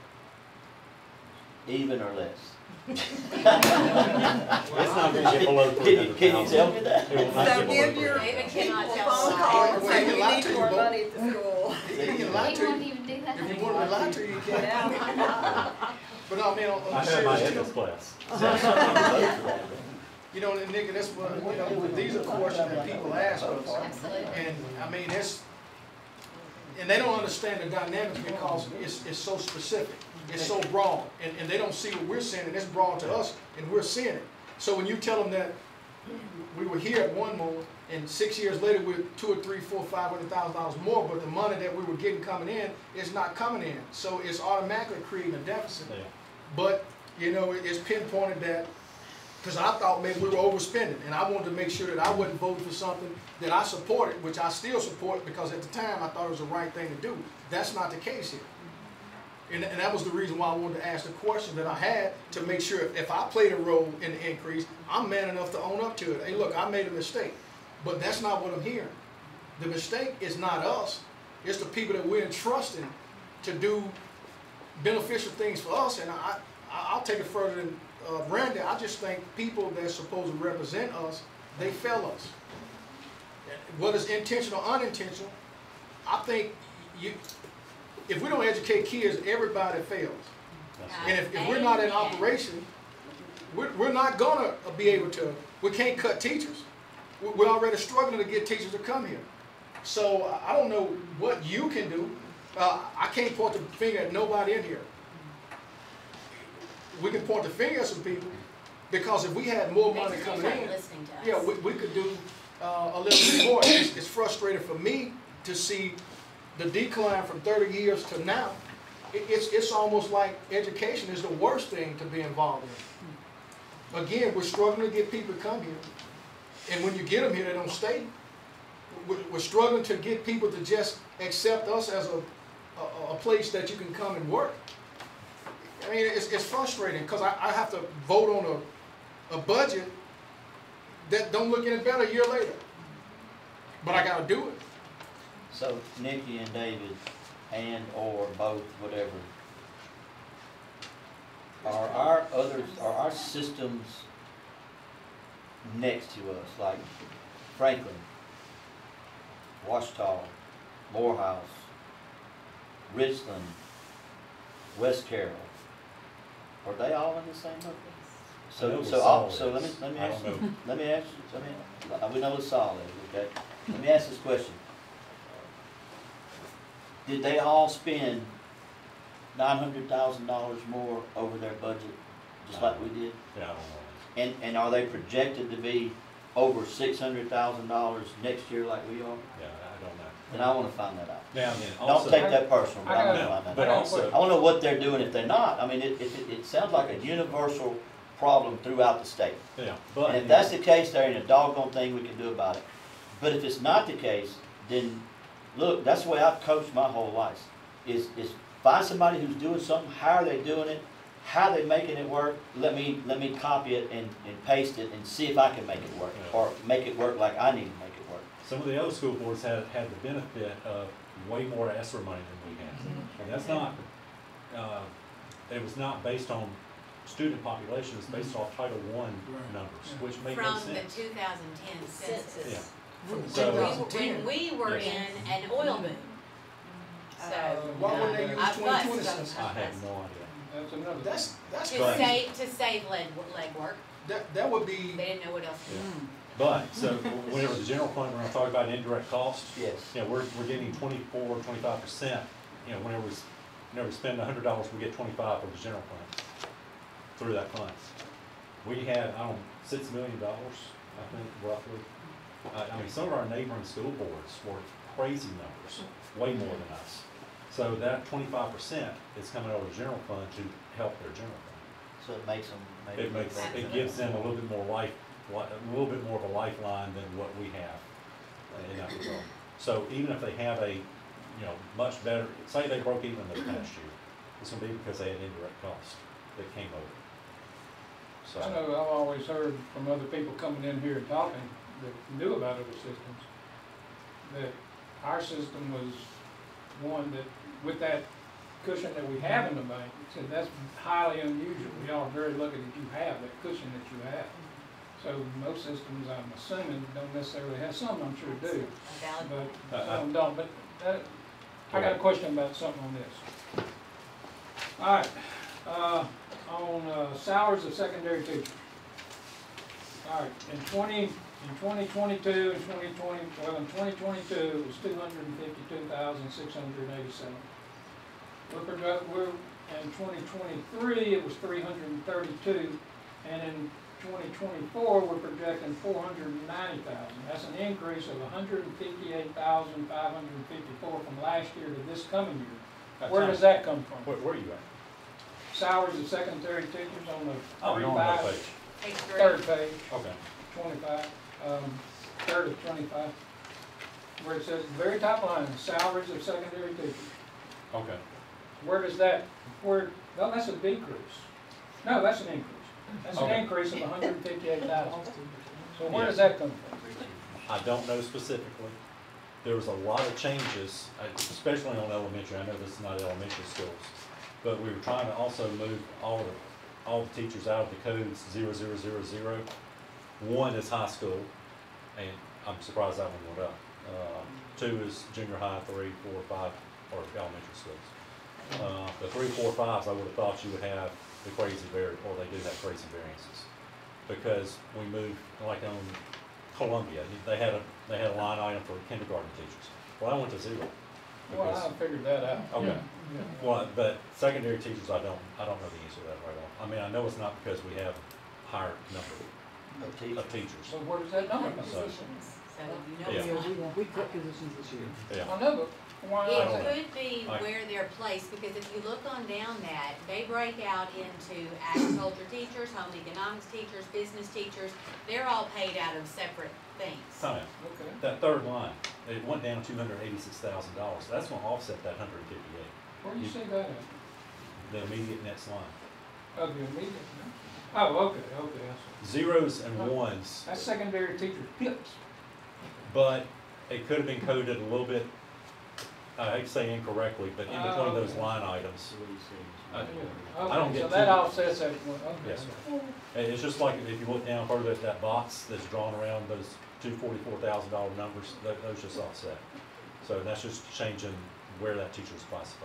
even or less. It's not gonna get below Can you 300,000. tell me that? It will not So get below give your 300,000. David people cannot a tell phone us. call and Well, say he can we lie need to you, more Bo. money at the school. He can lie He to won't you. even do that. If you want to lie to you, you can. Yeah. But I mean, on I the had my serious ethics tip, class. you know, and Nick, that's what, you know, these are questions that people ask us. Absolutely. And, I mean, and they don't understand the dynamics because it's so specific. It's so broad, and they don't see what we're seeing, and it's broad to us, and we're seeing it. So when you tell them that we were here at one moment, and 6 years later, we're $200,000 or $300,000, $400,000, $500,000 more, but the money that we were getting coming in is not coming in. So it's automatically creating a deficit. Yeah. But, you know, it's pinpointed that, because I thought maybe we were overspending, and I wanted to make sure that I wasn't voting for something that I supported, which I still support, because at the time I thought it was the right thing to do. That's not the case here. And that was the reason why I wanted to ask the question that I had, to make sure if I played a role in the increase, I'm man enough to own up to it. Hey, look, I made a mistake. But that's not what I'm hearing. The mistake is not us. It's the people that we're entrusting to do beneficial things for us. And I'll take it further than Randy. I just think people that's supposed to represent us, they fail us. Whether it's intentional or unintentional, I think if we don't educate kids, everybody fails. And if we're not in operation, we're not gonna be able to, we can't cut teachers. We're already struggling to get teachers to come here. So I don't know what you can do. I can't point the finger at nobody in here. We can point the finger at some people, because if we had more money coming in, yeah, we could do a little bit more. It's frustrating for me to see the decline from 30 years to now. It's almost like education is the worst thing to be involved in. Again, we're struggling to get people to come here. And when you get them here, they don't stay. We're struggling to get people to just accept us as a place that you can come and work. I mean, it's frustrating, because I have to vote on a budget that don't look any better a year later. But I got to do it. So Nikki and David, and or both, whatever, are our systems next to us, like Franklin, Washita, Morehouse, Richland, West Carroll, are they all in the same location? So let me ask you, we know it's solid, okay? Let me ask this question. Did they all spend $900,000 more over their budget, just like we did? Yeah, I don't know. And are they projected to be over $600,000 next year like we are? Yeah, I don't know. And I want to find that out. Now, then, Don't also, take that personal, but I want to no, find that but out. also, I want to know what they're doing if they're not. I mean, it sounds like a universal problem throughout the state. yeah, but And if that's the case, there ain't a doggone thing we can do about it. But if it's not the case, then look, that's the way I've coached my whole life. Is find somebody who's doing something. How are they doing it? How are they making it work? Let me copy it and paste it and see if I can make it work, or make it work like I need to make it work. some of the other school boards had the benefit of way more ESSER money than we had. And that's not, it was not based on student population, it's based off Title I numbers, which made no sense. From the 2010 census. Yeah. So, When we were Yes. in an oil boom. So, why wouldn't they use I've 2020 bust census? I have no idea. That's another. That's to crazy. save legwork. That would be. They didn't know what else to do. But, so, whenever the general fund, when I talk about indirect costs, Yes. you know, we're getting 24–25%, you know, whenever we spend $100, we get 25 from the general fund, through that fund. We had, I don't know, $6 million, I think, roughly. I mean, some of our neighboring school boards were crazy numbers, way more than us. So that 25% is coming out of the general fund to help their general fund. So it makes them. It gives them a little bit more of a lifeline than what we have in that regard. So even if they have a, you know, much better, say they broke even this past year, it's gonna be because they had indirect costs that came over. So. I know I've always heard from other people coming in here and talking that knew about other systems, that our system was one that, with that cushion that we have in the bank, said that's highly unusual. We are very lucky that you have that cushion that you have. So most systems, I'm assuming, don't necessarily have. Some, I'm sure, do, but some don't. But I got a question about something on this. All right, on salaries of secondary teachers. All right, in 2022 and 2020, well, in 2022 it was 252,687. We're in 2023 it was 332, and in 2024, we're projecting 490,000. That's an increase of 158,554 from last year to this coming year. Where does that come from? Where are you at? Salaries of secondary teachers on the Oh, you're on that page. third page, Okay. 25, third of 25, where it says, the very top line, salaries of secondary teachers. Okay. Where does that, no, that's a decrease. No, that's an increase. That's an Okay. increase of 158,000. So where does Yes. that come from? I don't know specifically. There was a lot of changes, especially on elementary. I know this is not elementary schools, but we were trying to also move all the teachers out of the codes 0000. One is high school, and I'm surprised that one went up. 2 is junior high, 3, 4, 5 are elementary schools. The 3, 4, 5s, I would have thought you would have the crazy or they do have crazy variances, because we moved, like on Columbia, they had a line item for kindergarten teachers. Well, I went to 0. Well, I figured that out. Okay. Yeah. Well, but secondary teachers, I don't know the answer to that right off. I mean, I know it's not because we have higher number of teachers. So where does that number come from? Positions, so you know Yeah. it's not. We cut positions this year. Yeah. I know, but why It not? could be where they're placed, because if you look on down that, they break out into agriculture teachers, home economics teachers, business teachers. They're all paid out of separate things. Time out. Okay. That third line, it went down $286,000. That's gonna offset that 158. Where do you see that at? The immediate next line. Oh, the immediate, oh, okay, I see. Zeros and ones, That's secondary teacher pips. but it could have been coded a little bit, I hate to say incorrectly, but in between those line items. I don't Okay, so get that too- offsets that one, okay. Yes. And it's just like if you look down further at that box that's drawn around those $244,000 numbers, those just offset. So that's just changing where that teacher is classified.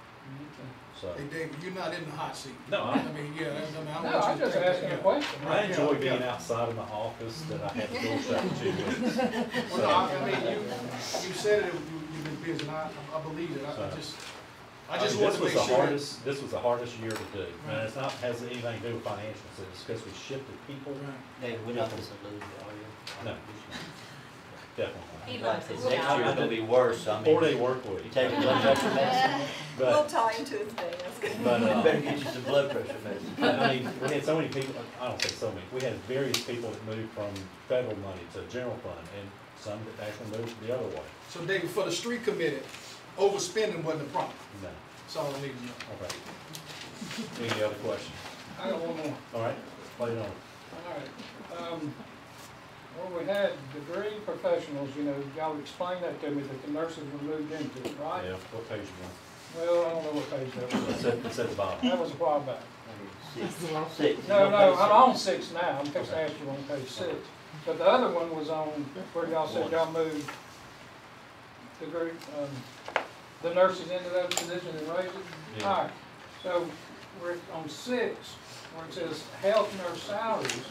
So, Hey, David, you're not in the hot seat. no, I mean, yeah, I No, want you I'm to just think asking a that, question. I enjoy Yeah, being yeah. outside of my office that I had to go shut for 2 weeks. Well, no, I mean, you said it, you've been busy, and I believe it, I So- just I wanted mean, to make sure. this was the hardest year to do. And it's not, has anything to do with financials, it's because we shifted people. Right. David, we're not gonna lose you, are you? No. Definitely. He Like, loves his next job. year's gonna be worse, I mean. 4-day work week. You taking blood pressure medicine? We'll But, tie him to his desk. but, Better get you some blood pressure medicine. I mean, we had so many people, I don't say so many, we had various people that moved from federal money to general fund, and some that actually moved the other way. So David, for the street committee, overspending wasn't a problem, No, that's all I need to know. okay. Any other questions? I got one more. All right, lay it on. All right. Well, we had degree professionals, you know, y'all explained that to me, that the nurses were moved into, right? Yeah, what page you on? Well, I don't know what page that was. It's at the bottom. That was a while back. Six. No, I'm on 6 now, I'm fixing to ask you on page 6. But the other one was on, where y'all said y'all moved degree, the nurses into those positions and raised it? Yeah. All right, so we're on 6, where it says health nurse salaries.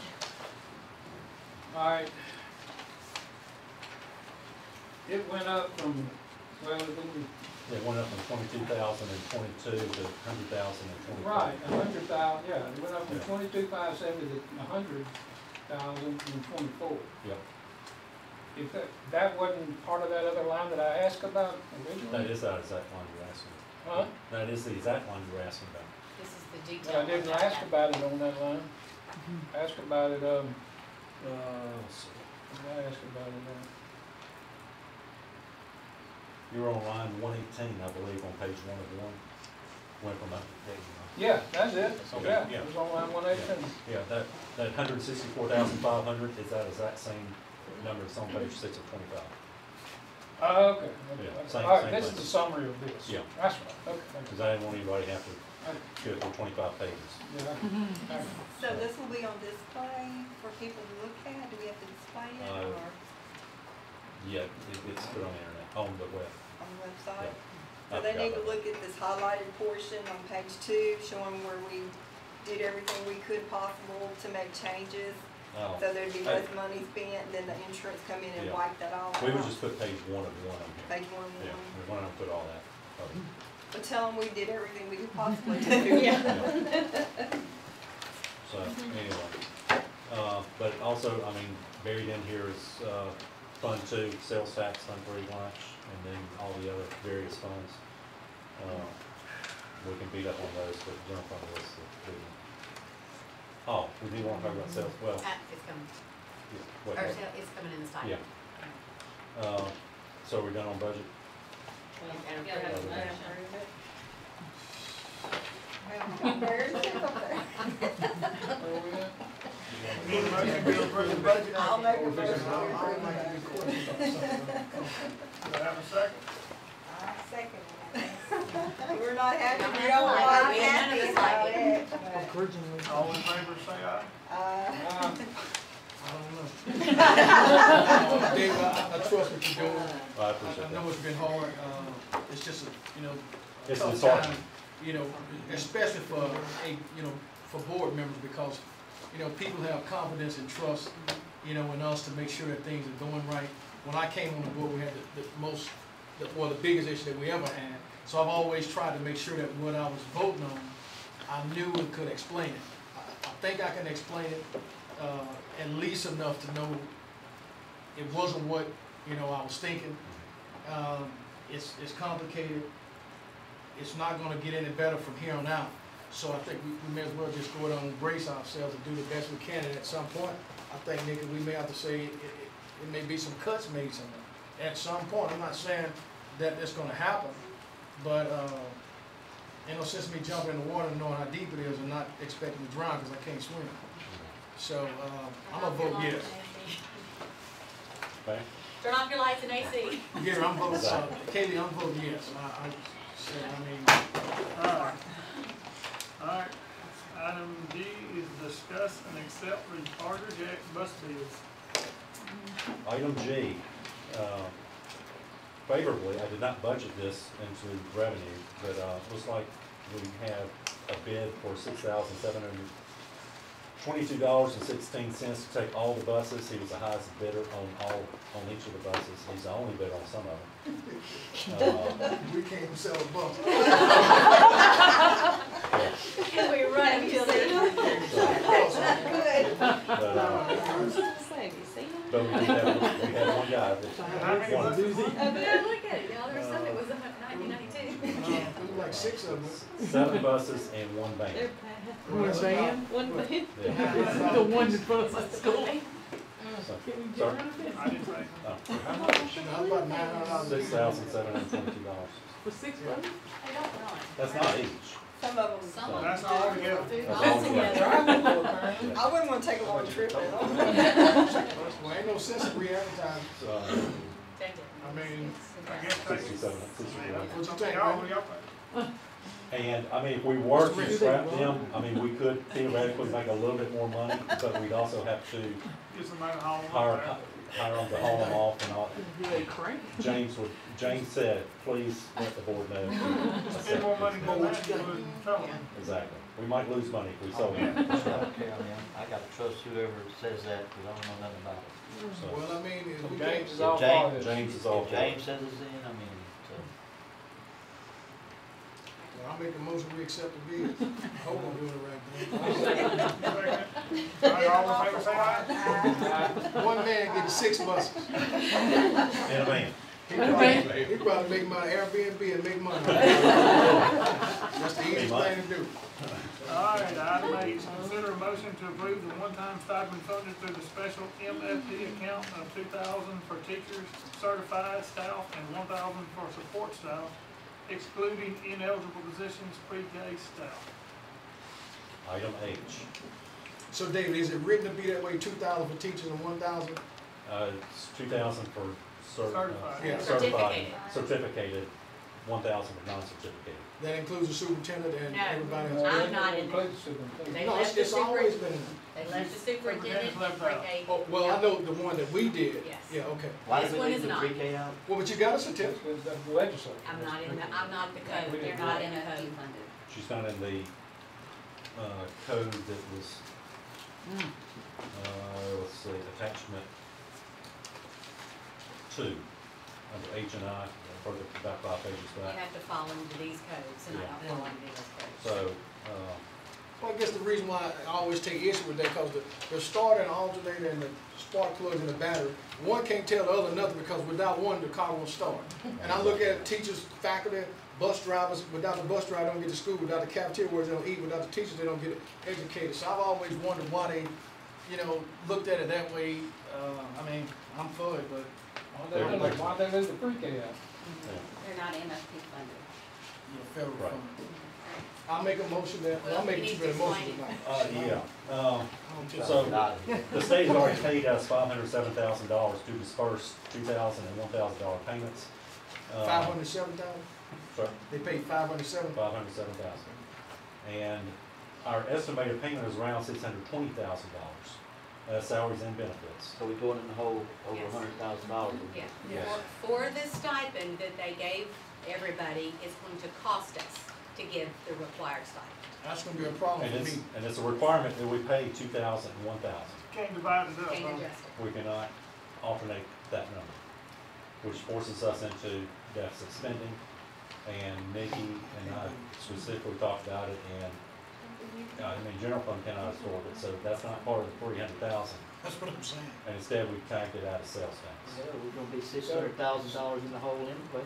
All right. It went up from, well, it didn't, It went up from 22,000 in 22 to 100,000 in 23. right, 100,000, yeah, it went up from Yeah. 22,570 to 100,000 in 24. Yep, If that wasn't part of that other line that I asked about that originally? is that exact line you're asking. Huh? That is the exact line you're asking about. This is the But detail. I didn't on ask that. about it on that line. Ask about it, Let's see. I asked about it, You were on line 118, I believe, on page 1 of 1. Went from that. yeah, that's it, Okay, yeah, yeah. it was on line 118. Yeah, that 164,500 is that exact same number that's on page 6 of 25. Oh, okay, Yeah, okay. same- All right, same this is place. the summary of this. Yeah. That's right, okay, thank Because you. I didn't want anybody to have to go through 25 pages. Yeah, thank you. So this will be on display for people to look at, do we have to display it Uh, or Yeah, it's put on the internet, on the web. on the website? I So they forgot need to about look at this highlighted portion on page 2, showing where we did everything we could possible to make changes. Oh, So there'd be less money spent, and then the insurance come in and Yeah. wipe that all out. we would just put page 1 of 1 on here. Page 1 Yeah, one. we want to put all that. But tell them we did everything we could possibly do. So, anyway. But also, I mean, buried in here is, Fund 2, sales tax, Fund 3 lunch, and then all the other various funds. We can beat up on those, but general fund was the big one. Oh, we do want to talk about sales, well, It's coming, yeah, or what, it's coming in the site. yeah. So we're done on budget? And Yeah, approve that's it. nice. Need a motion to approve the budget? I'll make a motion to I'll approve make that. a question. Do I have a second? Second. We're not happy, we Don't don't like want it. happy None of us about like it, but, Originally. All in favor, say aye. I don't know. Dave, I trust what you're doing. I appreciate I know that. it's been hard, it's just, a It's tough disheartening. time, especially for, for board members, because, people have confidence and trust, in us to make sure that things are going right. When I came on the board, we had the biggest issue that we ever had, so I've always tried to make sure that what I was voting on, I knew and could explain it. I think I can explain it, at least enough to know it wasn't what, I was thinking. It's complicated. It's not gonna get any better from here on out. So I think we may as well just go ahead and brace ourselves and do the best we can. And at some point, I think, Nikki, we may have to say it may be some cuts made somewhere. At some point, I'm not saying that it's gonna happen, but, ain't no sense in me jumping in the water knowing how deep it is and not expecting to drown because I can't swim. So, I'm gonna vote yes. Okay, Turn off your lights and AC. Yeah, I'm voting, Kaylee, I'm voting yes. Alright. Alright, item D is discuss and accept Carter Jack bus bids. item G, favorably, I did not budget this into revenue, but, looks like we have a bid for $6,722.16 to take all the buses. He was the highest bidder on each of the buses. He's the only bidder on some of them. We can't even sell a bus. Can we run until they But we had one guy that wanted to. look at it, y'all, there's some, it was 1992. Like 6 of them. 7 buses and 1 van. One van? One van. Yeah. The one that put us at school. So, Can we get sorry. rid of this? I didn't say. How about $900? $6,722. For 6 bucks? They don't run. That's not each. some of them. Some of That's them all do. together. That's all together. I wouldn't wanna take a long trip at all. Well, ain't no sense in re-advertising. So, Take it. I mean, I guess take it. 67, I mean, 61. what you up think, to y'all, man? what y'all think? And, I mean, if we were to scrap them, I mean, we could theoretically make a little bit more money, but we'd also have to Get somebody to haul them hire up them to haul them off and all. Do they crank? James said, please let the board know. there. Spend more money than that, you would tell them. Exactly. We might lose money if we sold Yeah. them. I gotta trust whoever says that, cause I don't know nothing about it. So, well, I mean, if we James can't, is all If James- for this. James is all If for James it. says it's in, I mean, so. well, I'll make a motion, we accept the bid. Hope I'm doing the right thing. Alright, all in favor, say aye. One man getting 6 buses. In a van. He probably make my Airbnb and make money. That's the easiest thing to do. Alright, item H, consider a motion to approve the one-time stipend funded through the special MFD account of $2,000 for teachers, certified staff, and $1,000 for support staff, excluding ineligible positions, pre-K staff. Item H. So David, is it written to be that way, 2,000 for teachers and 1,000? It's 2,000 for Certified. Yeah. certified, certificated, 1,000 for non-certificated. That includes the superintendent and No. everybody else? I'm not in there. Includes superintendent. They No, left the it's always super, been, they left the superintendent and Superintendent's left out. pre-K. oh, well, I know the one that we did. Yes. Yeah, okay. Why This did we one leave is the not. pre-K out? Well, but you got a certificate. That's the legislature. I'm not in the, I'm not the code, they're not in the code funded. She's not in the, code that was, let's see, attachment 2, under H and I, further about 5 pages You back. have to fall into these codes, and I don't fall into those codes. So, Well, I guess the reason why I always take issue with that, because the starter and alternator and the spark plugs and the battery, one can't tell the other nothing, because without one, the car won't start. And I look at teachers, faculty, bus drivers, without the bus driver, they don't get to school, without the cafeteria workers, they don't eat, without the teachers, they don't get educated. So I've always wondered why they, looked at it that way. I mean, I'm for it, but Why they leave the pre-K out? They're not MFP funded. federal Right. funding. I'll make a motion that, Well, I'll make you need two to motions explain tonight. So, the state has already paid us $507,000 to disperse $2,000 and $1,000 payments. 507,000? Sorry? They paid 507? 507,000. And our estimated payment is around $620,000. Salaries and benefits. So we're going in the hole over Yes. $100,000. Yeah, Yes. for the stipend that they gave everybody, it's going to cost us to give the required stipend. That's gonna be a problem And for it's, me. and it's a requirement that we pay 2,000 and 1,000. Can't divide it up, Can't huh? adjust it. We cannot alternate that number, which forces us into deficit spending. And Nikki and I specifically talked about it, and general fund cannot absorb it, so that's not part of the 300,000. That's what I'm saying. And instead, we tacked it out of sales tax. Yeah, we're gonna be $600,000 in the hole anyway.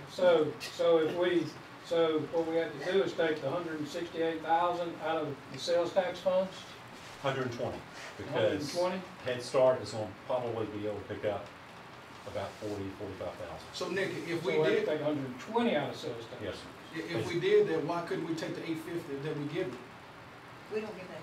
So what we have to do is take the 168,000 out of the sales tax funds, 120, because 120? Head Start is gonna probably be able to pick up about 45,000. So Nikki, if So we we have to did, take 120 out of sales tax. Yes, sir. if we did that, why couldn't we take the 850 that we give it? We don't give that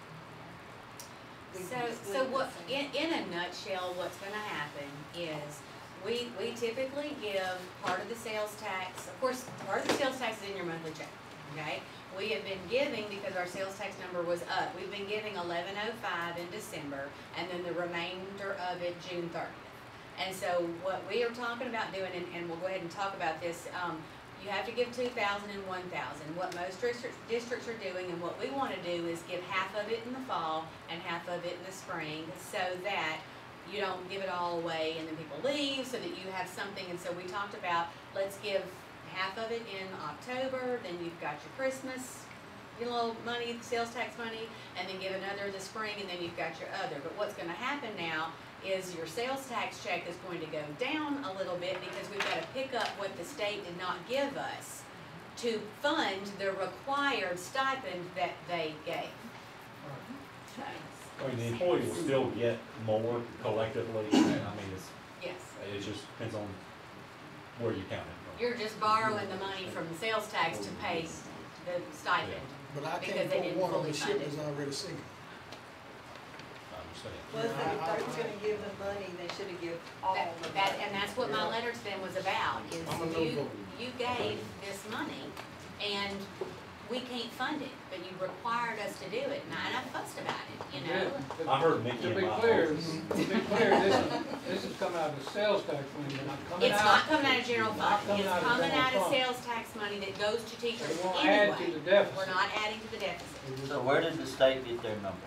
So what, in a nutshell, what's gonna happen is, we typically give part of the sales tax, of course, part of the sales tax is in your monthly check, okay? We have been giving, because our sales tax number was up, we've been giving 1105 in December, and then the remainder of it June 30th. And so what we are talking about doing, and we'll go ahead and talk about this, you have to give 2,000 and 1,000. What most districts are doing, and what we want to do, is give half of it in the fall and half of it in the spring, so that you don't give it all away and then people leave, so that you have something. And so we talked about, let's give half of it in October, then you've got your Christmas, your little money, sales tax money, and then give another in the spring, and then you've got your other. But what's going to happen now is your sales tax check is going to go down a little bit, because we've got to pick up what the state did not give us to fund the required stipend that they gave. I mean, the employee will still get more collectively, I mean, Yes. it just depends on where you count it from. You're just borrowing the money from the sales tax to pay the stipend. But I Because can't they put didn't one on fully the fund ship it. that's already sinking. I understand. Was that if they was gonna give the money, they should have given all the money. And that's what my letter to them was about, is I'm a no vote. you gave this money, and we can't fund it, but you required us to do it, and I fussed about it, you know? I heard Mickey To in be my clear, office. this is coming out of the sales tax money, but not coming out. It's not coming out of general Not fund, coming it's out of coming general out of fund. sales tax money that goes to teachers We won't add to anyway. the deficit. We're not adding to the deficit. So where did the state get their number?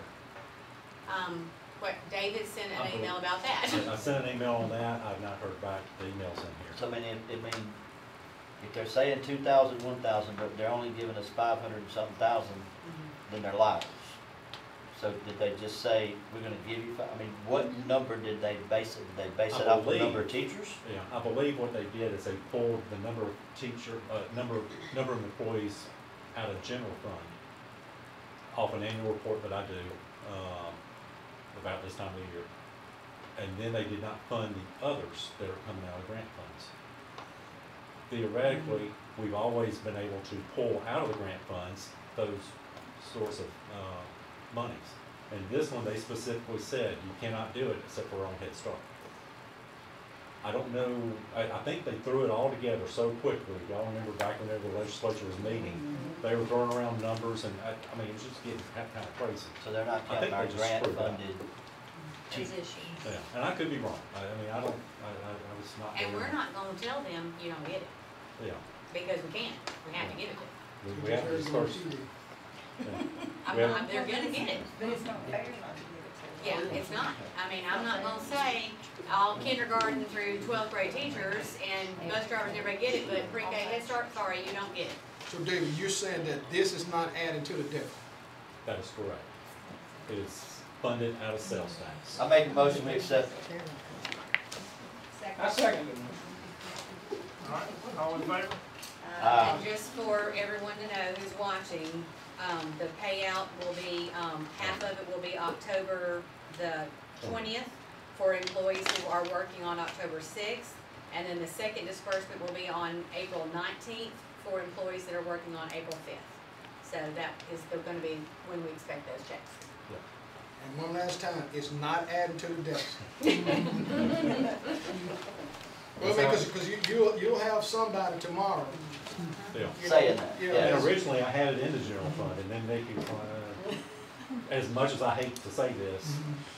David sent an email about that. I sent an email on that, I've not heard back, the email's in here. So I mean, if they're saying 2,000, 1,000, but they're only giving us 500 and something thousand, then they're liars. So did they just say, we're gonna give you I mean, what number did they base it? Did they base it off the number of teachers? Yeah, I believe what they did is they pulled the number of number of employees out of general fund off an annual report that I do, about this time of the year. And then they did not fund the others that are coming out of grant funds. Theoretically, we've always been able to pull out of the grant funds those sorts of monies. And this one, they specifically said, you cannot do it except for on Head Start. I don't know, I think they threw it all together so quickly. Y'all remember back whenever the legislature was meeting, they were throwing around numbers, and I mean, it was just getting kind of crazy. So they're not I think counting our they just grant screwed up. funded teachers. Positions. Yeah, and I could be wrong. I mean, I was not. And there. we're not gonna tell them you don't get it, Yeah, because we can't, we have to give it to them. we have to disperse. They're gonna get it. But it's not fair not to give it to them. Yeah, it's not. I mean, I'm not gonna say all kindergarten through 12th grade teachers and bus drivers never get it, but pre-K Head Start, sorry, you don't get it. So David, you're saying that this is not adding to the deficit? That is correct. It is funded out of sales tax. I make a motion, we accept. I second it. All right, all in favor? And just for everyone to know who's watching, the payout will be, half of it will be October the 20th for employees who are working on October 6th. And then the second disbursement will be on April 19th for employees that are working on April 5th. So that is gonna be when we expect those checks. And one last time, it's not adding to the deficit. Well, because you'll have somebody tomorrow. Yeah. you Saying know, that, yeah. yeah. And originally, I had it in the general fund, and then Nikki, as much as I hate to say this,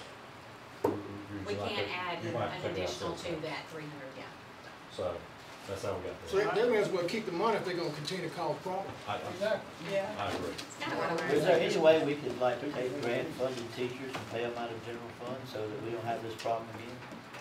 We can't add you might an take it out additional sales to tax. that 300, yeah. So, that's how we got So there. they may as well keep the money if they're gonna continue to cause problems. Yeah. I agree. It's kinda what I'm Is there saying. any way we could like take grant funded teachers and pay them out of general fund so that we don't have this problem again?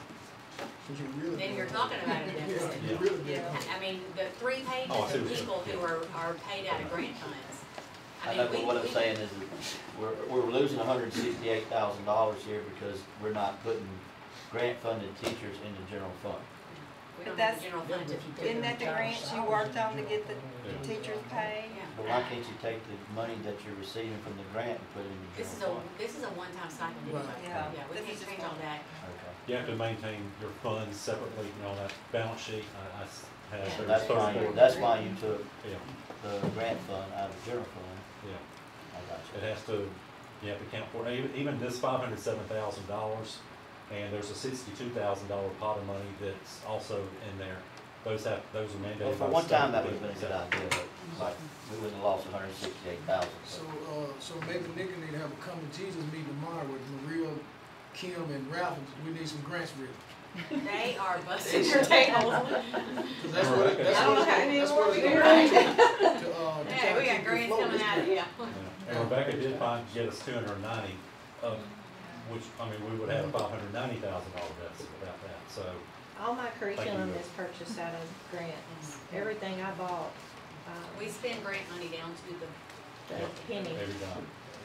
Then you're talking about a deficit. You really did. I mean, the 3 pages Oh, I see of what you're people saying. who are paid out of grant funds. I know, but what I'm saying is that we're losing $168,000 here because we're not putting grant funded teachers into general fund. We But don't have that's- a general fund to do. Isn't that the grants you worked on to get the teachers paid? Yeah. But why can't you take the money that you're receiving from the grant and put it in the This is general fund? this is a one-time stipend anyway. Right. Yeah. Yeah, we This can't is change just all that. Okay. You have to maintain your funds separately, on that balance sheet, I have. Yeah. So there's that's third why, quarter. that's why you took Yeah, the grant fund out of the general fund. yeah. I got It you. has to, you have to count for it. Even this $507,000, and there's a $62,000 pot of money that's also in there. Those are mandated. Well, for by the one state time, that to would have be been a good idea, but like, we wouldn't have lost 168,000. So maybe Nick need to have a come to Jesus meeting tomorrow with Maria, Kim, and Ralph. We need some grants written. They are busting their tails. Cause that's what, that's I don't know what, how many that's more what we it's can gonna write. take to Hey, we got grants coming out of you. And Rebecca did get us 290, which, I mean, we would have a $590,000 deficit without that, so. All my curriculum you. is purchased out of grants. Everything I bought, We spend grant money down to the the penny. Every time.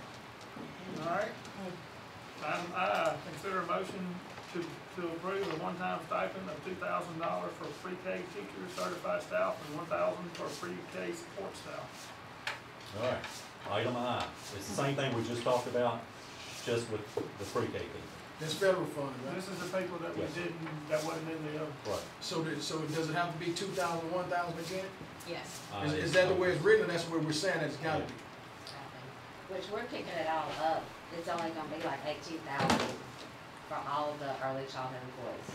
All right. Item I, consider a motion to approve a one-time stipend of $2,000 for pre-K teachers, certified staff, and $1,000 for pre-K support staff. All right, item I, it's the same thing we just talked about, just with the pre-K people. That's federal fund, right? This is the people that we Yes. didn't, that wasn't in the other. Right. So does it have to be 2,000, 1,000 again? Yes. Is that the way it's written, or that's the way we're saying it's gotta be? Which we're picking it all up, it's only gonna be like 18,000 for all the early childhood employees.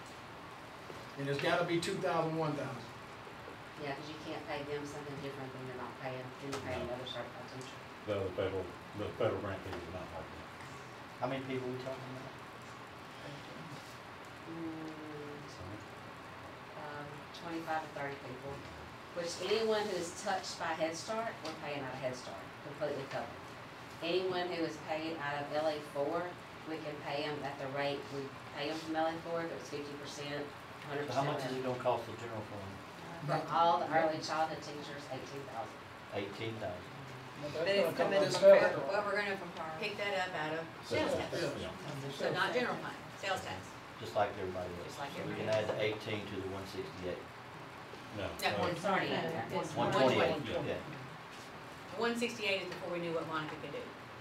And it's gotta be 2,000, 1,000. Yeah, cause you can't pay them something different than you're not paying, than you're paying another certified teacher. The federal grant people are not like that. How many people are we talking about? 25 to 30 people, which anyone who is touched by Head Start, we're paying out of Head Start, completely covered. Anyone who is paid out of LA4, we can pay them at the rate we pay them from LA4, if it was 50%, 100%. So how much is it gonna cost the general fund? From all the early childhood teachers, 18,000. 18,000. But it's coming This from federal. Well, we're gonna pick that up out of sales tax. Yeah. So not general fund, sales tax. Just like everybody else. Just like So we can everybody add the 18 to the 168. No. That one It's already in twenty. there. It's 128, 120. yeah. 168 is before we knew what Monica could do.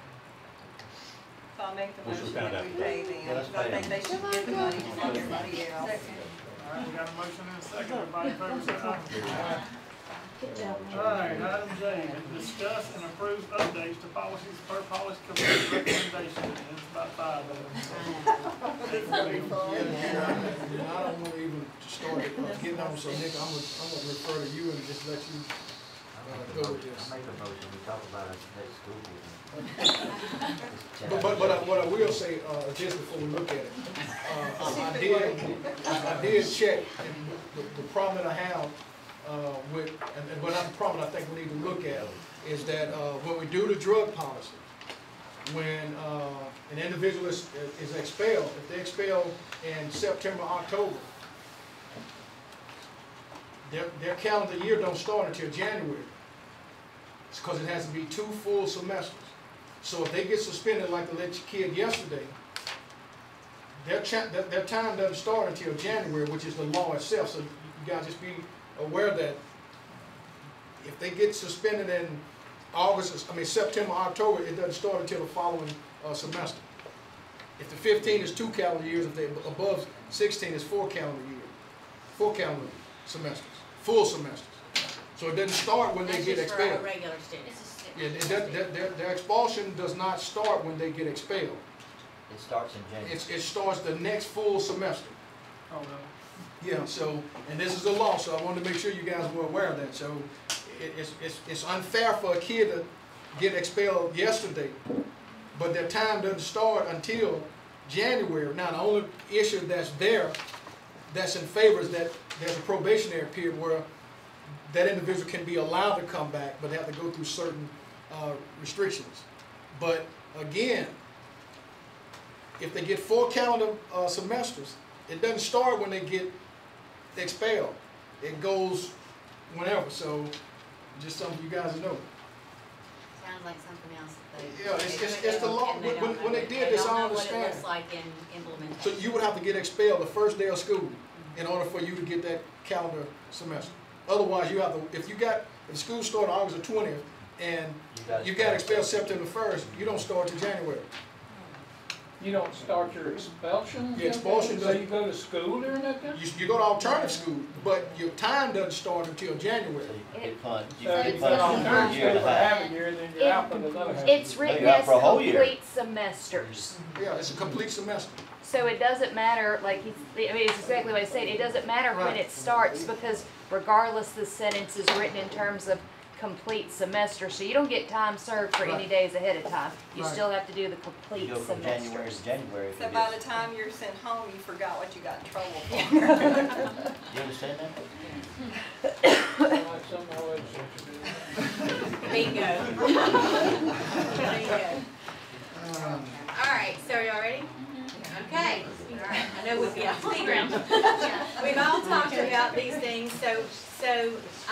So I'll make the Which we motion found that we out. pay them, Yeah, let's because I pay think they should get the money just like everybody else. All right, we got a motion and a second, everybody in favor say aye. Good job. All right, item J, discuss and approve updates to policies per policy committee recommendation, and it's about 5 of them. Yeah, and I don't wanna even start getting on, so Nick, I'm gonna refer to you and just let you go with this. I make a motion, we talk about it next school board. But what I will say, just before we look at it, I did check, and the problem that I have, with, and what I'm, problem I think we need to look at is that, when we do the drug policy, when, an individual is expelled, if they're expelled in September, October, their calendar year don't start until January. It's because it has to be 2 full semesters. So if they get suspended like the little kid yesterday, their time doesn't start until January, which is the law itself. So you guys just be aware that if they get suspended in September, October, it doesn't start until the following semester. If the 15 is 2 calendar years, if they're above 16, it's 4 calendar years, 4 calendar semesters, full semesters. So it doesn't start when they get expelled. That's just for regular students. Yeah, their expulsion does not start when they get expelled. It starts in January. It starts the next full semester. Oh, no. Yeah, so, and this is the law, so I wanted to make sure you guys were aware of that. So it's unfair for a kid to get expelled yesterday, but their time doesn't start until January. Now, the only issue that's in favor is that there's a probationary period where that individual can be allowed to come back, but they have to go through certain restrictions. But again, if they get 4 calendar semesters, it doesn't start when they get expelled. It goes whenever. So just something you guys know. Sounds like something else that they. Yeah, it's the law. When they did this, I understand. They don't know what it looks like in implementation. So you would have to get expelled the first day of school in order for you to get that calendar semester. Otherwise, you have to, if school started August the 20th and you got expelled September 1st, you don't start till January. You don't start your expulsion? Your expulsion So you go to school during that time? You go to alternative school, but your time doesn't start until January. So you go to alternative school for half a year, and then you're out for another half a year. It's written as complete semesters. Yeah, it's a complete semester. So it doesn't matter, it's exactly what I said, it doesn't matter when it starts, because regardless, the sentence is written in terms of complete semester, so you don't get time served for any days ahead of time. You still have to do the complete You go from January semesters. to January. So by the time you're sent home, you forgot what you got in trouble for. You understand that? Like some of our legislature Bingo. Bingo. All right, so y'all ready? Okay. All right. I know we've got playground. We've all talked about these things. So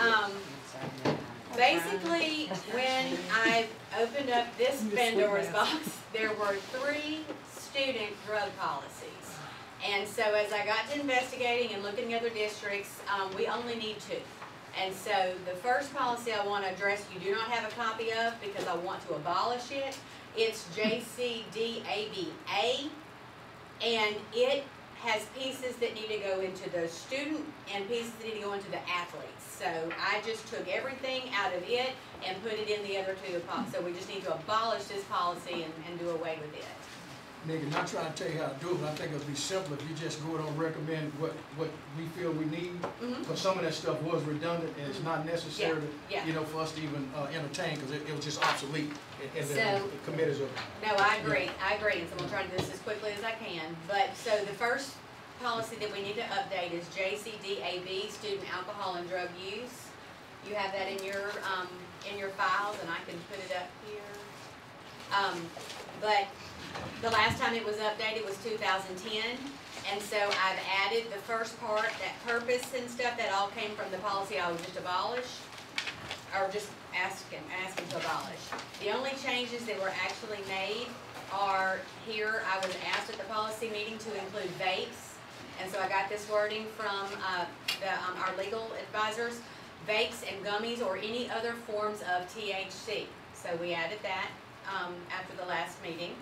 basically, when I opened up this Pandora's box, there were 3 student drug policies. And so as I got to investigating and looking at other districts, we only need 2. And so the first policy I want to address, you do not have a copy of because I want to abolish it. It's JCDABA, and it has pieces that need to go into the student and pieces that need to go into the athletes. So I just took everything out of it and put it in the other 2 policies. So we just need to abolish this policy and do away with it. Nigga, not trying to tell you how to do it, but I think it'll be simpler if you just go and recommend what we feel we need. Because some of that stuff was redundant and it's not necessary, for us to even entertain, because it was just obsolete. And the committees are. No, I agree. I agree. And so I'm trying to do this as quickly as I can. But so the first policy that we need to update is JCDAB, student alcohol and drug use. You have that in your files, and I can put it up here. But the last time it was updated was 2010, and so I've added the first part, that purpose and stuff, that all came from the policy I was just abolished, or just asking to abolish. The only changes that were actually made are here. I was asked at the policy meeting to include vapes, and so I got this wording from our legal advisors: vapes and gummies or any other forms of THC. So we added that after the last meeting.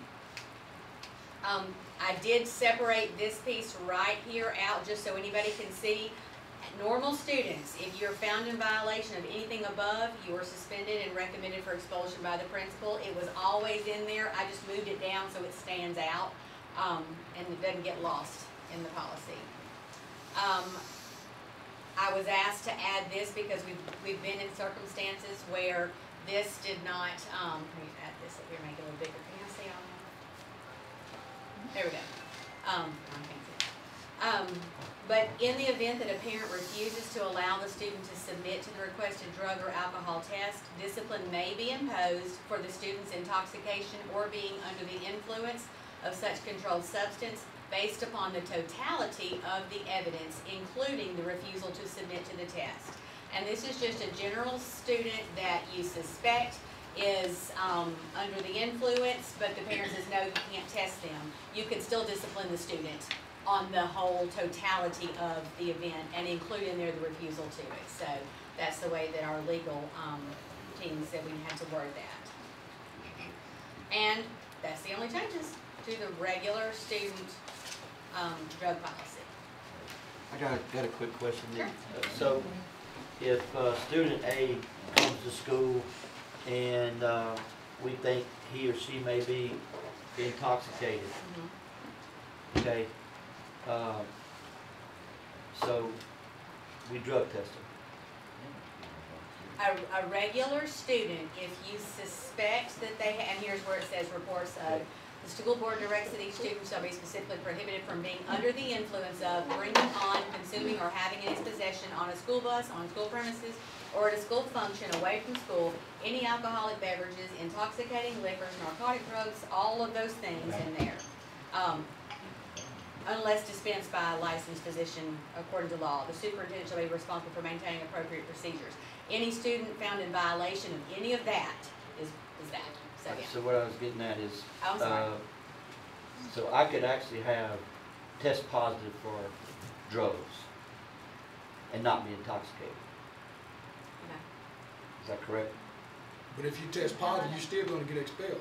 I did separate this piece right here out just so anybody can see. Normal students, if you're found in violation of anything above, you are suspended and recommended for expulsion by the principal. It was always in there. I just moved it down so it stands out and it doesn't get lost in the policy. I was asked to add this because we've been in circumstances where this did not, let me add this up here, make it a little bigger. Can you see all that? There we go. But in the event that a parent refuses to allow the student to submit to the requested drug or alcohol test, discipline may be imposed for the student's intoxication or being under the influence of such controlled substance based upon the totality of the evidence, including the refusal to submit to the test. And this is just a general student that you suspect is, under the influence, but the parent says, no, you can't test them, you can still discipline the student on the whole totality of the event and include in there the refusal to it. So that's the way that our legal, team said we had to word that. And that's the only changes to the regular student, drug policy. I got a quick question then. Sure. So, if student A comes to school and we think he or she may be intoxicated, okay, so we drug test them. A regular student, if you suspect that they, and here's where it says reports of, the school board directs that each student shall be specifically prohibited from being under the influence of, bringing on, consuming, or having in its possession on a school bus, on school premises, or at a school function away from school, any alcoholic beverages, intoxicating liquors, narcotic drugs, all of those things in there. Unless dispensed by a licensed physician according to law. The superintendent shall be responsible for maintaining appropriate procedures. Any student found in violation of any of that is that. So, yeah. So what I was getting at is, I'm sorry. so I could actually have test positive for drugs and not be intoxicated. Okay. Is that correct? But if you test positive, you're still gonna get expelled.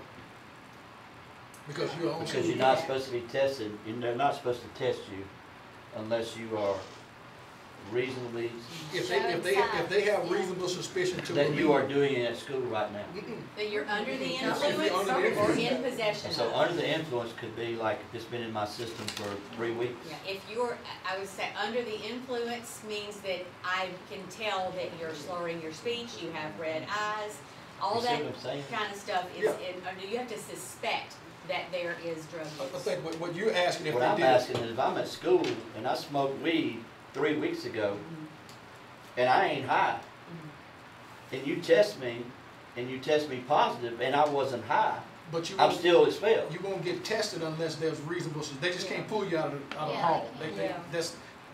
Because you're on. Because you're not supposed to be tested, they're not supposed to test you unless you are reasonably, If they have reasonable suspicion to that believe. you are doing it at school right now. That you're under the If you're influence under the or influence. in possession So of. under the influence could be like, it's been in my system for 3 weeks. Yeah, if you're, I would say, under the influence means that I can tell that you're slurring your speech, you have red eyes, all You see that what I'm saying? kind of stuff is Yeah. under, you have to suspect that there is drug I use. think what you're asking if What they I'm did. asking is if I'm at school and I smoked weed 3 weeks ago and I ain't high, and you test me positive and I wasn't high, But you I'm won't, still expelled. you won't get tested unless there's reasonable, they just can't pull you out of the Yeah. hall. They, Yeah. that's.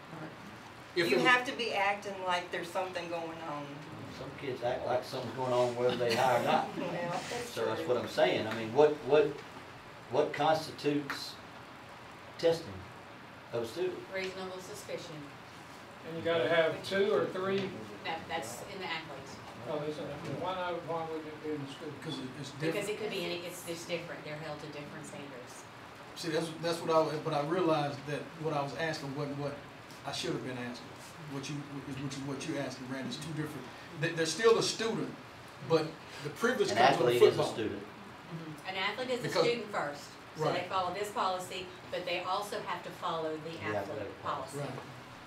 If You it- have to be acting like there's something going on. Some kids act like something's going on whether they high or not. Well, that's So that's true. what I'm saying. I mean, what constitutes testing of a student? Reasonable suspicion, And you gotta have 2 or 3, that's in the athletes. oh, why would it be in the school? Because it's Because different. it could be any, it's different, they're held to different standards. See, that's what but I realized that what I was asking wasn't what I should have been asking. What you asking, Randy, is two different. They're still a student, but the privilege An comes with athlete is a football. student. An athlete is a Because- student first, so they Right. follow this policy, but they also have to follow the The athletic athletic policy. Right.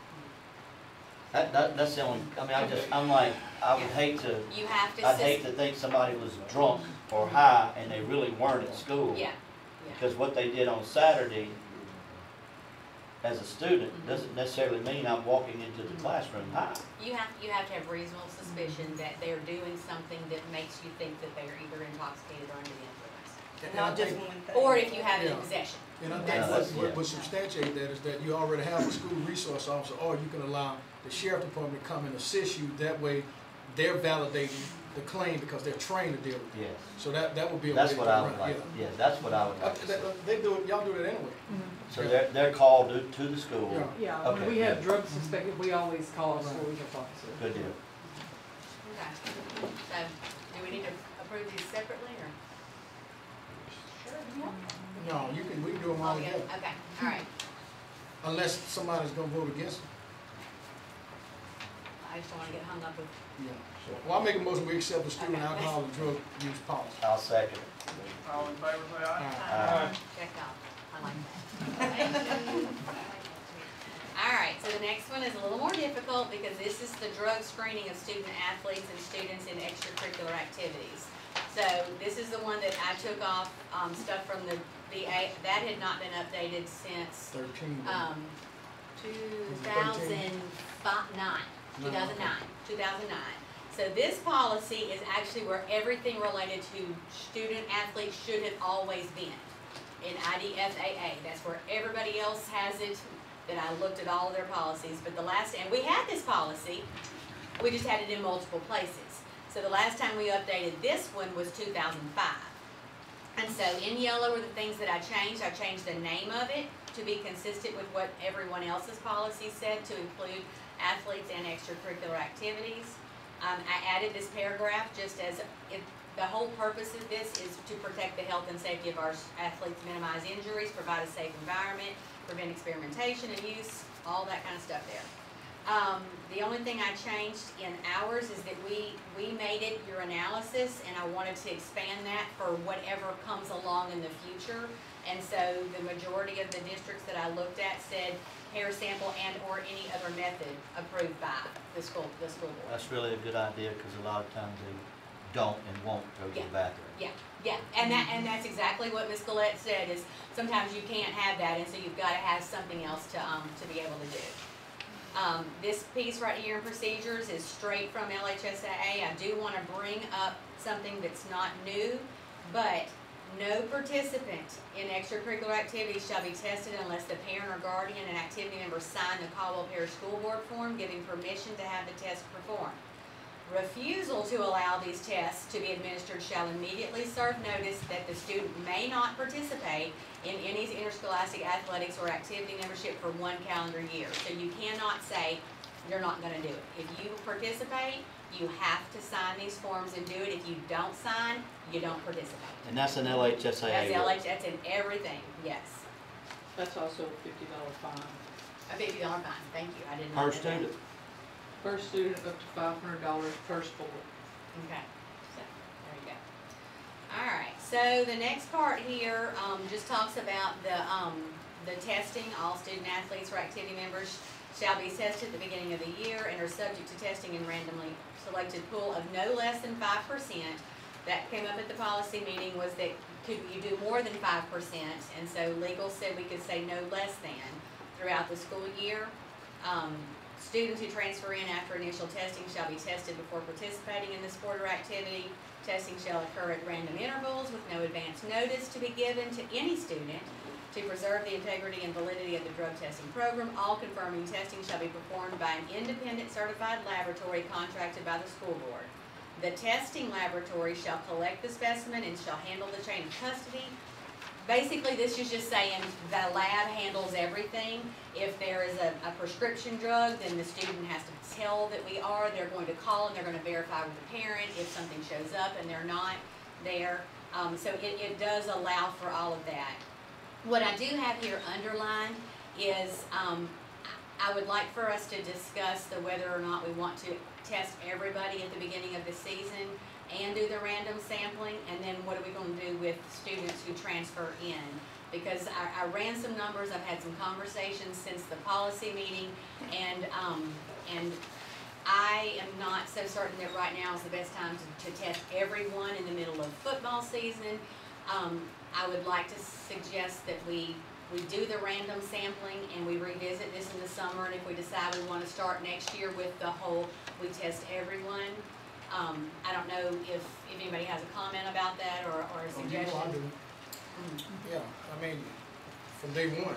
That's the only, I mean, I'm like, I would hate to, You have to. I'd hate to think somebody was drunk or high and they really weren't at school. Yeah, Because what they did on Saturday as a student doesn't necessarily mean I'm walking into the classroom high. you have to have reasonable suspicion that they're doing something that makes you think that they are either intoxicated or under the influence. And I Not just think- one thing. Or if you have it in Yeah. possession. And I Yeah, think that's- what would substantiate that is that you already have a school resource officer, or you can allow the sheriff department to come and assist you. That way, they're validating the claim because they're trained to deal with it. Yes. So that would be a way That's to what get I around, would like, yeah. yeah, that's what I would like to see. They do it, y'all do it anyway. So they're called to the school. Yeah. Yeah, Okay, when we have good. drugs suspected, we always call our school resource officer. Good deal. Okay. So, do we need to approve these separately or? No, we can do them all All together? together, Okay, all right. unless somebody's gonna vote against it. I just don't wanna get hung up with, Yeah. Well, I make a motion, we accept the student alcohol and drug use policy. I'll second. All in favor, say aye. Aye. check out, I like that. All right, so the next one is a little more difficult because this is the drug screening of student athletes and students in extracurricular activities. So this is the one that I took off, stuff from the VA, that had not been updated since, 13. 2009. So this policy is actually where everything related to student athletes should have always been in IDFAA. That's where everybody else has it, that I looked at all of their policies, but and we had this policy, we just had it in multiple places. So the last time we updated this one was 2005. And so in yellow are the things that I changed. I changed the name of it to be consistent with what everyone else's policy said, to include athletes and extracurricular activities. I added this paragraph just as the whole purpose of this is to protect the health and safety of our athletes, minimize injuries, provide a safe environment, prevent experimentation and use, all that kind of stuff there. The only thing I changed in ours is that we made it your analysis, and I wanted to expand that for whatever comes along in the future. And so the majority of the districts that I looked at said hair sample and or any other method approved by the school board. That's really a good idea, because a lot of times they don't and won't go to the bathroom. Yeah, and that's exactly what Ms. Collette said, is sometimes you can't have that, and so you've got to have something else to be able to do. This piece right here in procedures is straight from LHSAA. I do want to bring up something that's not new, but no participant in extracurricular activities shall be tested unless the parent or guardian and activity member sign the Caldwell Parish School Board form giving permission to have the test performed. Refusal to allow these tests to be administered shall immediately serve notice that the student may not participate in any interscholastic athletics or activity membership for 1 calendar year. So you cannot say you're not going to do it. If you participate, you have to sign these forms and do it. If you don't sign, you don't participate. And that's an LHSAA. That's in everything, yes. That's also a $50 fine. A $50 fine, thank you, I didn't know Per that. student. Per student, up to $500 per sport. Okay, so, there you go. Alright, so the next part here, just talks about the testing. All student athletes or activity members shall be tested at the beginning of the year and are subject to testing in randomly selected pool of no less than 5%. That came up at the policy meeting, was that could you do more than 5%? And so legal said we could say no less than throughout the school year. Students who transfer in after initial testing shall be tested before participating in the sport or activity. Testing shall occur at random intervals with no advance notice to be given to any student to preserve the integrity and validity of the drug testing program. All confirming testing shall be performed by an independent certified laboratory contracted by the school board. The testing laboratory shall collect the specimen and shall handle the chain of custody. Basically, this is just saying the lab handles everything. If there is a prescription drug, then the student has to tell that they're going to call and they're going to verify with the parent if something shows up and they're not there. So it does allow for all of that. What I do have here underlined is I would like for us to discuss whether or not we want to test everybody at the beginning of the season and do the random sampling, and then what are we going to do with students who transfer in? Because I ran some numbers, I've had some conversations since the policy meeting, and I am not so certain that right now is the best time to test everyone in the middle of football season. I would like to suggest that we do the random sampling and we revisit this in the summer, and if we decide we want to start next year with the whole, we test everyone. I don't know if anybody has a comment about that or a suggestion. I do. Yeah, I mean, from day one.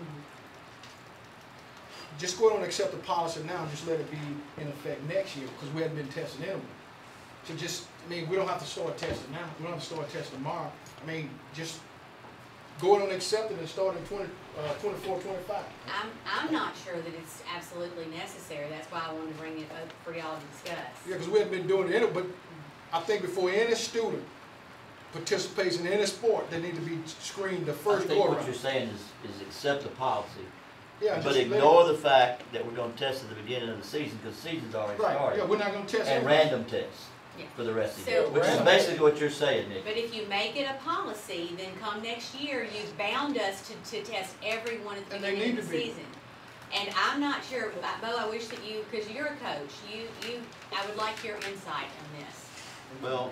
Just go ahead and accept the policy now and just let it be in effect next year, because we haven't been testing anyway. So we don't have to start testing now. We don't have to start testing tomorrow. I mean, just go ahead and accept it and start in 24, 25. I'm not sure that it's absolutely necessary. That's why I wanted to bring it up for y'all to discuss. Yeah, because we haven't been doing it, but I think before any student participates in any sport, they need to be screened the first go around. I think what you're saying is accept the policy, but ignore the fact that we're going to test at the beginning of the season, because the season's already started. Yeah, we're not going to test and random tests. Yeah. For the rest of the year, which is basically what you're saying, Nick. But if you make it a policy, then come next year, you've bound us to test everyone at the beginning of the season. And I'm not sure, Bo, I wish that because you're a coach, I would like your insight on this. Well,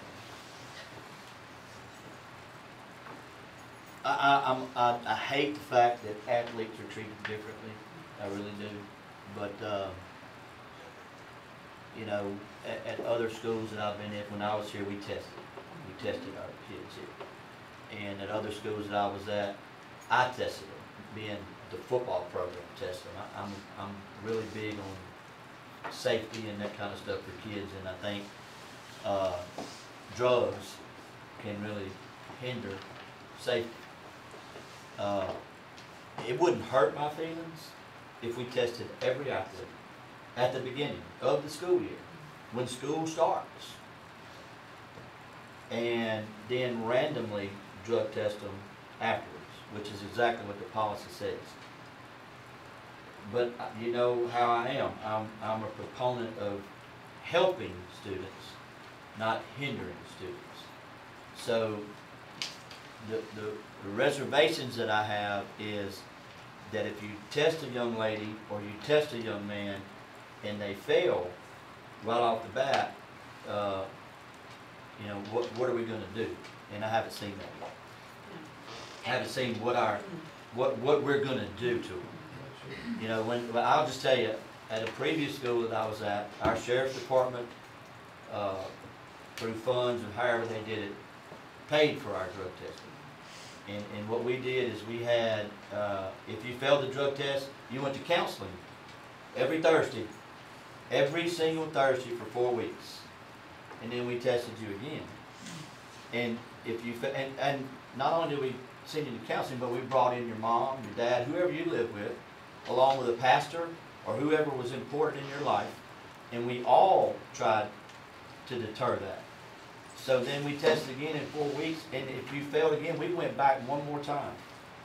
I hate the fact that athletes are treated differently. I really do. But, you know, at other schools that I've been at, when I was here, we tested our kids here. And at other schools that I was at, I tested them, being the football program tested them. I'm really big on safety and that kind of stuff for kids, and I think drugs can really hinder safety. It wouldn't hurt my feelings if we tested every athlete at the beginning of the school year, when school starts, and then randomly drug test them afterwards, which is exactly what the policy says. But you know how I am. I'm a proponent of helping students, not hindering students. So the reservations that I have is that if you test a young lady or you test a young man and they fail right off the bat, you know, what are we going to do? And I haven't seen that yet. I haven't seen what we're going to do to them. You know, well, I'll just tell you, at a previous school that I was at, our sheriff's department, through funds and however they did it, paid for our drug testing. And what we did is we had, if you failed the drug test, you went to counseling every Thursday, every single Thursday for 4 weeks. And then we tested you again. And if you, and not only did we send you to counseling, but we brought in your mom, your dad, whoever you live with, along with a pastor or whoever was important in your life, and we all tried to deter that. So then we tested again in 4 weeks, and if you failed again, we went back one more time.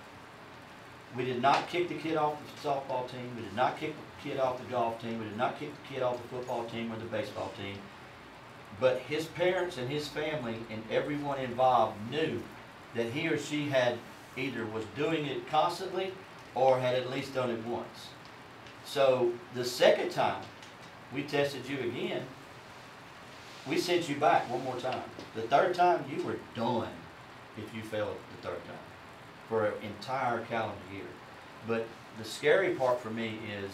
We did not kick the kid off the softball team, we did not kick the kid off the golf team, we did not kick the kid off the football team or the baseball team. But his parents and his family and everyone involved knew that he or she had either was doing it constantly or had at least done it once. So the second time we tested you again, we sent you back one more time. The third time, you were done if you failed the third time for an entire calendar year. But the scary part for me is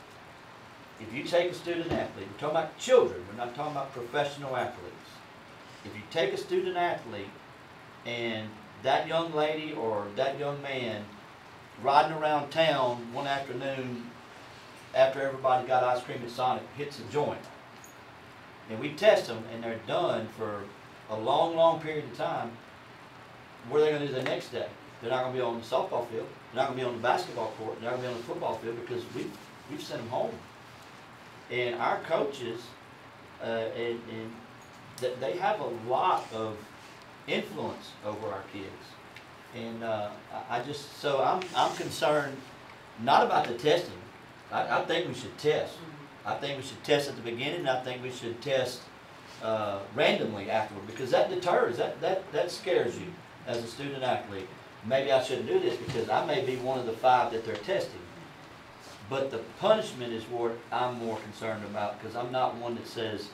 if you take a student athlete, we're talking about children, we're not talking about professional athletes. If you take a student athlete and that young lady or that young man riding around town one afternoon after everybody got ice cream at Sonic hits a joint, and we test them and they're done for a long, long period of time, what are they going to do the next day? They're not going to be on the softball field, they're not going to be on the basketball court, they're not going to be on the football field because we've sent them home. And our coaches, they have a lot of influence over our kids. And I'm concerned not about the testing. I think we should test. I think we should test at the beginning, and I think we should test randomly afterward, because that deters, that scares you as a student athlete. Maybe I shouldn't do this because I may be one of the 5 that they're testing. But the punishment is what I'm more concerned about, because I'm not one that says,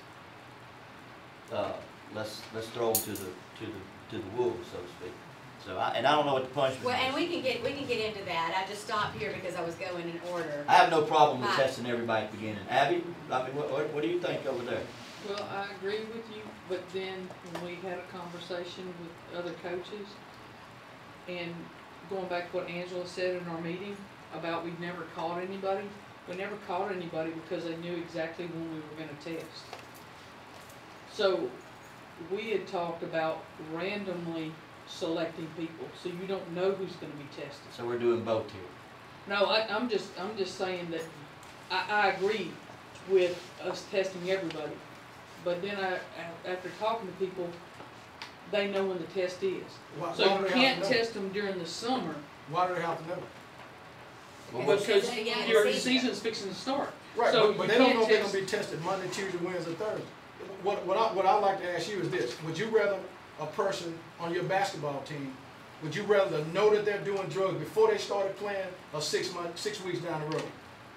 let's throw them to the wolves, so to speak. So I don't know what the punishment Well, is. and we can get into that. I just stopped here because I was going in order. I have no problem with testing everybody at the beginning. Abby, I mean, what do you think over there? Well, I agree with you, but then when we had a conversation with other coaches, and going back to what Angela said in our meeting about we've never caught anybody, we never caught anybody because they knew exactly when we were going to test. So we had talked about randomly selecting people, so you don't know who's going to be tested. So we're doing both here. No, I'm just saying that I agree with us testing everybody, but then after talking to people, they know when the test is. So you can't test them during the summer. Why do they have to know? Well, Because your season's fixing to start. Right, So but they don't know if they're going to be tested Monday, Tuesday, Wednesday, Thursday. What I'd like to ask you is this. Would you rather a person on your basketball team, would you rather know that they're doing drugs before they started playing or 6 weeks down the road?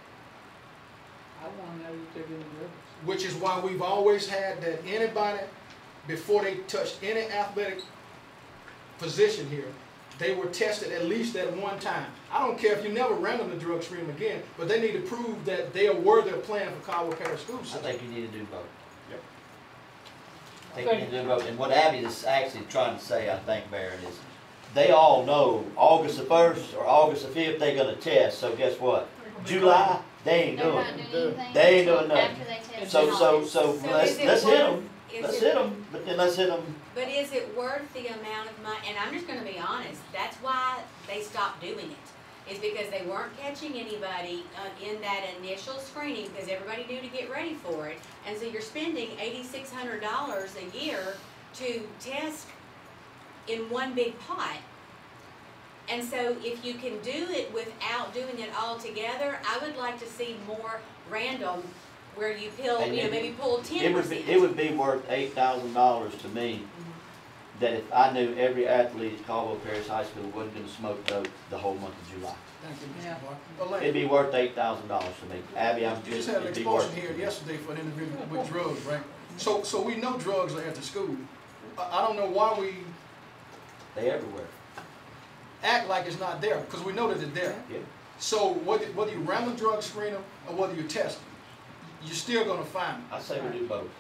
I want to know that they're doing drugs. Which is why we've always had that anybody, before they touched any athletic position here, they were tested at least at one time. I don't care if you never ran them the drug screen again, but they need to prove that they are worthy of playing for Caldwell Parish School System. I think you need to do both. Yep. I think you need to do both. And what Abby is actually trying to say, I think, Barrett, is they all know August the 1st or August the 5th they're going to test. So guess what? July, they ain't doing it. They ain't doing nothing. So let's hit them. Let's hit them, but then let's hit them. But is it worth the amount of money? And I'm just gonna be honest, that's why they stopped doing it. Is because they weren't catching anybody in that initial screening, because everybody knew to get ready for it. And so you're spending $8,600 a year to test in one big pot. And so if you can do it without doing it all together, I would like to see more random, where you pull, And maybe pull 10%. It would be worth $8,000 to me that if I knew every athlete at Caldwell Parish High School wasn't gonna smoke dope the whole month of July. Thank you, Yeah. Mr. Mark. It'd be worth $8,000 to me. Abby, I'm You just just, had an it'd be worth expulsion it. here yesterday for an individual with drugs, right? So we know drugs are at the school. I don't know why we They everywhere. act like it's not there, because we know that it's there. Yeah. So whether you random drug screen them or whether you test them, you're still gonna find them. I say we do both.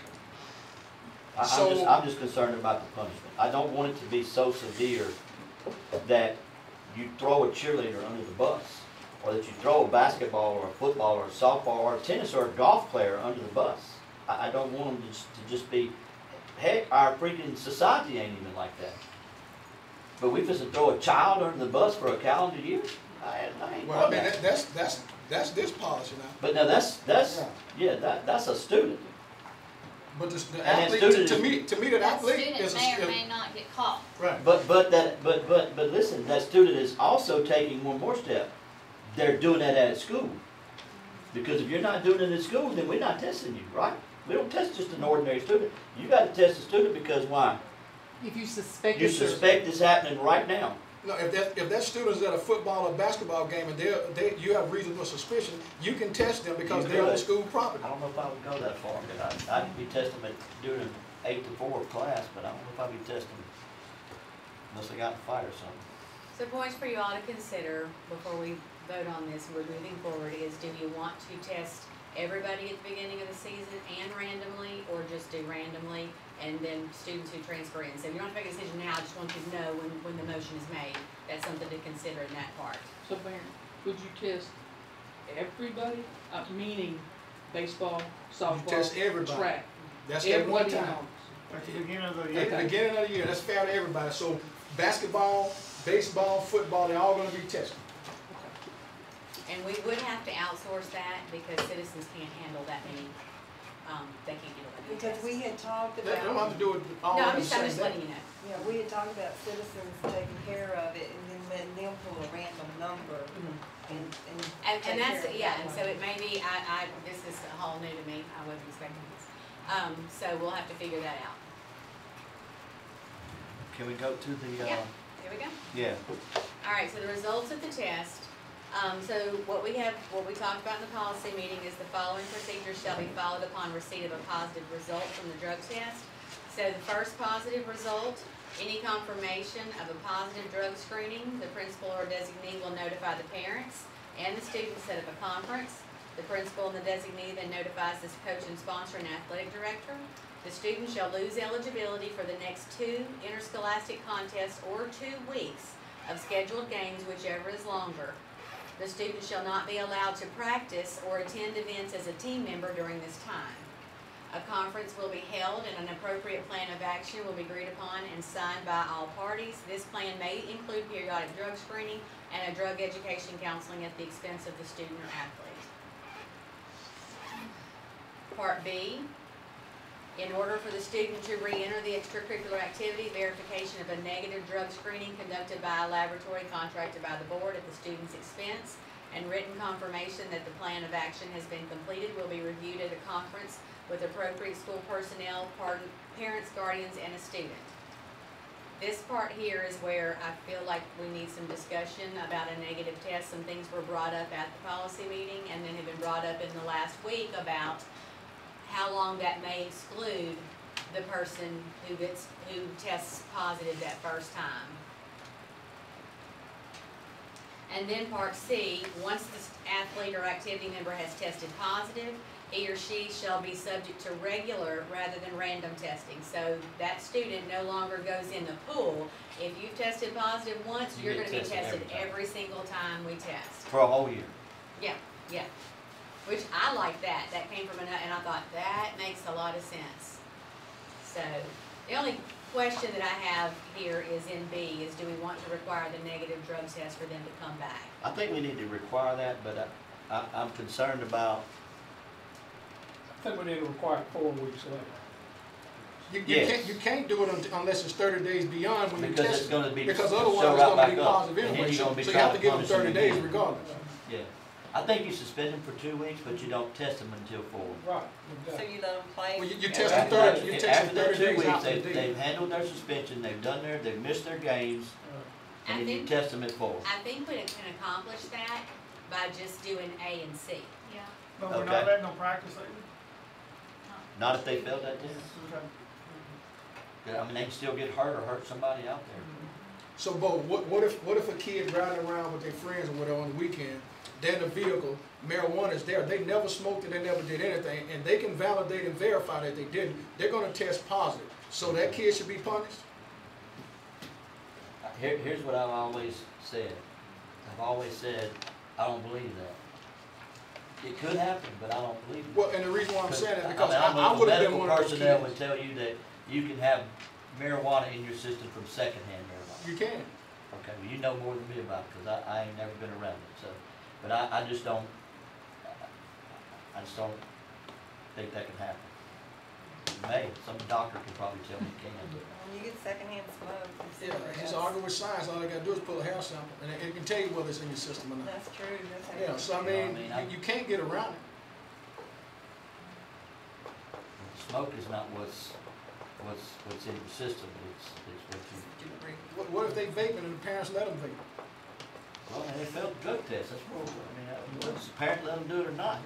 So- I'm just concerned about the punishment. I don't want it to be so severe that you throw a cheerleader under the bus, or that you throw a basketball or a football or a softball or a tennis or a golf player under the bus. I don't want them to just be, heck, our freaking society ain't even like that. But we just throw a child under the bus for a calendar year? I ain't Well, I for mean, that. that's this policy now. But now that's a student. But the And that athlete, student to me, that That athlete student is may or may not get caught. right. But listen, that student is also taking one more step. They're doing that at school. Because if you're not doing it at school, then we're not testing you, right? We don't test just an ordinary student. You gotta test a student because why? If you suspect You that there's- suspect it's happening right now. No, if that student's at a football or basketball game and you have reasonable suspicion, you can test them because You they're on could. school property. I don't know if I would go that far, but I'd be testing them during an 8 to 4 class, but I don't know if I'd be testing unless they got in a fight or something. So points for you all to consider before we vote on this, we're moving forward, is do you want to test everybody at the beginning of the season and randomly, or just do randomly and then students who transfer in? So you don't have to make a decision now, I just want you to know when the motion is made. That's something to consider in that part. So Mayor, would you test everybody, meaning baseball, softball, test everybody. track? That's at one Everybody time. else. At the beginning of the At year. the beginning of the year, that's fair to everybody. So basketball, baseball, football, they're all gonna be tested. And we would have to outsource that because citizens can't handle that many, they can't handle that many Because tests. we had talked They don't have about, to do it all No, on I'm the just same day. letting you know. yeah, we had talked about citizens taking care of it and then letting them pull a random number and And take that's, care of yeah, that and one. so it may be, this is all new to me, I wasn't expecting this. So we'll have to figure that out. Can we go to the, Yeah. Here we go. yeah. All right, so the results of the test. So what we talked about in the policy meeting is the following procedures shall be followed upon receipt of a positive result from the drug test. So the first positive result, any confirmation of a positive drug screening, the principal or designee will notify the parents and the students, set up a conference. The principal and the designee then notifies the coach and sponsor and athletic director. The student shall lose eligibility for the next 2 interscholastic contests or 2 weeks of scheduled games, whichever is longer. The student shall not be allowed to practice or attend events as a team member during this time. A conference will be held and an appropriate plan of action will be agreed upon and signed by all parties. This plan may include periodic drug screening and a drug education counseling at the expense of the student or athlete. Part B, in order for the student to re-enter the extracurricular activity, verification of a negative drug screening conducted by a laboratory contracted by the board at the student's expense, and written confirmation that the plan of action has been completed will be reviewed at a conference with appropriate school personnel, parents, guardians, and a student. This part here is where I feel like we need some discussion about a negative test. Some things were brought up at the policy meeting and then have been brought up in the last week about how long that may exclude the person who tests positive that first time. And then part C, once the athlete or activity member has tested positive, he or she shall be subject to regular rather than random testing. So that student no longer goes in the pool. If you've tested positive once, You you're get gonna be tested tested every time. every single time we test. For a whole year. Yeah, yeah. Which I like that. That came from and I thought that makes a lot of sense. So, the only question that I have here is in B, is do we want to require the negative drug test for them to come back? I think we need to require that, but I'm concerned about, I think we need to require 4 weeks later. Yes. You can't do it unless it's 30 days beyond when you because test it's it. gonna be, Because show otherwise it's right gonna be back up. positive And then anyway, you're so gonna be you have trying to give them punish 30 days again. regardless. Yeah. I think you suspend them for 2 weeks, but you don't test them until 4. Right, So exactly. you let them play? Well, you Yeah. test them After 30, that- you test after them that 30 days 2 out weeks, the date. they've handled their suspension, they've missed their games, I and then you think, test them at 4. I think we can accomplish that by just doing A and C. Yeah. But we're Okay. not letting them practice either? Not if they failed that test. Okay. Yeah, I mean, they can still get hurt or hurt somebody out there. So, Bo, what if a kid riding around with their friends or whatever on the weekend, they're in a vehicle, marijuana is there, they never smoked it, they never did anything, and they can validate and verify that they didn't, they're gonna test positive. So that kid should be punished? Here's what I've always said. I've always said, I don't believe that. It could happen, but I don't believe it. Well, and the reason why I'm saying that, because I mean, I would have been medical one of those personnel kids. would tell you that you can have marijuana in your system from secondhand marijuana. You can. Okay, well, you know more than me about it, because I ain't never been around it, so, but I just don't think that can happen. It may, some doctor can probably tell me it can, but. When you get secondhand smoke, it's Yeah, different. just argue with science, all they gotta do is pull a hair sample, and it can tell you whether it's in your system or not. That's true, that's how. Yeah, so I You know what I mean, mean? you can't get around it. Smoke is not what's in your system, it's what you, What if they vaping and the parents let them vape? well, and they failed the drug test, that's what, I mean, whether the parent let them do it or not.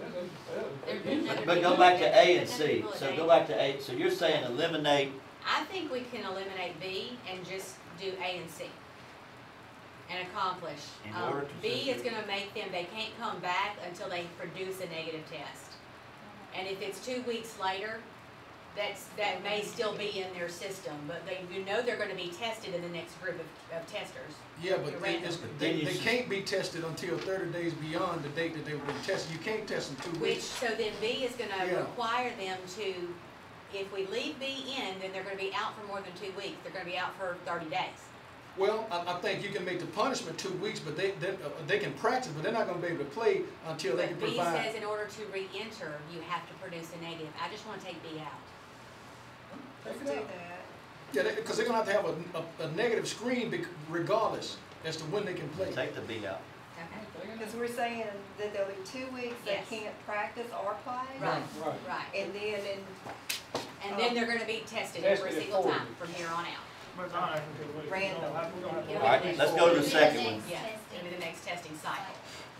But go back to A and C, so go back to A, so you're saying eliminate, I think we can eliminate B and just do A and C and accomplish. In order to B say- is gonna make them, they can't come back until they produce a negative test. And if it's 2 weeks later, that may still be in their system, but they're gonna be tested in the next group of testers. Yeah, but they Then you can't be tested until 30 days beyond the date that they were being tested. You can't test in 2 Which, weeks. so then B is gonna Yeah. require them to, if we leave B in, then they're gonna be out for more than 2 weeks. They're gonna be out for 30 days. Well, I think you can make the punishment 2 weeks, but they can practice, but they're not gonna be able to play until they can But B provide. says in order to re-enter, you have to produce a negative. I just wanna take B out. Take Do it out. that. Yeah, because they're gonna have to have a negative screen regardless as to when they can play. take the B out. Okay. Because we're saying that there'll be 2 weeks they Yes. can't practice or play. Right, Right. right. And then And then they're gonna be tested every Tested single forward. time from here on out. But it's not after 2 weeks. Random. We're gonna have to- All right, let's go to the second one. Yeah, it'll be the next testing cycle.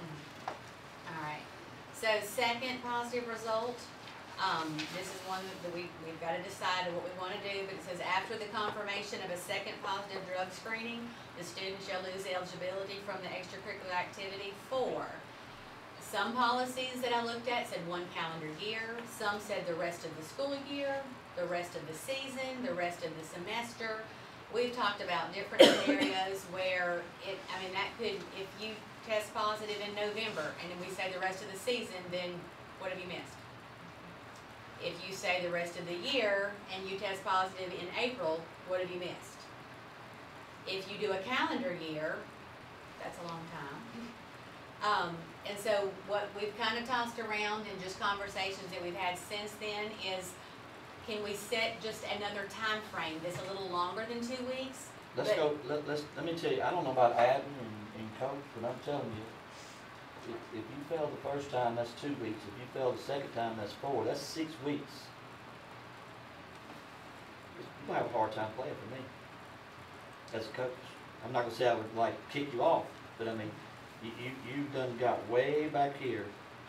All right, so second positive result, this is one that we've got to decide what we want to do, but it says after the confirmation of a second positive drug screening, the student shall lose eligibility from the extracurricular activity for. Some policies that I looked at said 1 calendar year, some said the rest of the school year, the rest of the season, the rest of the semester. We've talked about different scenarios where that could, if you test positive in November and then we say the rest of the season, then what have you missed? If you say the rest of the year and you test positive in April, what have you missed? If you do a calendar year, that's a long time. And so what we've kind of tossed around in just conversations that we've had since then is, can we set just another time frame that's a little longer than 2 weeks? Let's But- go, let me tell you, I don't know about admin and coach, but I'm telling you, if you fail the first time, that's 2 weeks. If you fail the second time, that's 4. That's 6 weeks. You're gonna have a hard time playing for me as a coach. I'm not gonna say I would like kick you off, but I mean, you done got way back here.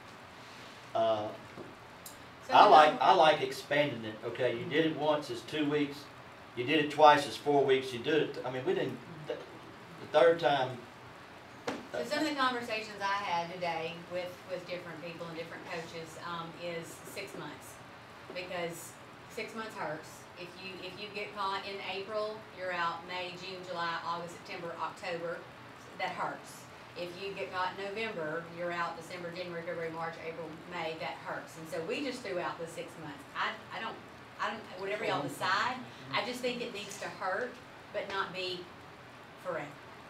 I like expanding it. Okay, you did it once, it's 2 weeks. You did it twice, it's 4 weeks. You did it, I mean, we didn't, the third time. So some of the conversations I had today with different people and different coaches, is 6 months. Because 6 months hurts. If you get caught in April, you're out May, June, July, August, September, October, that hurts. If you get caught in November, you're out December, January, February, March, April, May, that hurts. And so we just threw out the 6 months. I don't, whatever y'all on the side. I just think it needs to hurt, but not be forever.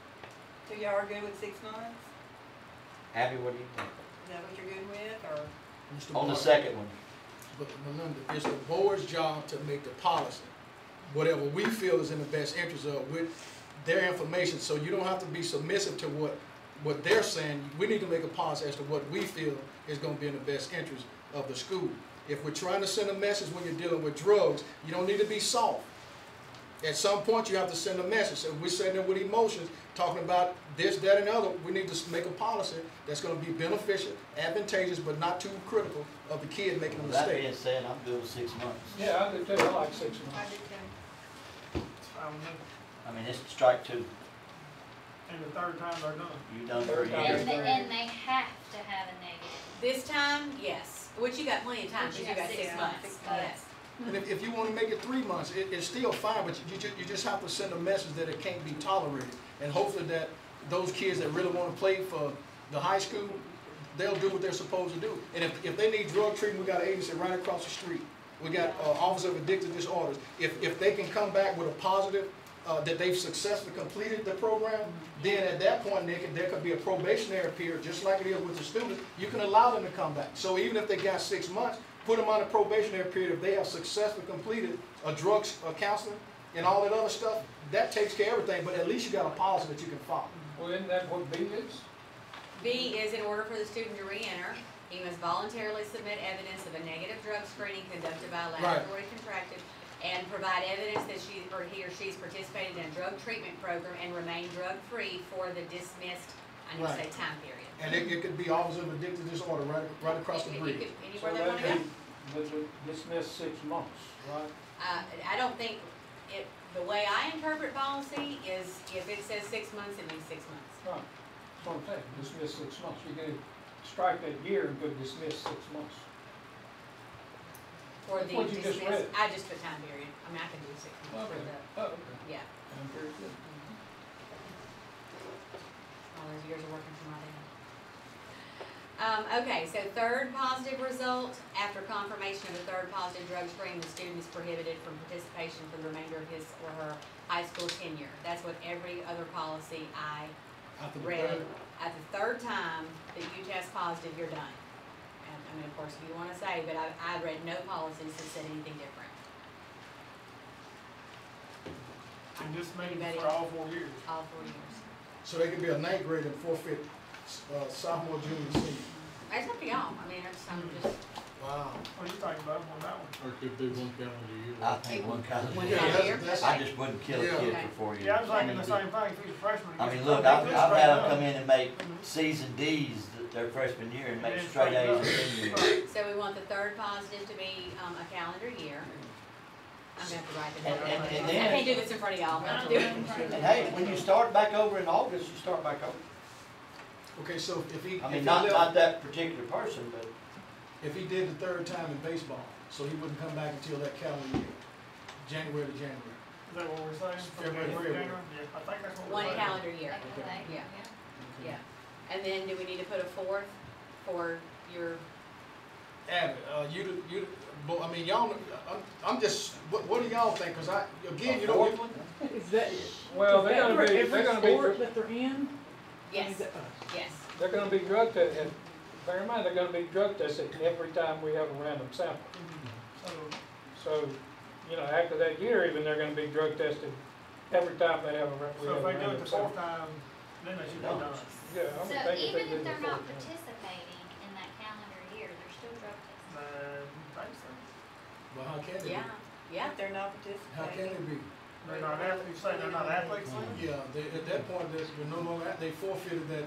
So y'all are good with 6 months? Abby, what do you think? Is that what you're good with, or? Mr. On the Martin, second one, But Melinda, it's the board's job to make the policy, whatever we feel is in the best interest of with their information, so you don't have to be submissive to what they're saying. We need to make a policy as to what we feel is gonna be in the best interest of the school. If we're trying to send a message when you're dealing with drugs, you don't need to be soft. At some point, you have to send a message. So if we're sitting there with emotions, talking about this, that, and the other, we need to make a policy that's gonna be beneficial, advantageous, but not too critical of the kid making a that mistake. being said, I'm good with 6 months. Yeah, I do too, I like 6 I months. do too. I mean, it's strike two. And the third time they're done. You done for a Third time. year. And they have to have a negative. This time, yes, which you got plenty of time, Which because you you got got 6 6 months, months. yes. And if you wanna make it 3 months, it's still fine, but you just have to send a message that it can't be tolerated. And hopefully that those kids that really wanna play for the high school, they'll do what they're supposed to do. And if they need drug treatment, we got an agency right across the street. We got Office of Addicted Disorders. If they can come back with a positive, that they've successfully completed the program, then at that point, there could be a probationary period, just like it is with the students. You can allow them to come back. So even if they got 6 months, put them on a probationary period. If they have successfully completed a drugs counseling and all that other stuff, that takes care of everything, but at least you got a policy that you can follow. Well, isn't that what B is? B is in order for the student to re-enter, he must voluntarily submit evidence of a negative drug screening conducted by a laboratory contracted and provide evidence that he or she's participated in a drug treatment program and remain drug-free for the dismissed, I need to say, time period. And it could be Office of Addicted Disorder right across the bridge. Anywhere they wanna go. Dismiss 6 months, right? I don't think, the way I interpret policy is if it says 6 months, it means 6 months. Right, that's what I'm saying, dismiss 6 months. You can strike that year and put dismiss 6 months. For That's the what you just dismiss, read. I just put time period, I mean, I can do 6 months for Okay. the, Oh, okay. yeah, Very good. all those years of working for my dad. Okay, so third positive result, after confirmation of a third positive drug screen, the student is prohibited from participation for the remainder of his or her high school tenure. That's what every other policy I After the read. third. At the third time that you test positive, you're done. And, I mean, of course, if you wanna say, but I read no policies that said anything different. And this means Anybody? for all 4 years. All 4 years. So they could be a ninth grade and forfeit sophomore, junior, senior. It's up to y'all, I mean, I'm just, Wow. What are you talking about on that one? Or could do 1 calendar year. I think one calendar One year. calendar year? I just wouldn't kill a Yeah. kid Okay. for 4 years. Yeah, I was thinking the same thing, if he's a freshman. I he mean, gets look, to I've take this had straight them up. come in and make C's and D's their freshman year and make then straight straighten A's up. in senior year. Right. so we want the third positive to be, a calendar year. I'm gonna have to write And- that down. and I then- can't do this in front of y'all, I'm gonna do it in front of And hey, when you start back over in August, you start back over. Okay, so if he, I if mean, he not left, that particular person, but if he did the third time in baseball, so he wouldn't come back until that calendar year, January to January. Is that what we're saying? From February, January? February. Yeah, I think that's what we're one saying. calendar year. Okay. Yeah. Yeah, and then do we need to put a fourth for your, Abbott, but I mean, y'all, I'm just, what do y'all think? Cause again, you know, fourth one? Is that, Well, is they're that gonna for be, every they're gonna be, sport that they're in? yes, Is that- yes. they're gonna be drug tested, and bear in mind, they're gonna be drug tested every time we have a random sample. So, you know, after that year even, they're gonna be drug tested every time they have a So if they do it random the sample. 4th time, then they should be No. done. Yeah, I So would think if even they if did the they're not 4th time. participating in that calendar year, they're still drug tested. Thanks, sir. well, how can they Yeah, be? yeah. If they're not How can participating. they be? They're not athletes, you say they're not athletes? Yeah, at that point, they're no longer, they forfeited that,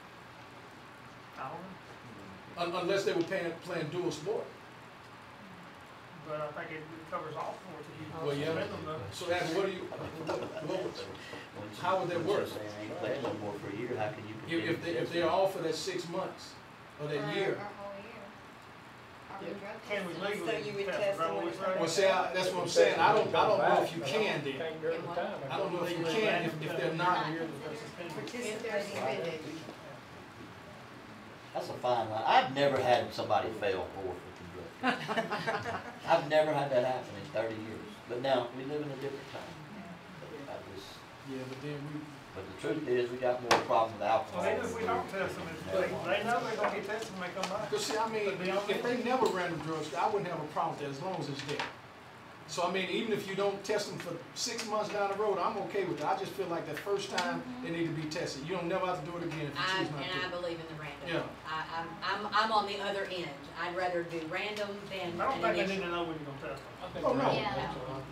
I don't know, unless they were playing dual sport. but I think it covers all sports if you Well, yeah. suspend them though. So Abby, what do you, how would that work? Once you're saying they ain't playing no more for a year, how can you? If they're all for that 6 months or that year? Or whole year. Are we drug Can we tested? legally So you would test, test is that them what when we're it's saying? Well, see, that's what I'm saying. I don't know if you can then. Can't during the time. I don't know if you can if they're not. Participating. That's a fine line. I've never had somebody fail forfeit from drug I've never had that happen in 30 years, but now, we live in a different time. I just, Yeah, but then but the truth is, we got more problem with alcohol. Well, even if we don't test them, they know they're gonna get tested when they come by. Cause see, I mean, if they never ran them drugs, I wouldn't have a problem with that as long as it's there. So I mean, even if you don't test them for 6 months down the road, I'm okay with that. I just feel like that first time, they need to be tested. You don't never have to do it again if you choose not to. And I believe in the random. Yeah. I'm on the other end. I'd rather do random than I don't an think they initial. need to know when you're gonna test them. Oh, no. Yeah.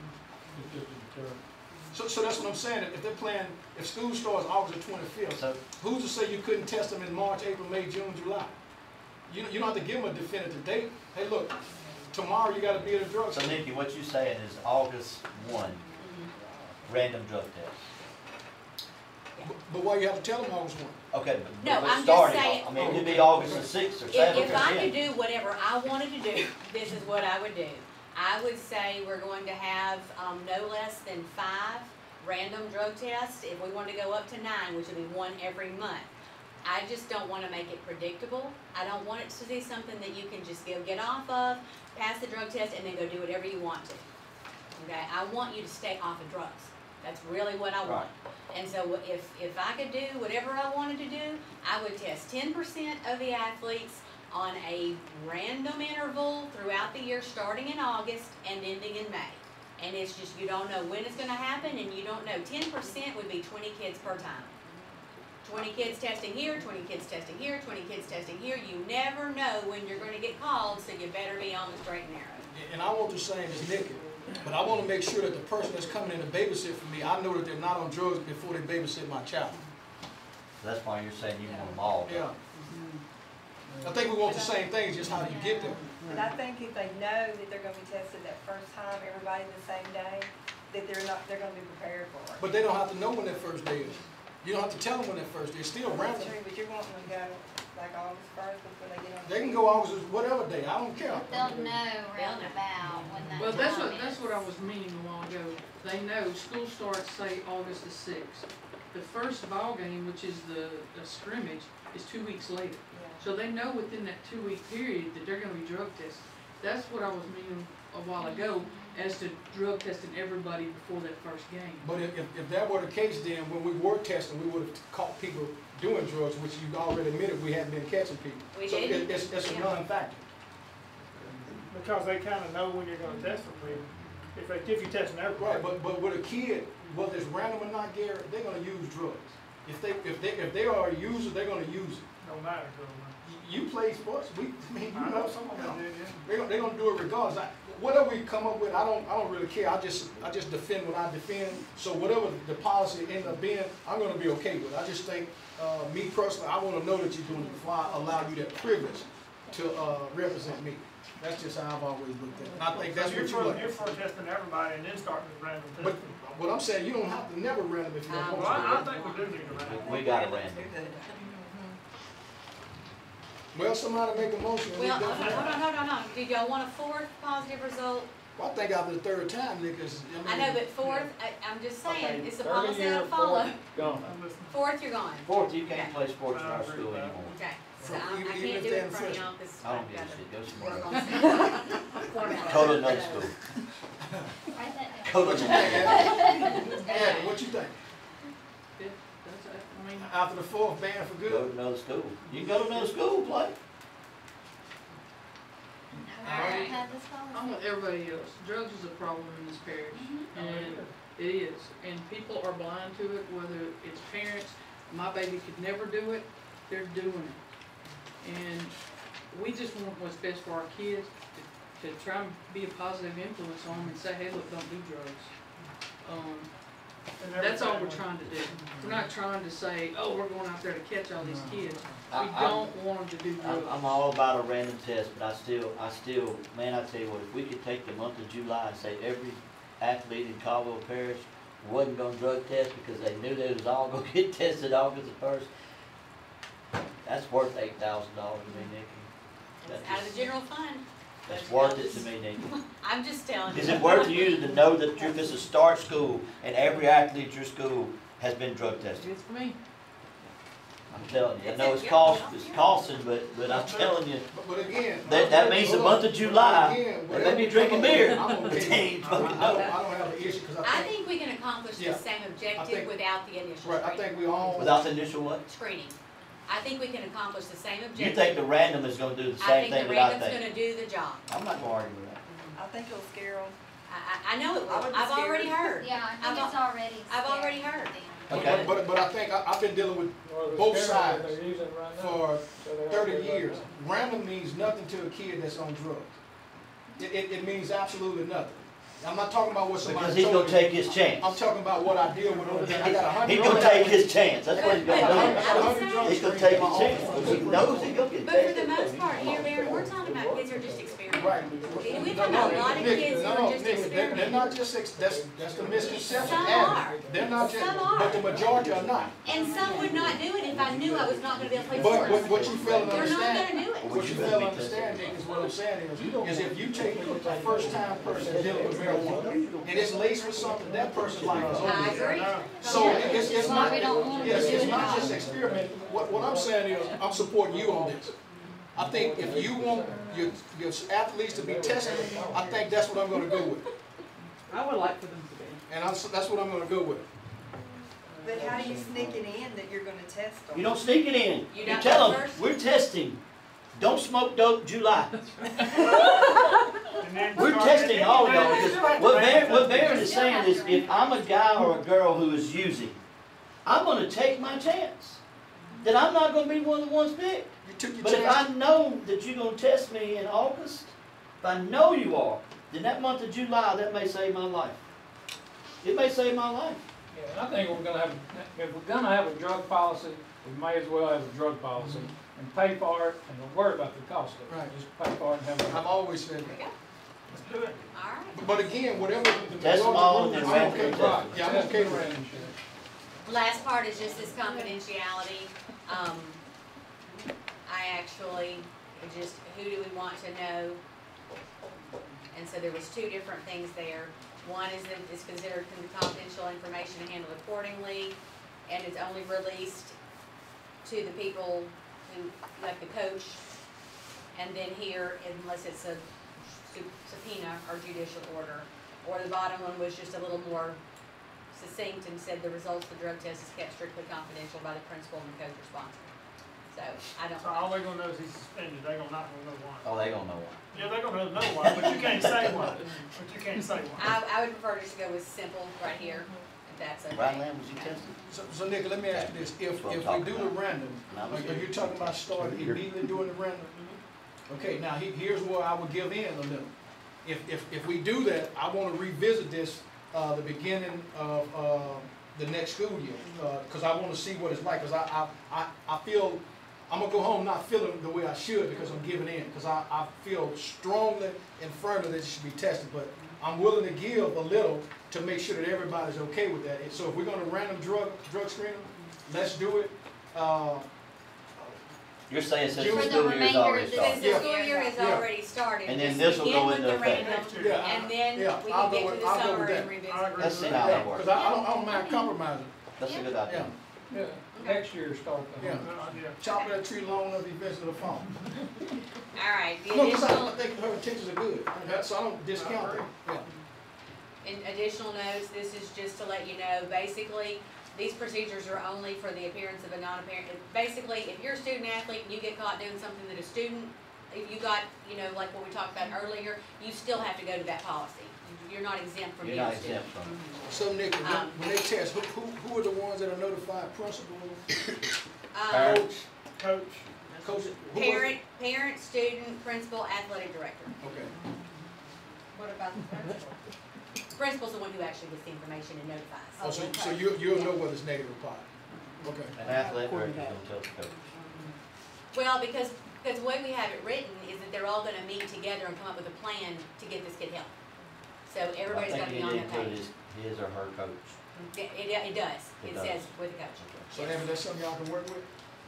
So that's what I'm saying. If they're playing, if school starts August the 25th, So, who's to say you couldn't test them in March, April, May, June, July? You don't have to give them a definitive date. Hey, look, tomorrow you gotta be at a drug so store. Nikki, what you're saying is August 1, random drug test. But why you have to tell them August 1? Okay, No, but I'm just starting, saying- I mean, it could be August the 6th or 7th or If I 10th. could do whatever I wanted to do, this is what I would do. I would say we're going to have, no less than 5 random drug tests. If we want to go up to 9, which would be 1 every month. I just don't want to make it predictable. I don't want it to be something that you can just get off of, pass the drug test, and then go do whatever you want to. Okay, I want you to stay off of drugs. That's really what I want. And so if I could do whatever I wanted to do, I would test 10% of the athletes on a random interval throughout the year, starting in August and ending in May. And it's just, you don't know when it's gonna happen, and you don't know, 10% would be 20 kids per time. 20 kids testing here, 20 kids testing here, 20 kids testing here. You never know when you're gonna get called, so you better be on the straight and narrow. And I want the same as Nikki, but I want to make sure that the person that's coming in to babysit for me, I know that they're not on drugs before they babysit my child. So that's why you're saying you want them all. Yeah. I think we want the same things, just how do you get there? But I think if they know that they're gonna be tested that first time, everybody the same day, that they're gonna be prepared for it. But they don't have to know when that first day is. You don't have to tell them when that first day is. Still That's random. true, but you're wanting to go like August 1st before they get on. They can go August whatever day. I don't care. They'll know roundabout when that Well, time that's is. what I was meaning a while ago. They know school starts, say, August the 6th. The first ball game, which is the scrimmage, is 2 weeks later. So they know within that 2-week period that they're gonna be drug tested. That's what I was meaning a while ago, as to drug testing everybody before that first game. But if that were the case, then when we were testing, we would have caught people doing drugs, which you already admitted we hadn't been catching people. We So did. it's a non-factor. Because they kinda know when you're gonna test them, if you're testing everybody. Right, but with a kid, whether it's random or not, Gary, they're gonna use drugs. If they are a user, they're gonna use it. No matter, so, You play sports, you I know, know some of them did, yeah. they're gonna do it regardless. Whatever we come up with, I don't really care. I just defend what I defend. So whatever the policy ends up being, I'm gonna be okay with. I just think, me personally, I wanna know that you're doing it before I allow you that privilege to represent me. That's just how I've always looked at it. And I think that's So what you you're like. for testing everybody and then starting with random But testing. what I'm saying, you don't have to never random if you don't Well, want to. I think we do need to random. We got a random. Well, somebody make a motion. and we Well, go. hold on. Did y'all want a 4th positive result? Well, I think after the third time, niggas. I know, but 4th, I'm just saying, Okay, it's a third of policy year, to follow. Gone. I'm listening. 4th, you're gone. 4th, you can't play sports in our school anymore. Okay, so From I even can't if do they're it in in front of freshman. y'all, because I don't I've give a got shit, go to somewhere work else. on Go to another school. Write that down. Go to another. Adam, what you think? Yeah, I mean, After the fourth ban for Go good? to another school. You can go to another school, play. Alright, have this I'm policy. with everybody else. Drugs is a problem in this parish, and it is. And people are blind to it, whether it's parents. My baby could never do it, they're doing it. And we just want what's best for our kids, to try and be a positive influence on them and say, hey, look, don't do drugs. That's all we're trying to do. We're not trying to say, oh, we're going out there to catch all these kids. We I- don't want them to do drugs. I'm all about a random test, but I still, man, I tell you what, if we could take the month of July and say every athlete in Caldwell Parish wasn't gonna drug test because they knew they was all gonna get tested August the 1st, that's worth $8,000 to me, Nikki. It's out of the general fund. That's worth it to me, Nikki. I'm just telling you. Is it worth to you to know that you're just a start school and every athlete at your school has been drug tested? It's for me. I'm telling you, I It's know a- it's yeah, it's yeah. costing, but I'm telling you, But again. that means the month of July, Again, they may be drinking beer. I'm okay. They ain't I fucking don't know. have an issue, cause I think we can accomplish the Yeah. same objective think- without the initial right, I screening. think we all. Without the initial what? Screening. I think we can accomplish the same You objective. think the random is gonna do the I same think thing the that I random's think? gonna do the job. I'm not gonna argue with that. I think it'll scare them. I know it I will. would be I've already scared. heard. Yeah, I I've think it's already. I've scared already heard. them. Okay. But I think I've been dealing with Or the both scale that sides they're using right now. for So they have 30 to go years. back. Random means nothing to a kid that's on drugs. It means absolutely nothing. I'm not talking about what somebody Because he's told gonna me. take his chance. I'm talking about what I deal with on the day. I got 100. He's gonna take his chance, that's what he's But- gonna I got do. 100 drug He's gonna screens take in my his chance, office. because he knows he's gonna get But for the tested. most part, here, Aaron, we're talking about kids who are just experimenting. Right. We've got a lot of kids who are just They're experimenting. not just, that's the misconception. Some Adam. are. They're not just, Some are. but the majority are not. And some would not do it if I knew I was not gonna be able to play But sports. what you fail to They're not understand, gonna do it. what you fail to understand, Nick, is what I'm saying is if you take a first-time person dealing with marijuana, and it's laced with something that person's life is I over. agree. So it's not, we don't want them yes, to it's do it not at just all. experimenting. What I'm saying is, I'm supporting you on this. I think if you want your athletes to be tested, I think that's what I'm gonna go with. I would like for them to be. And that's what I'm gonna go with. But how do you sneak it in that you're gonna test them? You don't sneak it in. You You don't tell go them, first? we're testing. Don't smoke dope July. And then We're start- testing all of y'all, and then because start what the Baron is saying is, if I'm a guy or a girl who is using, I'm gonna take my chance. That I'm not gonna be one of the ones picked. You took your But if chance. I know that you're gonna test me in August, if I know you are, then that month of July, that may save my life. It may save my life. Yeah, and I think if we're gonna have a drug policy, we may as well have a drug policy and pay for it and don't worry about the cost of it. Right. Just pay for it and have I've it. always said There that. you go. Let's do it. All right. But again, whatever the Test them all and then majority random rules, I'm test okay. them. Yeah, I'm okay with it. Last part is just this confidentiality. I actually just, who do we want to know? And so there was two different things there. One is that it's considered confidential information and handled accordingly, and it's only released to the people who, like the coach. And then here, unless it's a subpoena or judicial order. Or the bottom one was just a little more succinct and said the results of the drug test is kept strictly confidential by the principal and the coach responsible. So, I don't So all they gonna know is he's suspended, they gonna not gonna know why. Oh, they gonna know why. Yeah, they gonna know why, but you can't say why, but you can't say why. I would prefer just to go with simple right here, if that's okay. Right, Lamb, was you tested? So Nick, let me ask you this, if we do the random, like you're talking about starting immediately doing the random, okay, now here's where I would give in a little. If we do that, I wanna revisit this, the beginning of, the next school year, cause I wanna see what it's like, cause I feel, I'm gonna go home not feeling the way I should because I'm giving in, cause I feel strongly and firmly that it should be tested, but I'm willing to give a little to make sure that everybody's okay with that. And so if we're gonna random drug screen them, let's do it, You're saying since For the the school year's remainder already of the started. Since the school year has Yeah. already started, And then just this will begin go with into the effect. random, Yeah, and then yeah, we I'll can go get to with- the I'll go summer with and that. revisit. I agree Let's with see that. how that cause works. I don't mind compromising, That's a good idea. Yeah, next year start the. Yeah. Yeah. chop that tree long enough eventually to fall. All right, the No, cause I additional, think her intentions are good, so I don't discount that, yeah. in additional notes, this is just to let you know, basically, these procedures are only for the appearance of a non-apparent, basically, if you're a student athlete and you get caught doing something that a student, if you got, like what we talked about earlier, you still have to go to that policy. You're not exempt from You're being a not student. exempt from it. So Nick, when they test, who are the ones that are notified, principal, Parents. Coach, coach? who was- Parent, student, principal, athletic director. Okay, What about the principal? Principal's the one who actually gets the information and notifies. oh, so you'll know whether it's negative or positive, okay. An athletic director's gonna tell the coach. Well, because the way we have it written is that they're all gonna meet together and come up with a plan to get this kid help. So everybody's gotta be on that I think you page. need to put his or her coach. It does, It it does. says with the coach. So Evan, that's something y'all can work with?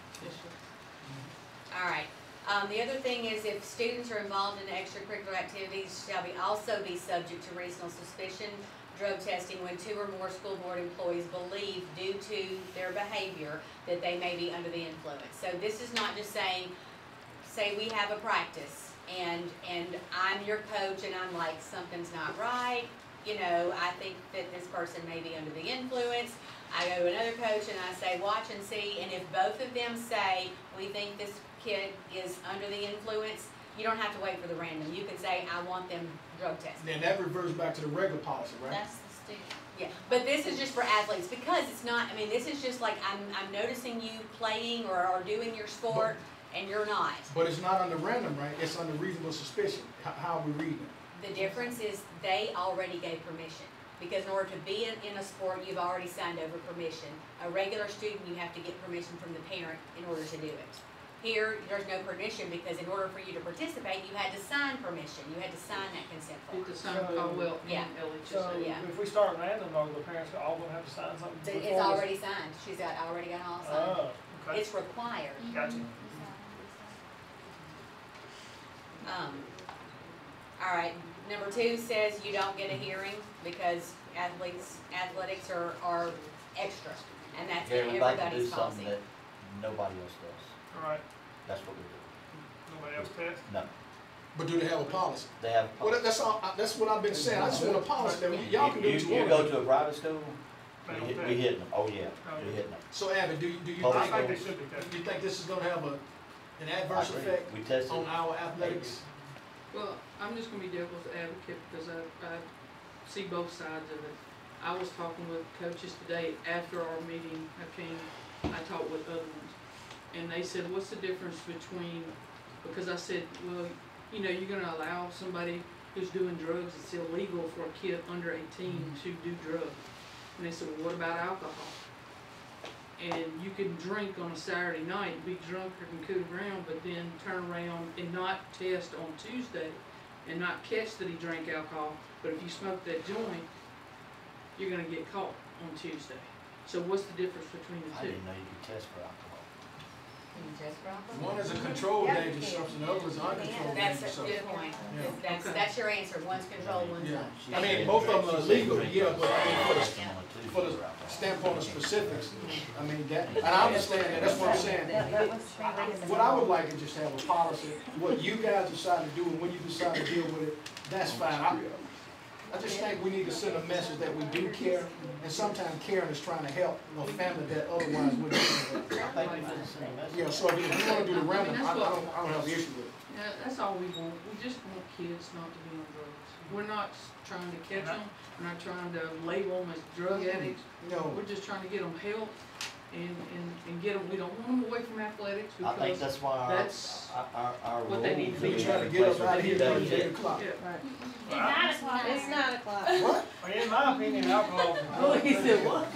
All right, the other thing is if students are involved in extracurricular activities shall also be subject to reasonable suspicion drug testing when 2 or more school board employees believe, due to their behavior, that they may be under the influence. So this is not just saying, say we have a practice and I'm your coach and I'm like, something's not right, you know, I think that this person may be under the influence. I go to another coach and I say, watch and see, and if both of them say, we think this kid is under the influence, you don't have to wait for the random. You can say, I want them drug tested. Then that reverts back to the regular policy, right? That's the student. Yeah, but this is just for athletes, because it's not, I mean, this is just like, I'm noticing you playing or doing your sport, and you're not. But it's not under random, right? It's under reasonable suspicion. How are we reading it? The difference is they already gave permission. Because in order to be in a sport, you've already signed over permission. A regular student, you have to get permission from the parent in order to do it. Here, there's no permission, because in order for you to participate, you had to sign permission. You had to sign that consent form. Get the sign Caldwell Yeah. and LHS. So Yeah. if we start random, though, the parents all gonna have to sign something before It's already signed. She's already got all signed. Oh, okay. It's required. Gotcha. All right, number 2 says you don't get a hearing because athletics are extra, and that's Gary, in we'd like to do everybody's policy. something that nobody else does. All right. That's what we do. Nobody else test? No, But do they have a policy? they have. a Well, policy. that's all. That's what I've been saying. I just want a policy that y'all can do what you You want. go to a private school, They we don't hit, test. we hitting them. Oh, yeah, Oh, we yeah. hitting them. So, Abby, do you Public I think think they should be tested. you think this is gonna have an I adverse agree. effect We tested. on our athletics? Well, I'm just gonna be devil's advocate because I see both sides of it. I was talking with coaches today after our meeting. I talked with other ones, and they said, what's the difference between, because I said, well, you know, you're gonna allow somebody who's doing drugs, it's illegal for a kid under 18 to do drugs. And they said, well, what about alcohol? And you can drink on a Saturday night, be drunker than cool ground, but then turn around and not test on Tuesday and not catch that he drank alcohol. But if you smoke that joint, you're gonna get caught on Tuesday. So what's the difference between the I two? didn't know you could test for alcohol. Can you test for alcohol? One is a controlled dangerous substance, the other is an uncontrolled That's dangerous a good substance. point. Yeah. That's your answer. One's controlled, one's Yeah. not. I mean, both of them are illegal, yeah, but I mean, for the alcohol. standpoint of specifics, I mean, that, and I understand that, that's what I'm saying. What I would like is just to have a policy, what you guys decide to do and when you decide to deal with it, that's fine. I just think we need to send a message that we do care, and sometimes caring is trying to help a family that otherwise wouldn't. Yeah, so if you wanna do the random, I don't have the issue with it. Yeah, that's all we want. We just want kids not to be on drugs. We're not trying to catch them. We're not trying to label them as drug addicts. No. We're just trying to get them help and get them, we don't want them away from athletics I think because that's why that's our what they need to rules be. Trying to get us out of here by 8 o'clock. Yeah, right. It's 9 o'clock. What? Well, in my opinion, alcohol. Oh, he said what?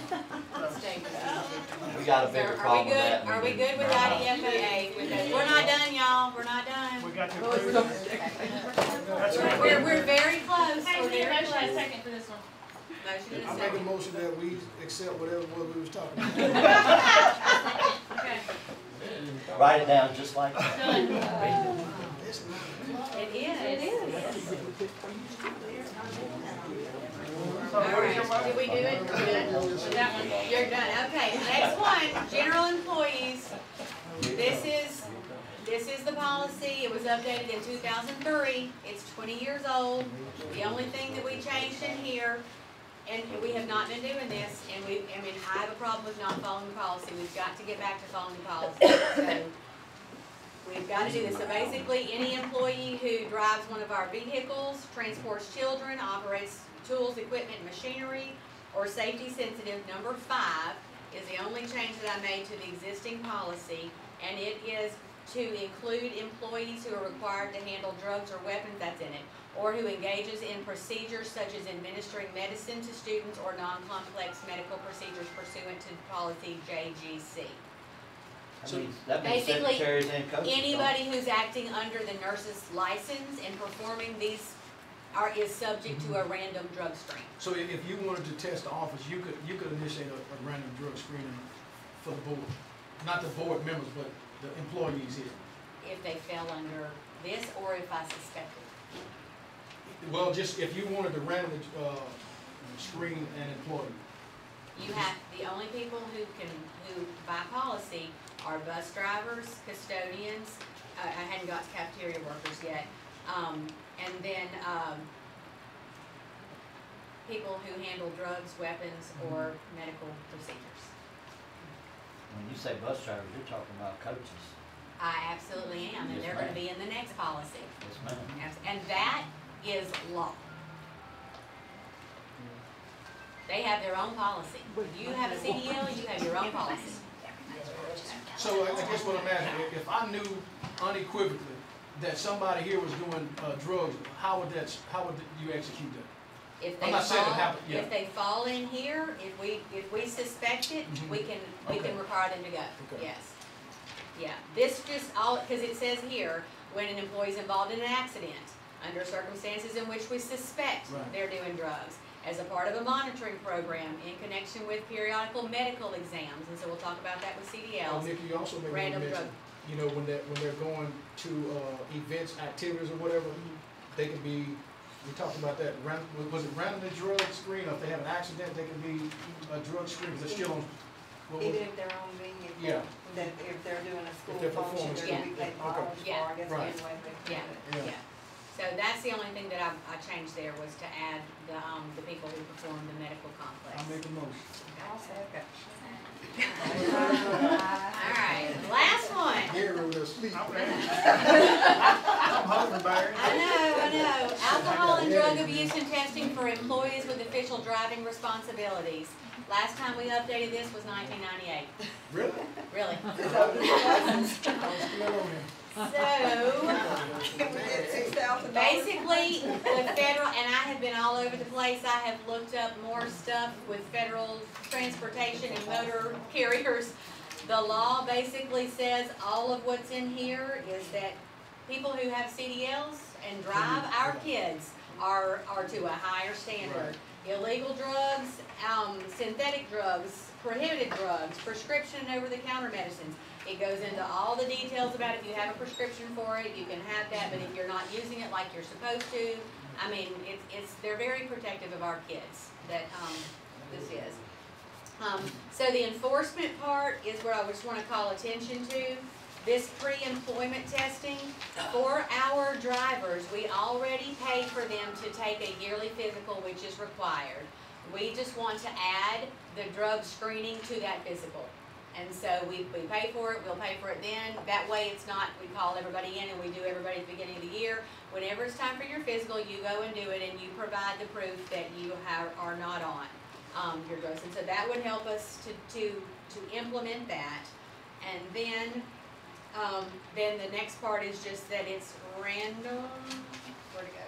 We got a So bigger are we problem with that. good? Are we good with IDFAA? We're not done, y'all. We're not done. We got to approve. That's right. We're very close. Hey, We're we need a very motion and a close. second for this one. Motion and I a make a second. motion that we accept whatever it was we was talking about. Okay, Write it down just like that. done. It's not. It is. It is. All right, did we do it? We're good? That one. You're done. Okay, next one, general employees. This is the policy. It was updated in 2003. It's 20 years old. The only thing that we changed in here, and we have not been doing this, and I have a problem with not following the policy. We've got to get back to following the policy. So we've got to do this. So basically, any employee who drives one of our vehicles, transports children, operates tools, equipment, machinery, or safety sensitive, number 5, is the only change that I made to the existing policy, and it is to include employees who are required to handle drugs or weapons, that's in it, or who engages in procedures such as administering medicine to students or non-complex medical procedures pursuant to policy JGC. That means Basically, secretaries and coaches. don't it? Anybody who's acting under the nurse's license and performing these is subject to a random drug screen. So if you wanted to test the office, you could initiate a random drug screening for the board, not the board members, but the employees here. If they fell under this, or if I suspected. Well, just if you wanted to randomly screen an employee? You have, the only people who by policy are bus drivers, custodians, I hadn't got to cafeteria workers yet, and then, people who handle drugs, weapons, or medical procedures. When you say bus drivers, you're talking about coaches. I absolutely am, and Yes, they're gonna ma'am. be in the next policy. Yes, ma'am. And that is law. They have their own policy. If you have a CDL, you have your own policy. So I guess what I'm asking, if I knew unequivocally that somebody here was doing drugs, how would you execute that? If I'm they not saying it fall, happened, yeah. if they fall in here, if we suspect it, Mhm. we can Okay. require them to go, Okay. yes. Yeah, this just all, because it says here, when an employee's involved in an accident, under circumstances in which we suspect Right. they're doing drugs, as a part of a monitoring program in connection with periodical medical exams, and so we'll talk about that with CDLs. Nikki, you also made Random mention, drug. you know, when they're going to events, activities or whatever, they can be, we talked about that, was it randomly drug screen, or if they have an accident, they can be drug screen, they're still on. what was Even it? if they're on vehicle. Yeah. That if they're doing a school they're function, performing they're school, gonna be paid okay. mileage for, Yeah. I guess, Right. anyway, they Yeah. can do it. Yeah, so that's the only thing that I changed there, was to add the people who perform the medical complex. I'll make a motion. I'll second. Alright, last one. Gary will sleep. I'm ready. I'm hungry, Barry. I know. Alcohol and drug abuse and testing for employees with official driving responsibilities. Last time we updated this was 1998. Really? Really. I was still on here. So, Can we get $6,000? basically, the federal, and I have been all over the place, I have looked up more stuff with federal transportation and motor carriers. The law basically says all of what's in here is that people who have CDLs and drive our kids are to a higher standard. Illegal drugs, synthetic drugs, prohibited drugs, prescription and over-the-counter medicines. It goes into all the details about if you have a prescription for it, you can have that, but if you're not using it like you're supposed to, I mean, they're very protective of our kids, that, this is. So the enforcement part is where I just wanna call attention to. This pre-employment testing, for our drivers, we already pay for them to take a yearly physical, which is required. We just want to add the drug screening to that physical. And so we pay for it, we'll pay for it then. That way it's not, we call everybody in and we do everybody at the beginning of the year. Whenever it's time for your physical, you go and do it and you provide the proof that you are not on your drugs. And so that would help us to implement that. And then the next part is just that it's random, where'd it go,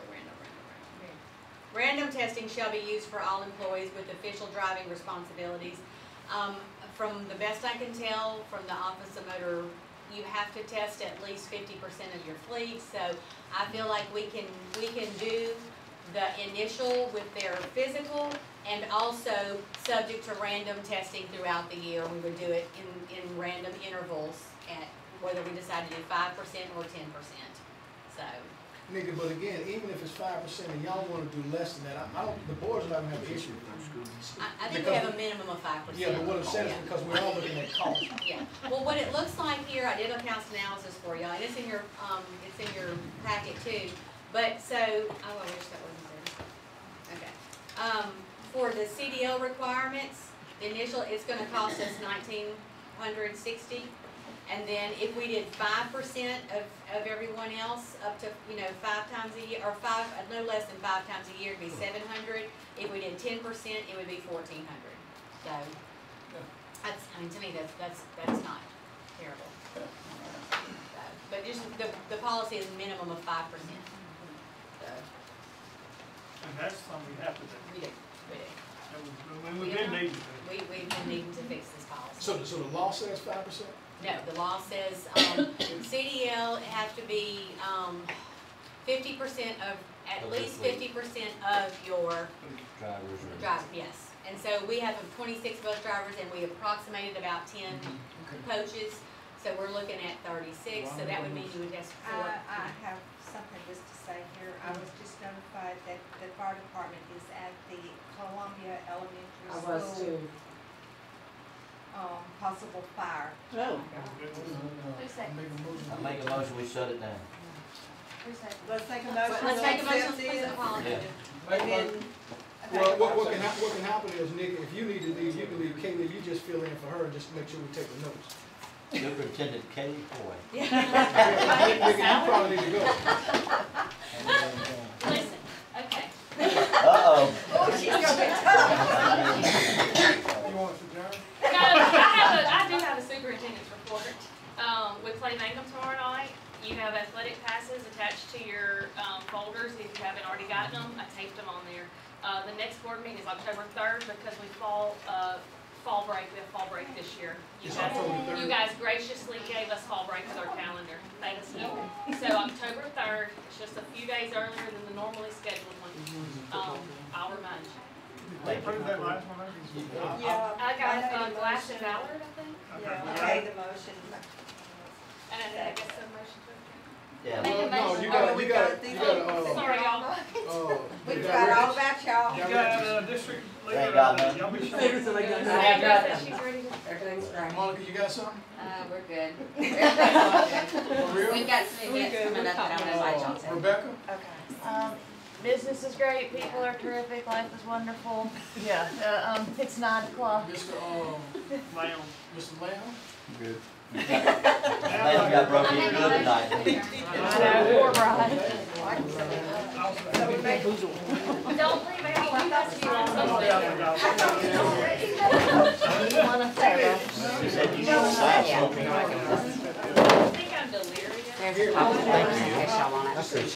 random testing shall be used for all employees with official driving responsibilities. From the best I can tell from the Office of Motor, you have to test at least 50% of your fleet, so I feel like we can do the initial with their physical and also subject to random testing throughout the year. We would do it in random intervals at whether we decide to do 5% or 10%, so. Nigga, but again, even if it's 5% and y'all wanna do less than that, I don't, the board's not gonna have an issue with that. I think we have a minimum of 5%. Yeah, but what I'm saying is because we're all looking at cost. Yeah, well, what it looks like here, I did a cost analysis for y'all, and it's in your packet too. But so, oh, I wish that wasn't there. Okay. For the CDL requirements, the initial, it's gonna cost us $1,960. And then if we did 5% of everyone else, up to, 5 times a year, or no less than 5 times a year, it'd be 700. If we did 10%, it would be 1,400. So, that's, to me, that's not terrible. So, but just, the policy is a minimum of 5%. So, And that's something we have to do. we do. And we've been needing to. We've been needing to fix this policy. So the law says 5%? No, the law says, CDL has to be, 50% of, at least 50% of your drive, yes. And so we have 26 bus drivers and we approximated about 10 coaches. So we're looking at 36, so that would mean you would test 4. I have something just to say here. I was just notified that the fire department is at the Columbus was too. Possible fire. Oh. I make a motion, we shut it down. Let's take a motion. Let's to take a motion accept for it. the policy. Yeah. And then, Well, what can happen is, Nick, if you need to leave, you can leave. Kaylee, you just fill in for her, just to make sure we take the notes. Superintendent Katie Foy. Nick, you probably need to go. Listen, okay. Uh-oh. oh, she's gonna be tough. You want us to adjourn? No, I do have a superintendent's report. We play Mangum tomorrow night. You have athletic passes attached to your folders if you haven't already gotten them. I taped them on there. The next board meeting is October 3rd because we fall break. We have fall break this year. It's October 3rd. You guys graciously gave us fall break with our calendar. Thank you. So October 3rd, it's just a few days earlier than the normally scheduled one. I'll remind you. They approved that last one, Yeah. I got Glass and Ballard, I think. Yeah, okay, the motion. And I guess a motion to Yeah. No, you gotta, sorry, y'all. We forgot all about y'all. You got, district They leader, got none. y'all be sure. Figures that I got. Sandra said she's ready to. Everything's right. Monica, you got something? We're good. For real? We've got some events coming up that I'm gonna invite y'all to. Rebecca? Okay. Business is great, people are terrific, life is wonderful. Yeah, it's 9 o'clock. Mr. Lamb. Mr. Lamb? Good. Lamb got broken in good tonight. I know, poor bride. Don't leave out. You guys do She said you should sign something. I think I'm delirious. There's a couple of things in case y'all wanna.